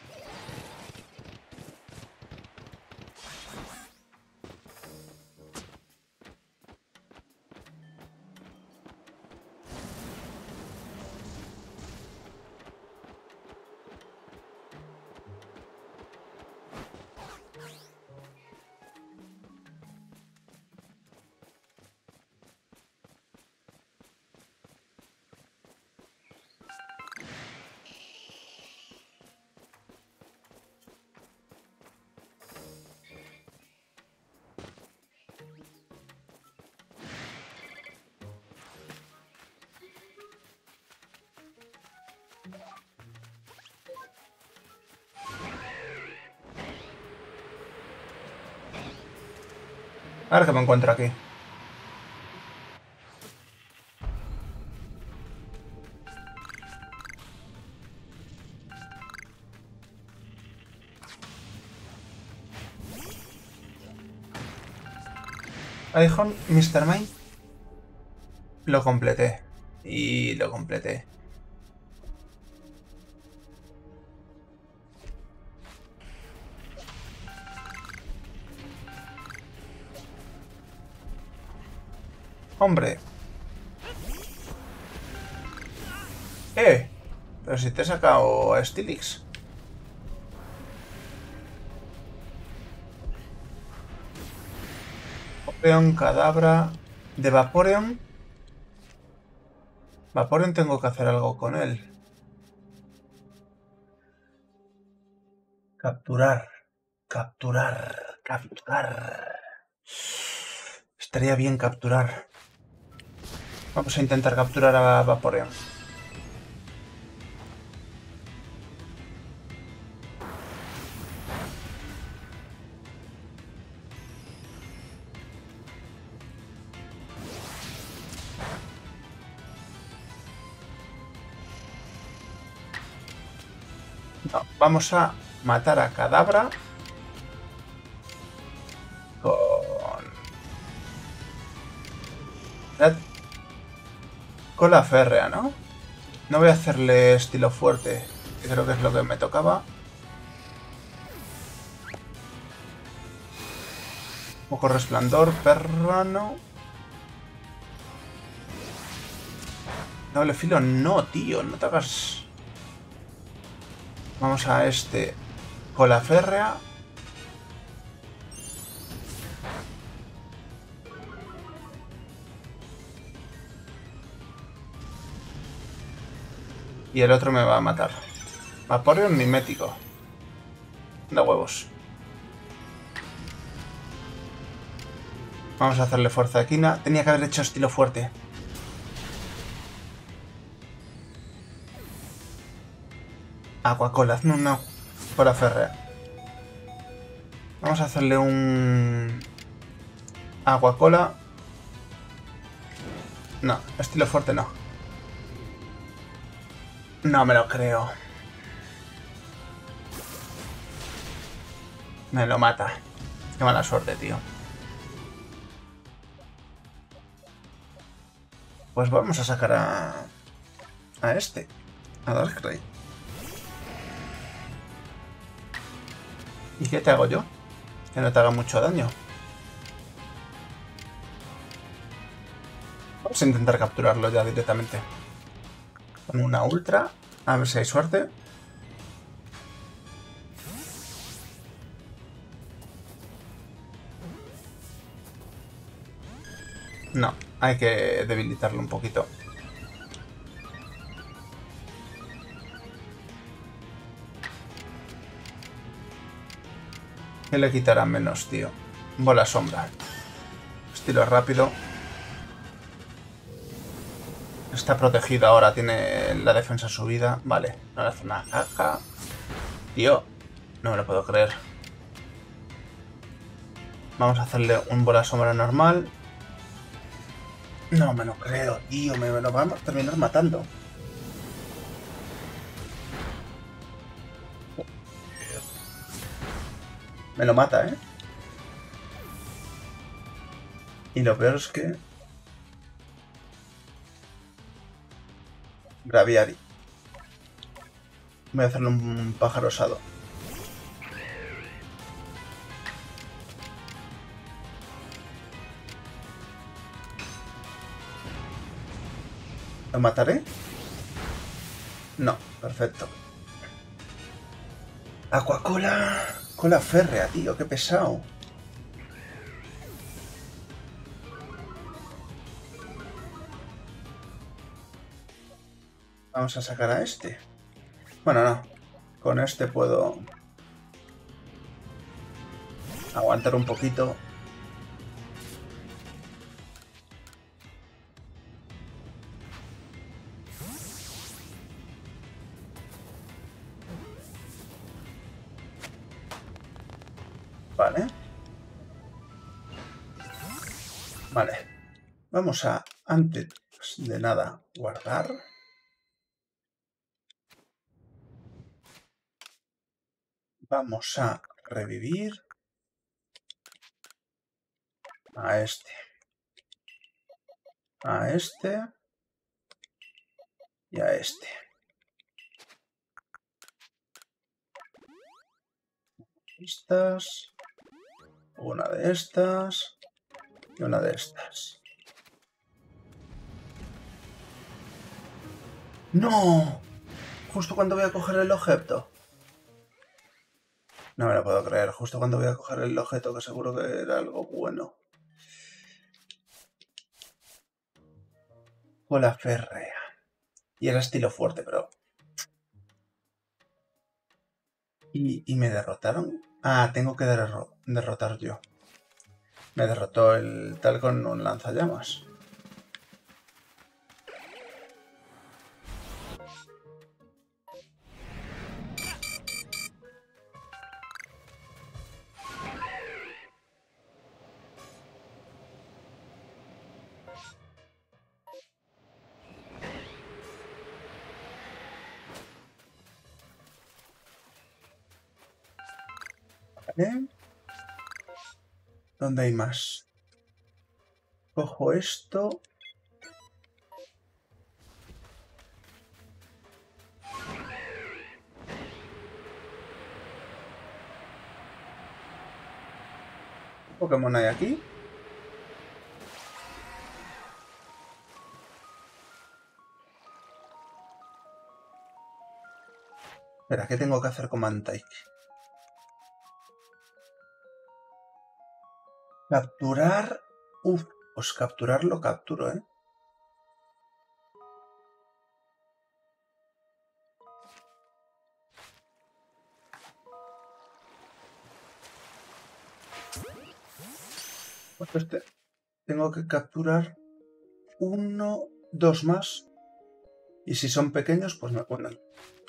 [SPEAKER 1] A ver qué me encuentro aquí. iPhone, mister Mine. Lo completé. Y lo completé. Hombre. Eh. Pero si te he sacado a Stilix. Vaporeon, Kadabra... De Vaporeon... Vaporeon tengo que hacer algo con él. Capturar. Capturar. Capturar. Estaría bien capturar. Vamos a intentar capturar a Vaporeon. No, vamos a matar a Kadabra con... con la férrea, ¿no? No voy a hacerle estilo fuerte, que creo que es lo que me tocaba. Poco resplandor, perrano. Doble filo, no, tío, no te hagas... Vamos a este con la férrea. Y el otro me va a matar. Vaporeon mimético. Da huevos. Vamos a hacerle fuerza de quina. Tenía que haber hecho estilo fuerte. Aquacola, hazme una cola férrea. Vamos a hacerle un... Aquacola. No, estilo fuerte no. No me lo creo. Me lo mata. Qué mala suerte, tío. Pues vamos a sacar a... A este. A Darkrai. ¿Y qué te hago yo? Que no te haga mucho daño. Vamos a intentar capturarlo ya directamente. Con una ultra. A ver si hay suerte. No, hay que debilitarlo un poquito. ¿Qué le quitará menos, tío? Bola sombra. Estilo rápido. Está protegido ahora, tiene la defensa subida. Vale, no le hace una caja. Tío, no me lo puedo creer. Vamos a hacerle un bola sombra normal. No me lo creo, tío, me lo van a terminar matando. Me lo mata, ¿eh? Y lo peor es que... Braviary. Voy a hacerle un pájaro osado. ¿Lo mataré? No, perfecto. Aquacola. Cola férrea, tío, qué pesado. Vamos a sacar a este. Bueno, no. Con este puedo aguantar un poquito. Vale. Vale. Vamos a, antes de nada, guardar. Vamos a revivir a este. A este. Y a este. Estas. Una de estas. Y una de estas. ¡No! Justo cuando voy a coger el objeto. No me lo puedo creer. Justo cuando voy a coger el objeto, que seguro que era algo bueno. Cola férrea. Y era estilo fuerte, pero... ¿Y, y me derrotaron? Ah, tengo que derro derrotar yo. Me derrotó el tal con un lanzallamas. ¿Vale? ¿Dónde hay más? Cojo esto. ¿Qué Pokémon hay aquí? Espera, ¿qué tengo que hacer con Mantike? Capturar... Uf, pues capturar lo capturo, ¿eh? Pues este... Tengo que capturar uno, dos más. Y si son pequeños, pues me ponen.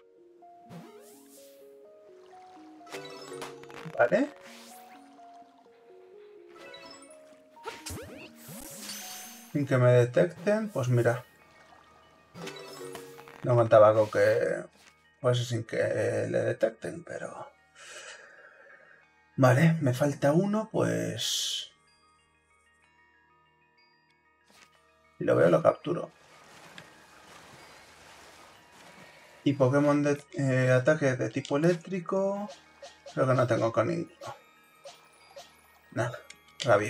[SPEAKER 1] ¿Vale? Sin que me detecten, pues mira. No contaba con que fuese sin que le detecten, pero... Vale, me falta uno, pues... Si lo veo, lo capturo. Y Pokémon de eh, ataque de tipo eléctrico... Creo que no tengo con ninguno. Nada, rabia.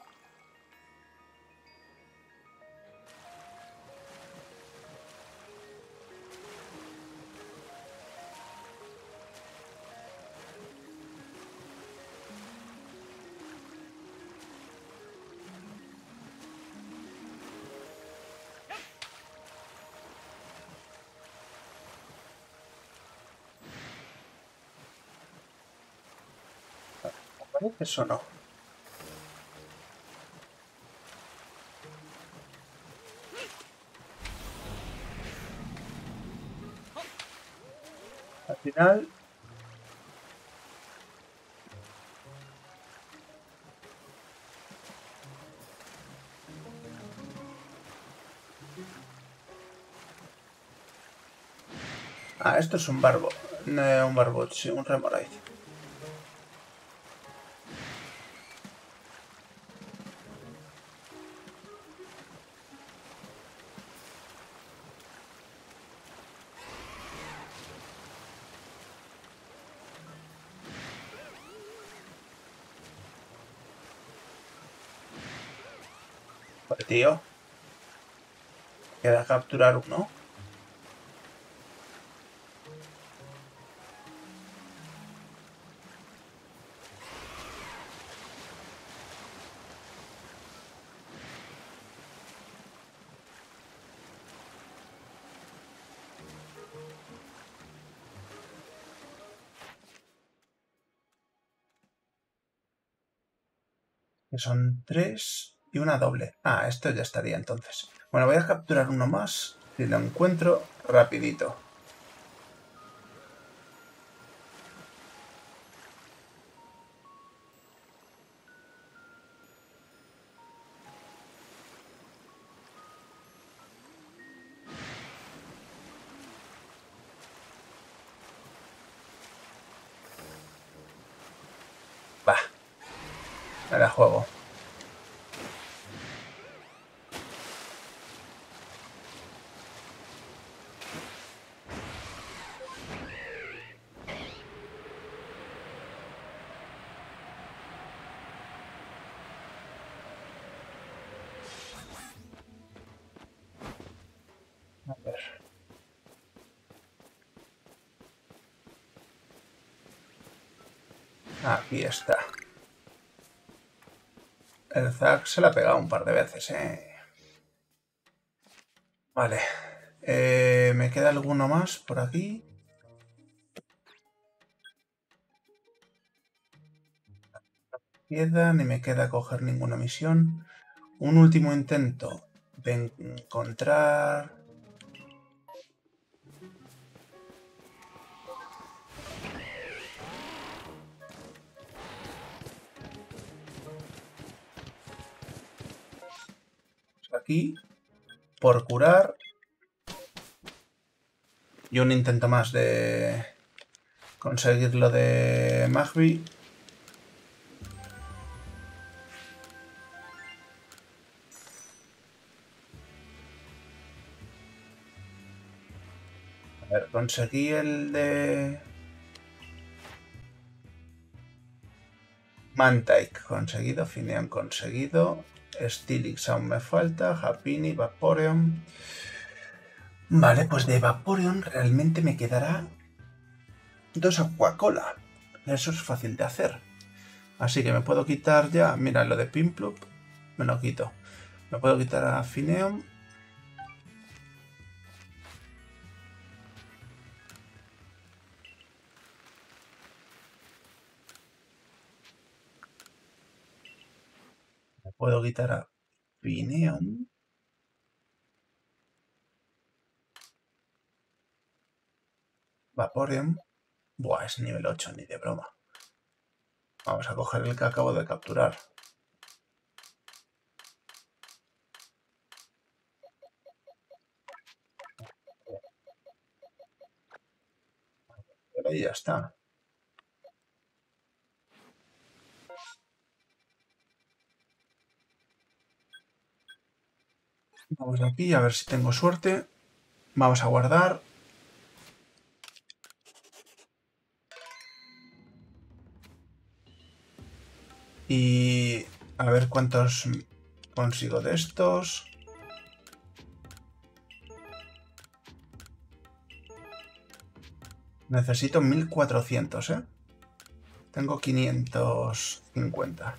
[SPEAKER 1] Vale, eso no. Al final... Ah, esto es un barbo. No, un barbot, sí, un Remoraid. Pues tío, queda capturar uno. Que son tres y una doble. Ah, esto ya estaría entonces. Bueno, voy a capturar uno más. Si lo encuentro, rapidito. Va, me la juego. A ver. Aquí está. El Zack se la ha pegado un par de veces, eh. Vale. Eh, ¿me queda alguno más por aquí? Queda, ni me queda coger ninguna misión. Un último intento de encontrar... Aquí, por curar. Y un intento más de conseguir lo de Magby. A ver, conseguí el de... Mantike conseguido, Fineon conseguido, Steelix aún me falta, Happiny, Vaporeon. Vale, pues de Vaporeon realmente me quedará dos Aquacola. Eso es fácil de hacer. Así que me puedo quitar ya, mira, lo de Pimplup, me lo quito. Me puedo quitar a Fineon. Me puedo quitar a Fineon. Vaporeon. Buah, es nivel ocho, ni de broma. Vamos a coger el que acabo de capturar. Pero ahí ya está. Vamos aquí a ver si tengo suerte. Vamos a guardar. Y a ver cuántos consigo de estos. Necesito mil cuatrocientos, ¿eh? Tengo quinientos cincuenta.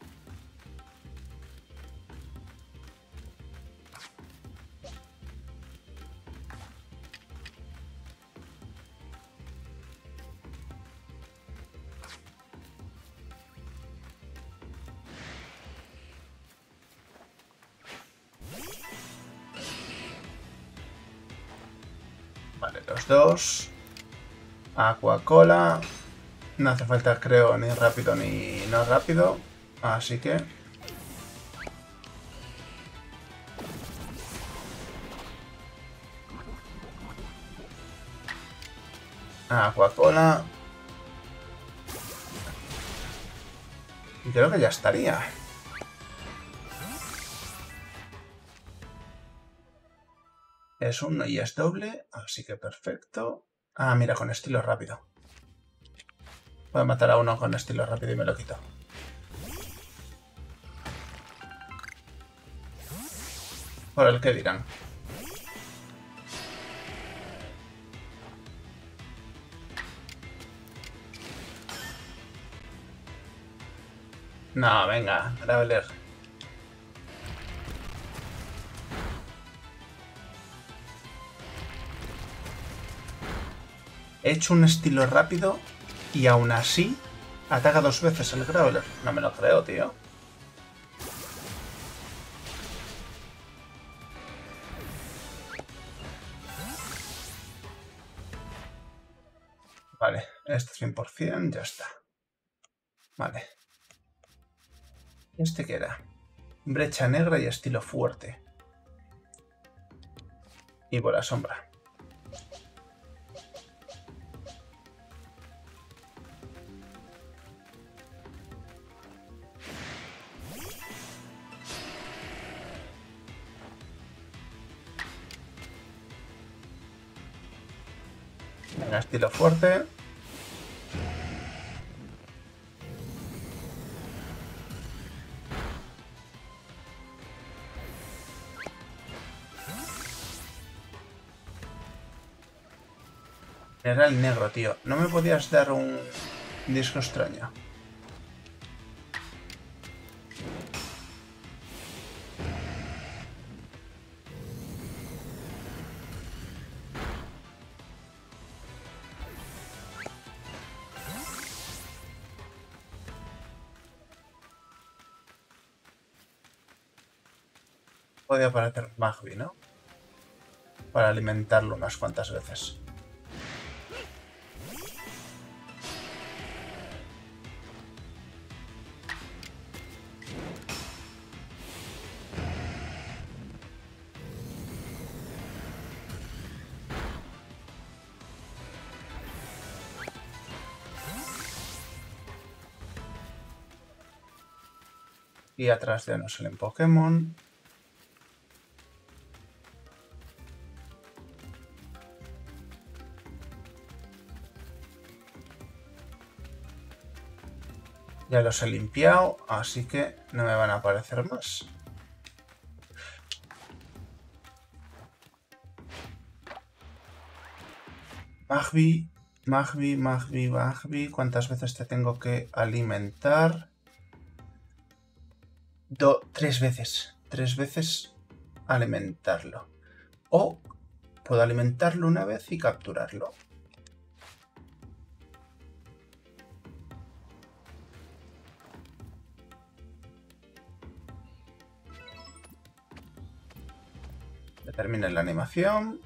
[SPEAKER 1] Vale, los dos. Aquacola. No hace falta, creo, ni rápido ni no rápido. Así que... Aquacola. Y creo que ya estaría. Es uno y es doble, así que perfecto. Ah, mira, con estilo rápido. Voy a matar a uno con estilo rápido y me lo quito. Por el que dirán. No, venga, Graveler. He hecho un estilo rápido y aún así ataca dos veces el Graveler. No me lo creo, tío. Vale, este cien por cien, ya está. Vale. ¿Este qué era? Brecha negra y estilo fuerte. Y bola sombra. Venga, estilo fuerte. Era el negro, tío. ¿No me podías dar un disco extraño? Podía aparecer Magby, ¿no? Para alimentarlo unas cuantas veces. Y atrás ya nos salen Pokémon. Ya los he limpiado, así que no me van a aparecer más. Magby, Magby, Magby, Magby. ¿Cuántas veces te tengo que alimentar? Do, tres veces. Tres veces alimentarlo. O puedo alimentarlo una vez y capturarlo. Que termine la animación.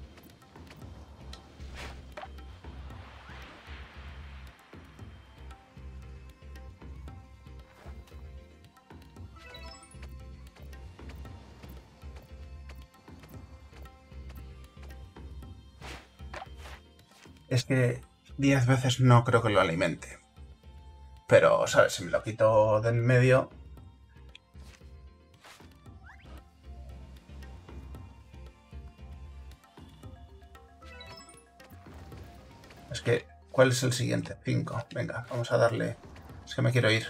[SPEAKER 1] Es que diez veces no creo que lo alimente. Pero, ¿sabes? Si me lo quito de en medio... Es que, ¿cuál es el siguiente? cinco. Venga, vamos a darle... Es que me quiero ir.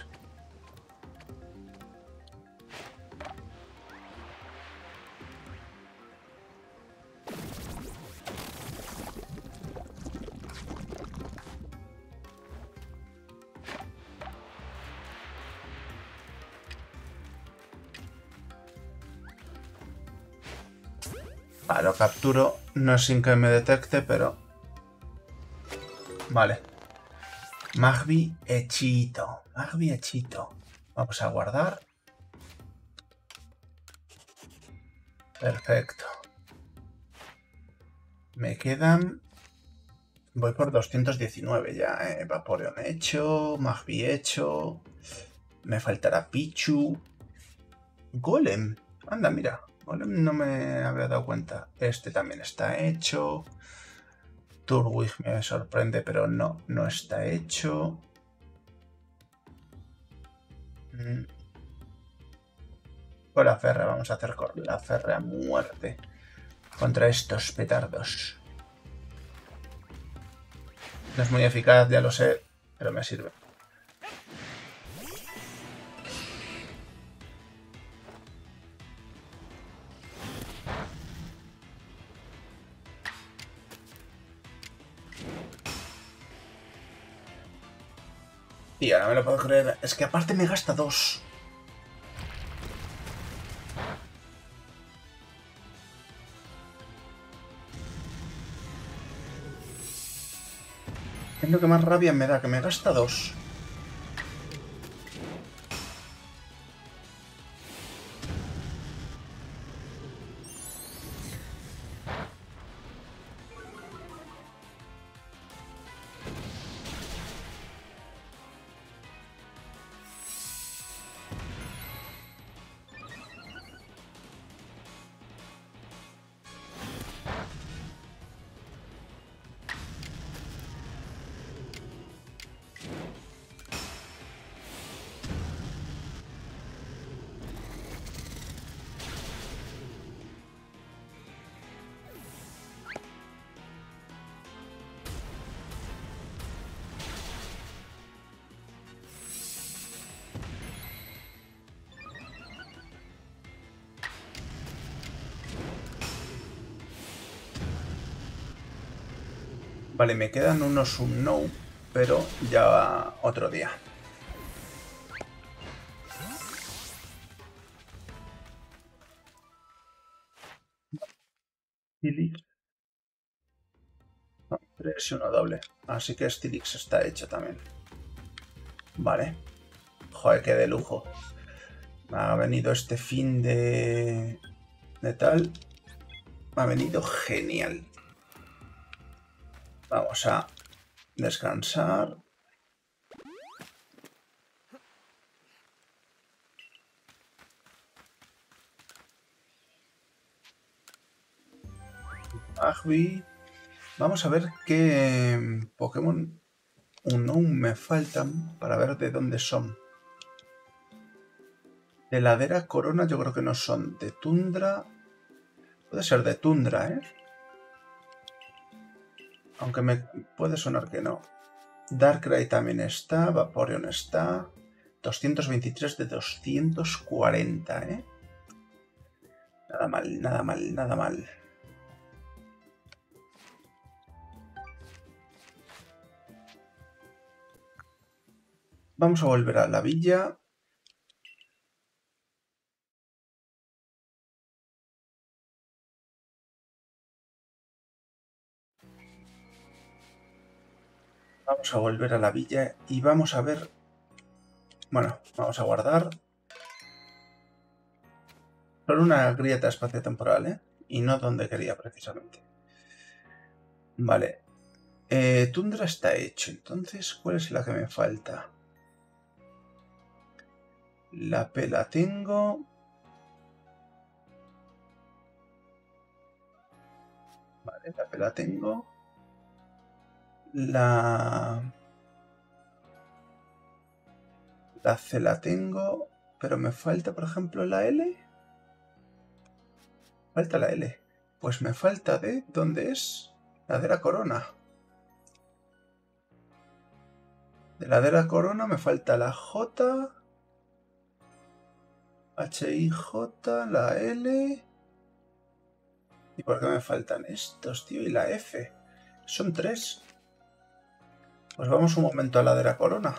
[SPEAKER 1] Ah, lo capturo. No es sin que me detecte, pero... Vale. Magby hechito. Magby hechito. Vamos a guardar. Perfecto. Me quedan... Voy por doscientos diecinueve ya, ¿eh? Vaporeon hecho, Magby hecho... Me faltará Pichu... Golem. Anda, mira. Golem no me había dado cuenta. Este también está hecho. Turtwig me sorprende, pero no, no está hecho. Mm. Con la ferra, vamos a hacer con la ferra a muerte. Contra estos petardos. No es muy eficaz, ya lo sé, pero me sirve. Tío, no me lo puedo creer. Es que aparte me gasta dos. Es lo que más rabia me da, que me gasta dos. Vale, me quedan unos Unknown, pero ya otro día. Stilix. No, tres y uno doble. Así que Stilix está hecho también. Vale. Joder, qué de lujo. Me ha venido este fin de... de tal. Me ha venido genial. Vamos a descansar. Magby. Vamos a ver qué Pokémon Unown me faltan para ver de dónde son. De Ladera Corona yo creo que no son. De Tundra... Puede ser de Tundra, ¿eh? Aunque me puede sonar que no. Darkrai también está. Vaporeon está. doscientos veintitrés de doscientos cuarenta, ¿eh? Nada mal, nada mal, nada mal. Vamos a volver a la villa. Vamos a volver a la villa y vamos a ver... Bueno, vamos a guardar. Solo una grieta espaciotemporal, ¿eh? Y no donde quería precisamente. Vale. Eh, Tundra está hecho. Entonces, ¿cuál es la que me falta? La P la tengo. Vale, la P la tengo. La... La C la tengo. Pero me falta, por ejemplo, la L. Falta la L. Pues me falta de... ¿Dónde es? Ladera Corona. De Ladera Corona me falta la J... H I J, la L... ¿Y por qué me faltan estos, tío? Y la F. Son tres. Pues vamos un momento a la Ladera Corona.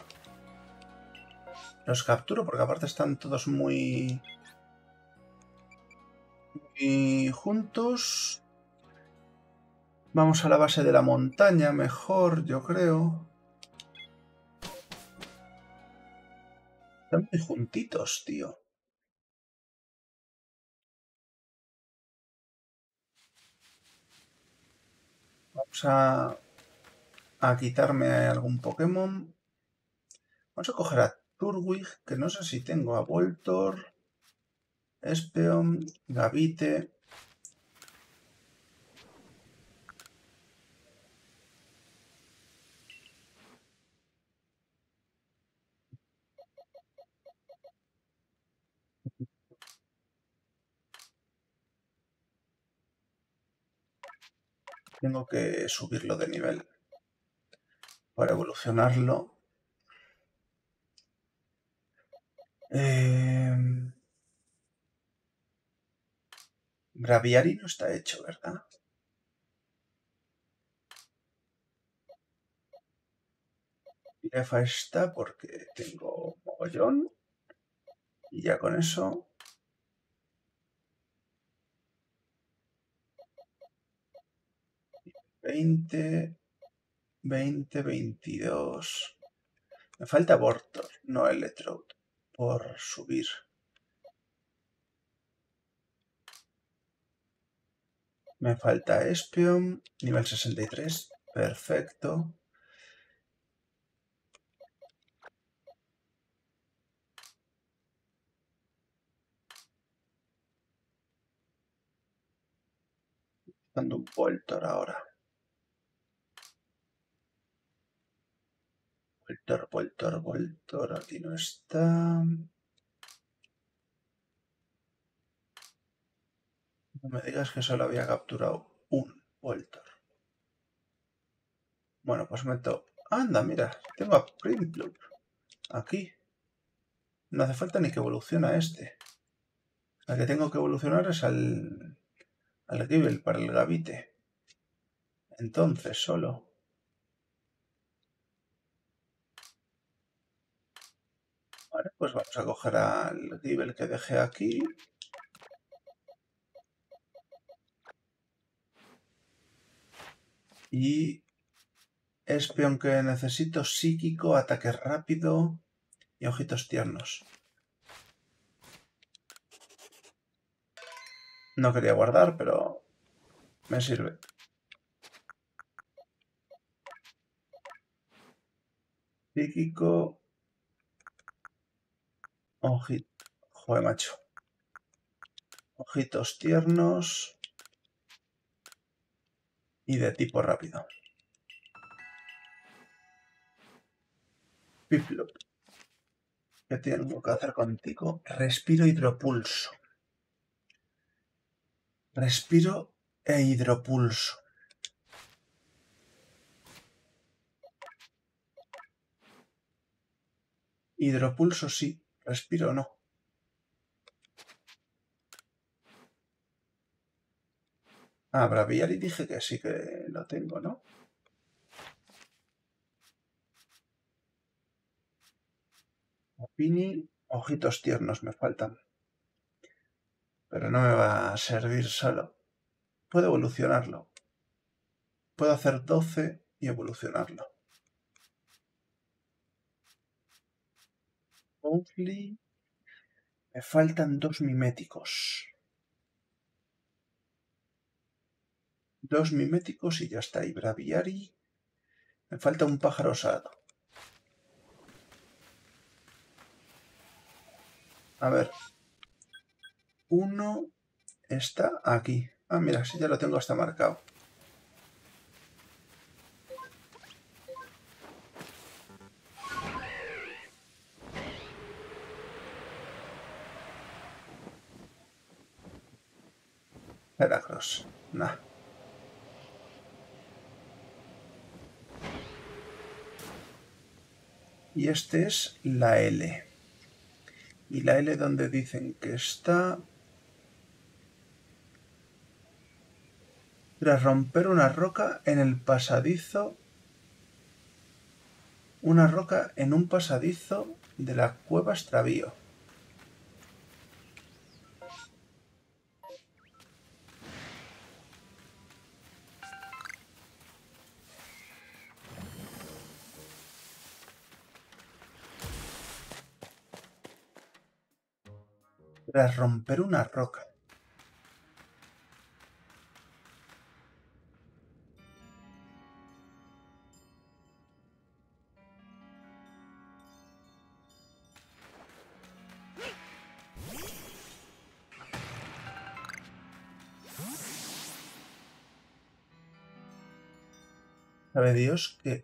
[SPEAKER 1] Los capturo porque aparte están todos muy... muy juntos. Vamos a la base de la montaña mejor, yo creo. Están muy juntitos, tío. Vamos a... a quitarme algún Pokémon. Vamos a coger a Turtwig, que no sé si tengo a Voltor, Espeon, Gavite. Tengo que subirlo de nivel para evolucionarlo. Eh... Braviary no está hecho, ¿verdad? Pirefa está porque tengo mogollón. Y ya con eso... veinte, veinte, veintidós... Me falta Voltor, no Electrode, por subir. Me falta Espeon, nivel sesenta y tres, perfecto. Dando un Voltor ahora. Voltor, Voltor, Voltor, aquí no está. No me digas que solo había capturado un Voltor. Bueno, pues meto... Anda, mira, tengo a Prinplup aquí. No hace falta ni que evolucione a este. Al que tengo que evolucionar es al... al Gible para el Gavite. Entonces, solo... Vale, pues vamos a coger al Gible que dejé aquí. Y... Espeon que necesito, psíquico, ataque rápido y ojitos tiernos. No quería guardar, pero me sirve. Psíquico. Ojito. Joder, macho. Ojitos tiernos. Y de tipo rápido. Piplup. ¿Qué tengo que hacer contigo? Respiro hidropulso. Respiro e hidropulso. Hidropulso sí. Respiro no. Ah, Braviary dije que sí que lo tengo, ¿no? Opini, ojitos tiernos me faltan. Pero no me va a servir solo. Puedo evolucionarlo. Puedo hacer doce y evolucionarlo. Only. Me faltan dos miméticos. Dos miméticos y ya está. Y Braviary. Me falta un pájaro osado. A ver. Uno está aquí. Ah, mira, sí, ya lo tengo hasta marcado. Heracross. Nah. Y este es la L. Y la L donde dicen que está... Tras romper una roca en el pasadizo... Una roca en un pasadizo de la cueva extravío. Tras romper una roca. Sabe Dios que...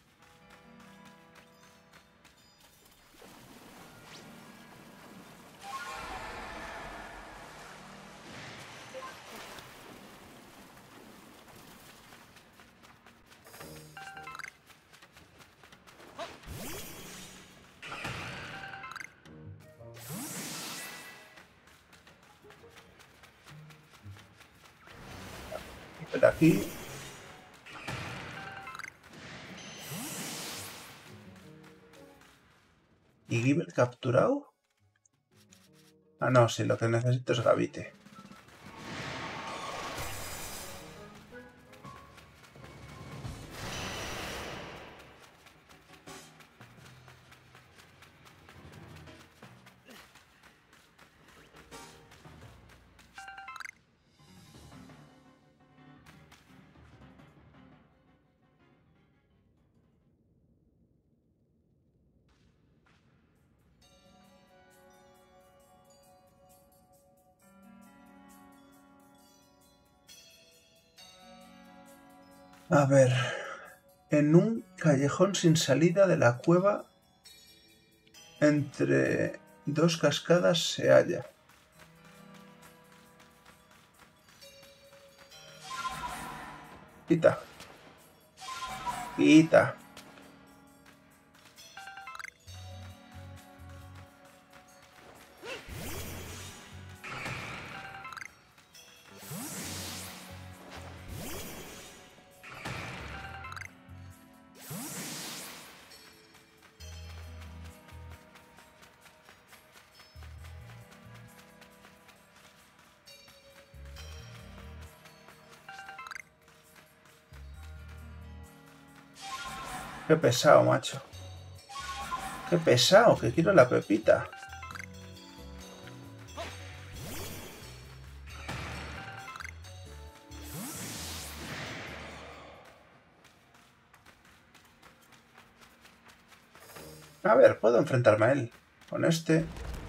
[SPEAKER 1] Pero aquí... ¿Y Gible capturado? Ah, no, sí, lo que necesito es Gavite. A ver... En un callejón sin salida de la cueva, entre dos cascadas se halla. Quita. Quita. Qué pesado, macho. Qué pesado, que quiero la pepita. A ver, puedo enfrentarme a él con este.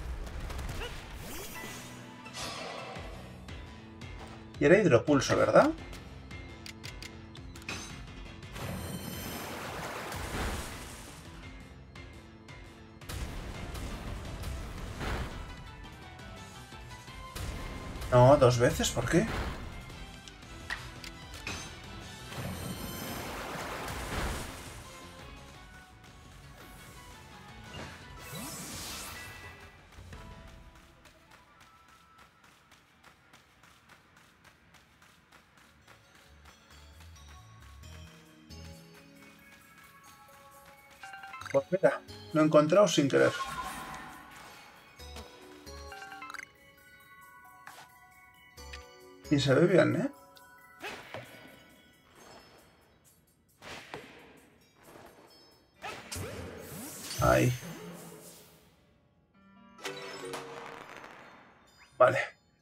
[SPEAKER 1] Y era hidropulso, ¿verdad? No, dos veces, ¿por qué? Pues mira, lo he encontrado sin querer. Y se ve bien, ¿eh? Ahí. Vale.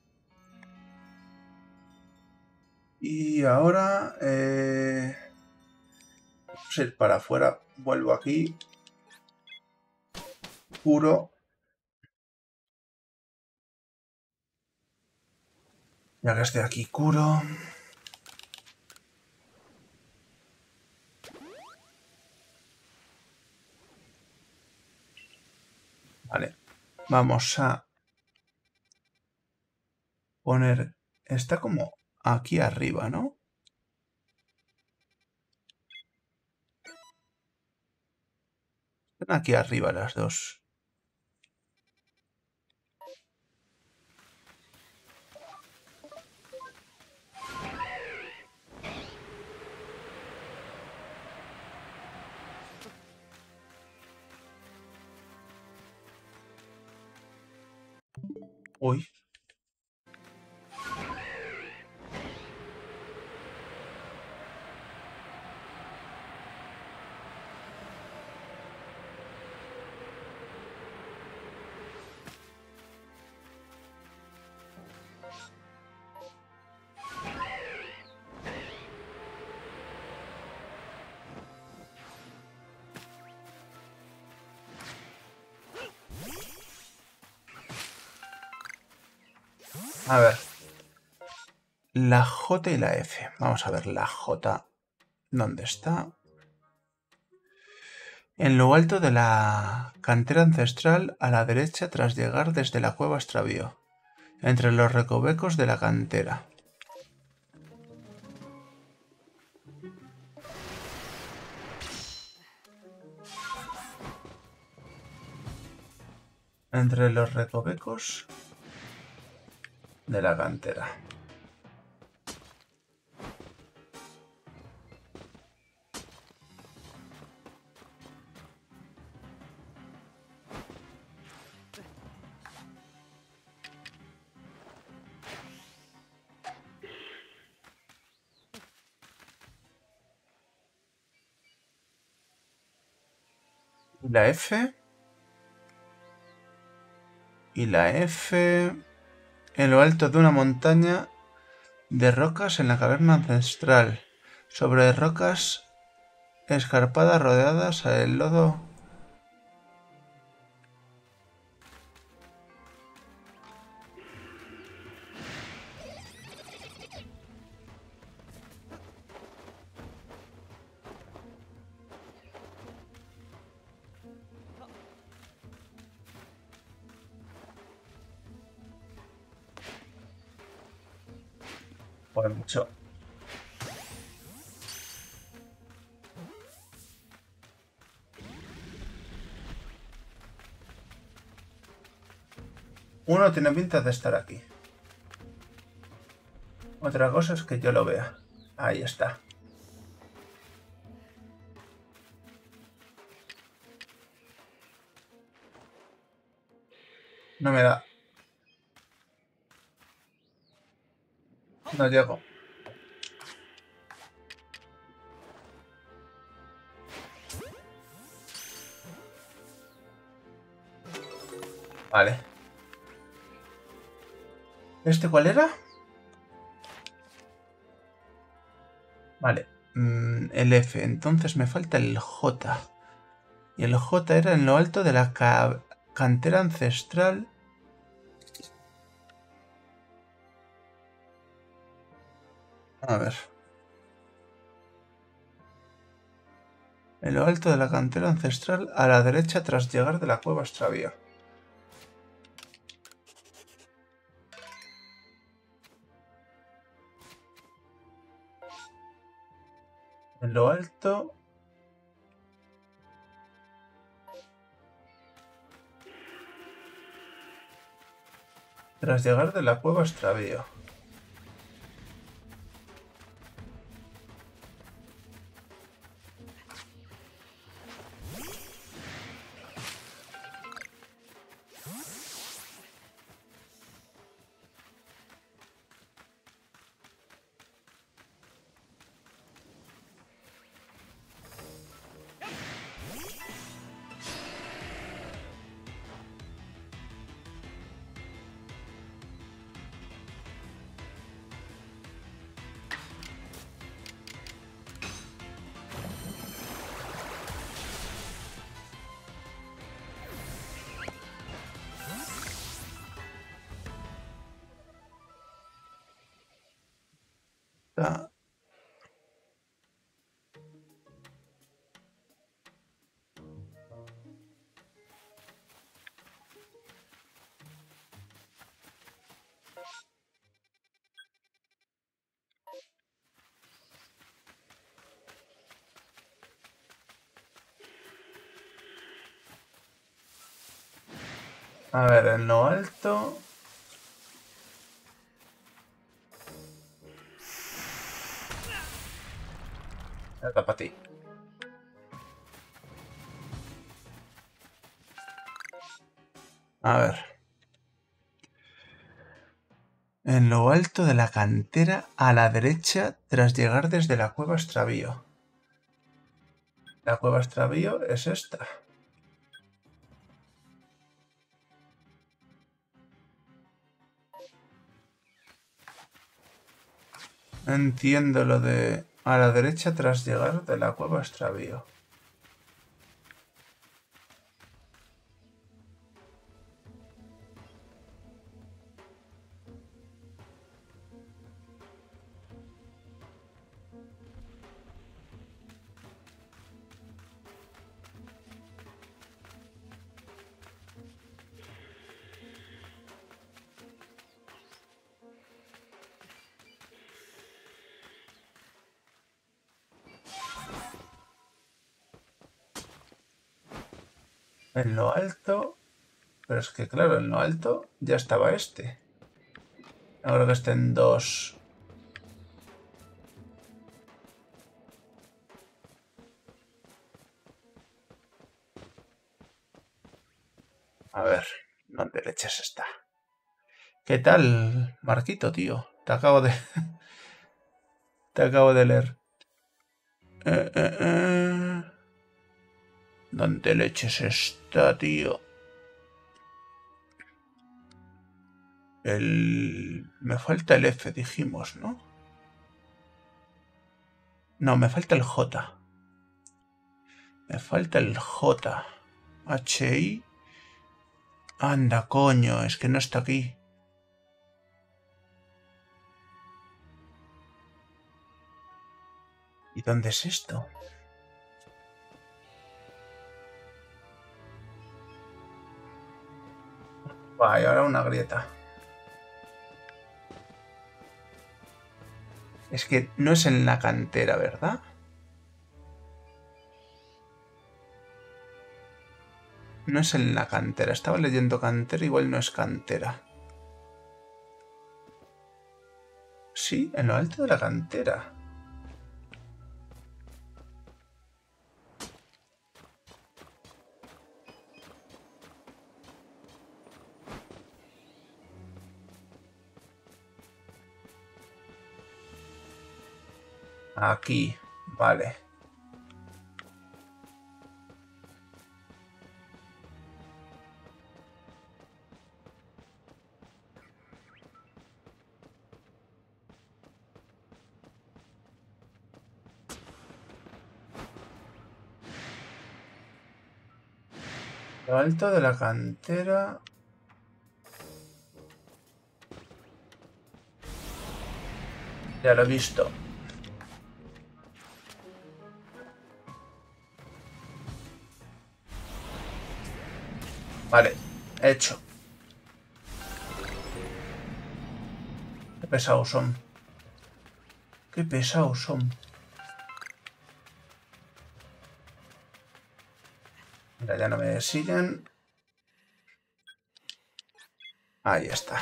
[SPEAKER 1] Y ahora... Eh... Vamos a ir para afuera. Vuelvo aquí. Curo. Ya que estoy aquí, curo. Vale. Vamos a poner... Está como aquí arriba, ¿no? Están aquí arriba las dos. Uy. A ver. La J y la F. Vamos a ver la J. ¿Dónde está? En lo alto de la cantera ancestral, a la derecha tras llegar desde la cueva extravío. Entre los recovecos de la cantera. Entre los recovecos de la cantera. Y la F. Y la F. En lo alto de una montaña de rocas en la caverna ancestral. Sobre rocas escarpadas rodeadas del lodo. Joder, mucho. Uno tiene pinta de estar aquí. Otra cosa es que yo lo vea. Ahí está. No me da. No llego. Vale. ¿Este cuál era? Vale. Mm, el F. Entonces me falta el J. Y el J era en lo alto de la ca cantera ancestral. A ver. En lo alto de la cantera ancestral, a la derecha tras llegar de la cueva extravío. En lo alto... Tras llegar de la cueva extravío. Ah. A ver, en lo alto... Está para ti. A ver. En lo alto de la cantera, a la derecha, tras llegar desde la cueva extravío. La cueva extravío es esta. Entiendo lo de a la derecha tras llegar de la cueva extravío. En lo alto... Pero es que claro, en lo alto ya estaba este. Ahora que estén dos... A ver, ¿dónde leches está? ¿Qué tal, Marquito, tío? Te acabo de... Te acabo de leer. Eh, eh, eh. ¿Dónde leches está, tío? El... Me falta el F, dijimos, ¿no? No, me falta el J. Me falta el J. H I. Anda, coño, es que no está aquí. ¿Y dónde es esto? Va, y ahora una grieta. Es que no es en la cantera, ¿verdad? No es en la cantera. Estaba leyendo cantera, igual no es cantera. Sí, en lo alto de la cantera. Aquí, vale. Lo alto de la cantera. Ya lo he visto. Vale, hecho. Qué pesados son. Qué pesados son. Mira, ya no me siguen. Ahí está.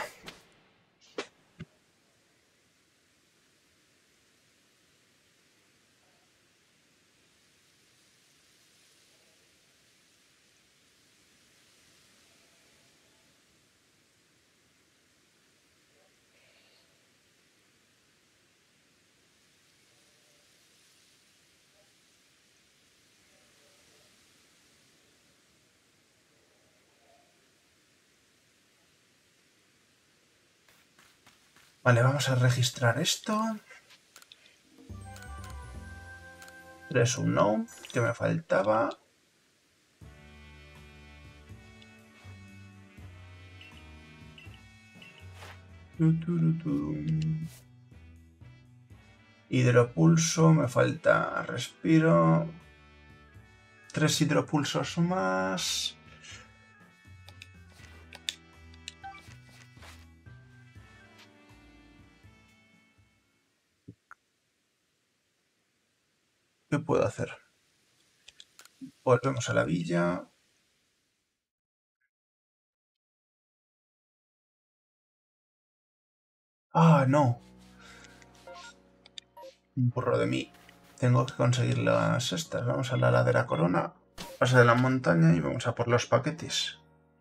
[SPEAKER 1] Vale, vamos a registrar esto. tres uno, que me faltaba. Hidropulso, me falta respiro. Tres hidropulsos más. ¿Qué puedo hacer? Volvemos a la villa. Ah, no. Un burro de mí. Tengo que conseguir las estas. Vamos a la ladera Corona. Pasa de la montaña y vamos a por los paquetes.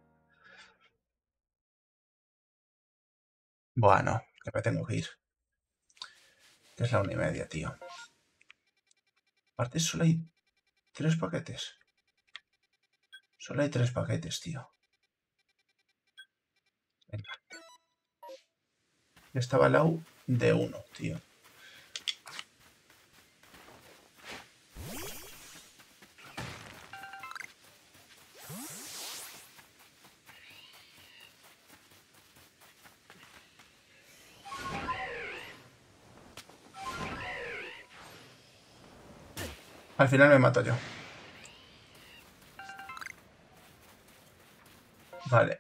[SPEAKER 1] Bueno, que me tengo que ir. Que es la una y media, tío. Aparte solo hay tres paquetes. Solo hay tres paquetes, tío. Venga. Estaba al lado de uno, tío. Al final me mato yo. Vale.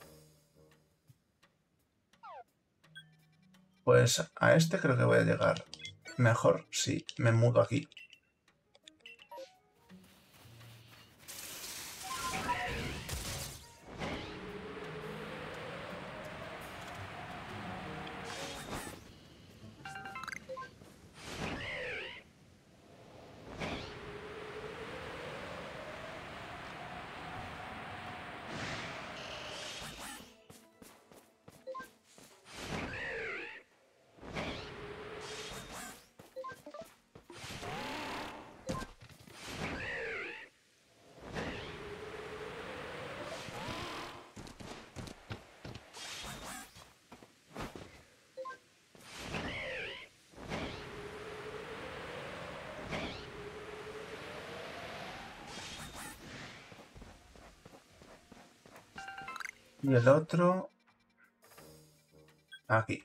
[SPEAKER 1] Pues a este creo que voy a llegar mejor si me mudo aquí. Y el otro... aquí.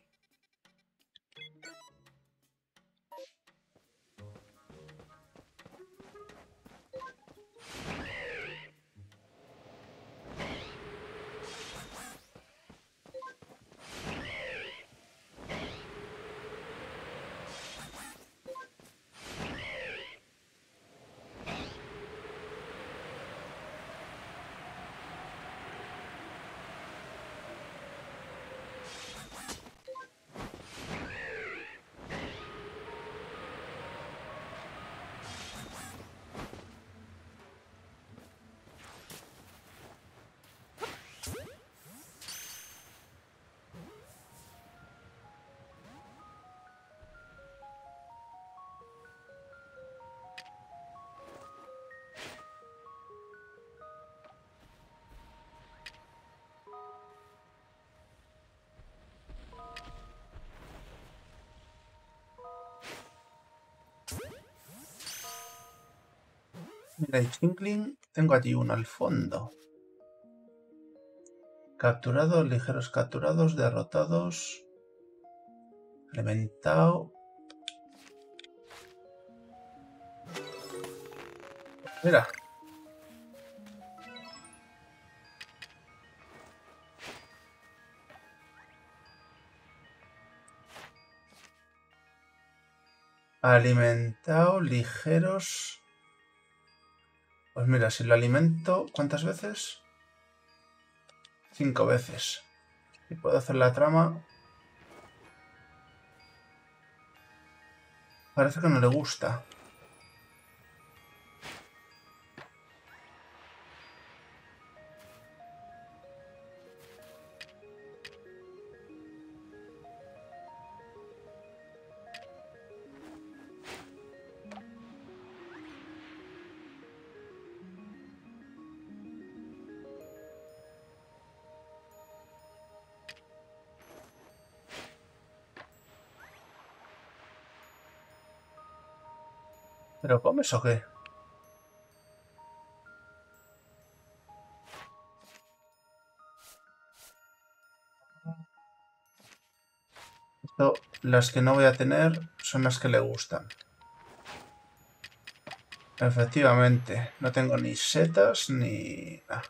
[SPEAKER 1] Mira, el Chinkling, tengo allí uno al fondo. Capturados, ligeros capturados, derrotados. Alimentado. Mira. Alimentado, ligeros. Pues mira, si lo alimento, ¿cuántas veces? Cinco veces. Y puedo hacer la trama. Parece que no le gusta. ¿Pero comes o qué? Esto, las que no voy a tener son las que le gustan. Efectivamente, no tengo ni setas ni nada.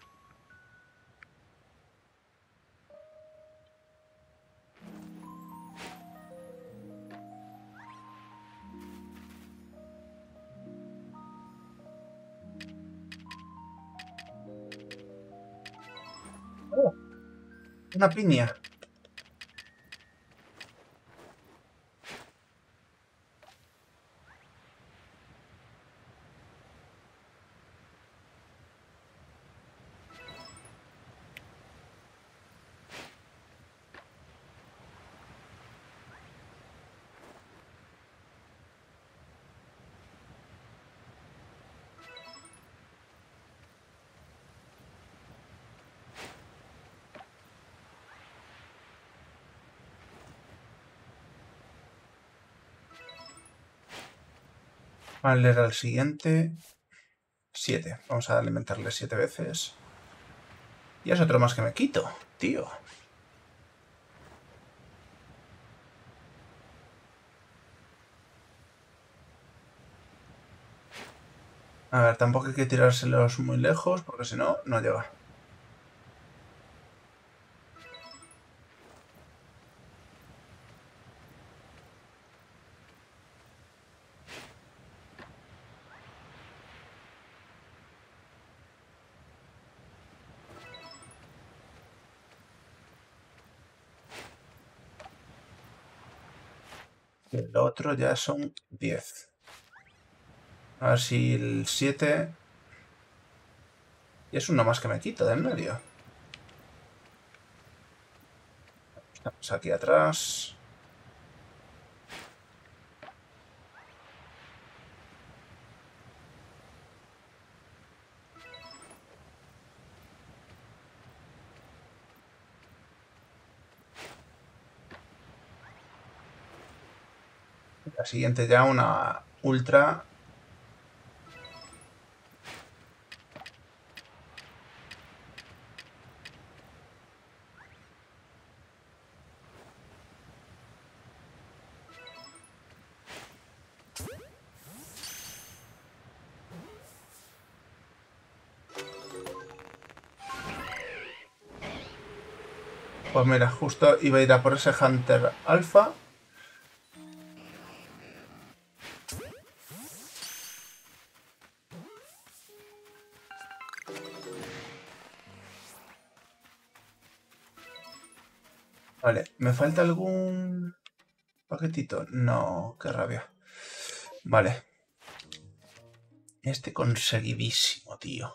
[SPEAKER 1] Oh, una piña. Vale, era el siguiente. Siete. Vamos a alimentarle siete veces. Y es otro más que me quito, tío. A ver, tampoco hay que tirárselos muy lejos, porque si no, no llega. Y el otro ya son diez. A ver si el siete... Y es uno más que me quito de en medio. Estamos aquí atrás. La siguiente ya una ultra. Pues mira, justo iba a ir a por ese Hunter Alpha. Vale, ¿me falta algún paquetito? No, qué rabia. Vale. Este conseguidísimo, tío.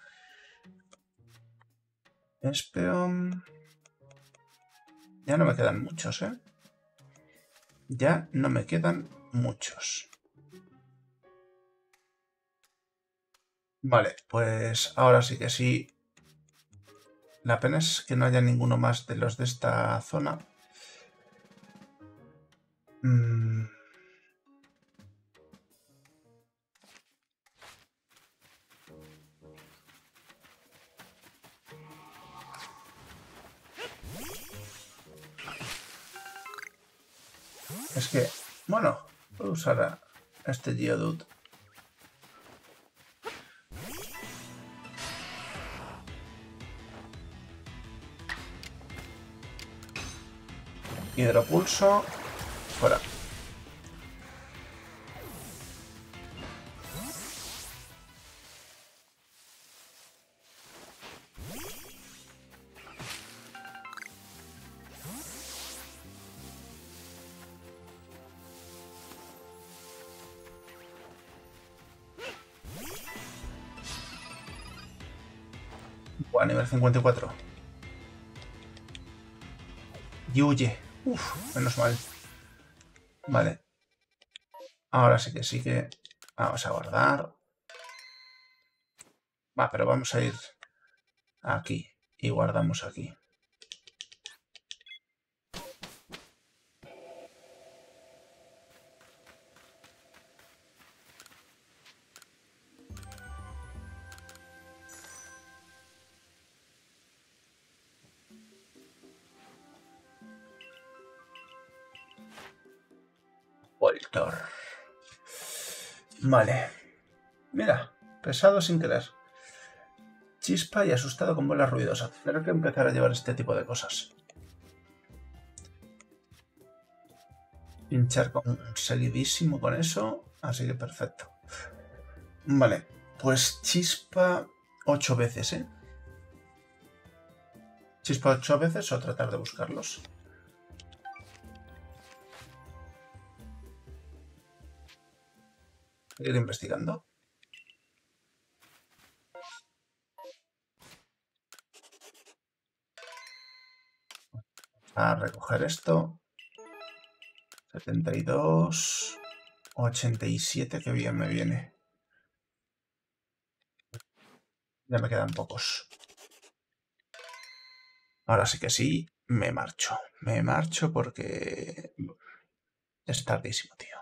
[SPEAKER 1] Espeon... Ya no me quedan muchos, ¿eh? Ya no me quedan muchos. Vale, pues ahora sí que sí. La pena es que no haya ninguno más de los de esta zona. Mm. Es que, bueno, puedo usar a este Geodude. Hidropulso. Fuera. Buah, nivel cincuenta y cuatro. Y huye. Uf, menos mal. Vale. Ahora sí que sí que... Vamos a guardar. Va, pero vamos a ir aquí. Y guardamos aquí. Voltor. Vale. Mira, pesado sin querer. Chispa y asustado con bola ruidosa. Tendré que empezar a llevar este tipo de cosas. Pinchar con seguidísimo con eso. Así que perfecto. Vale, pues chispa ocho veces, ¿eh? Chispa ocho veces o tratar de buscarlos. Ir investigando. A recoger esto. setenta y dos. ochenta y siete, que bien me viene. Ya me quedan pocos. Ahora sí que sí, me marcho. Me marcho porque es tardísimo, tío.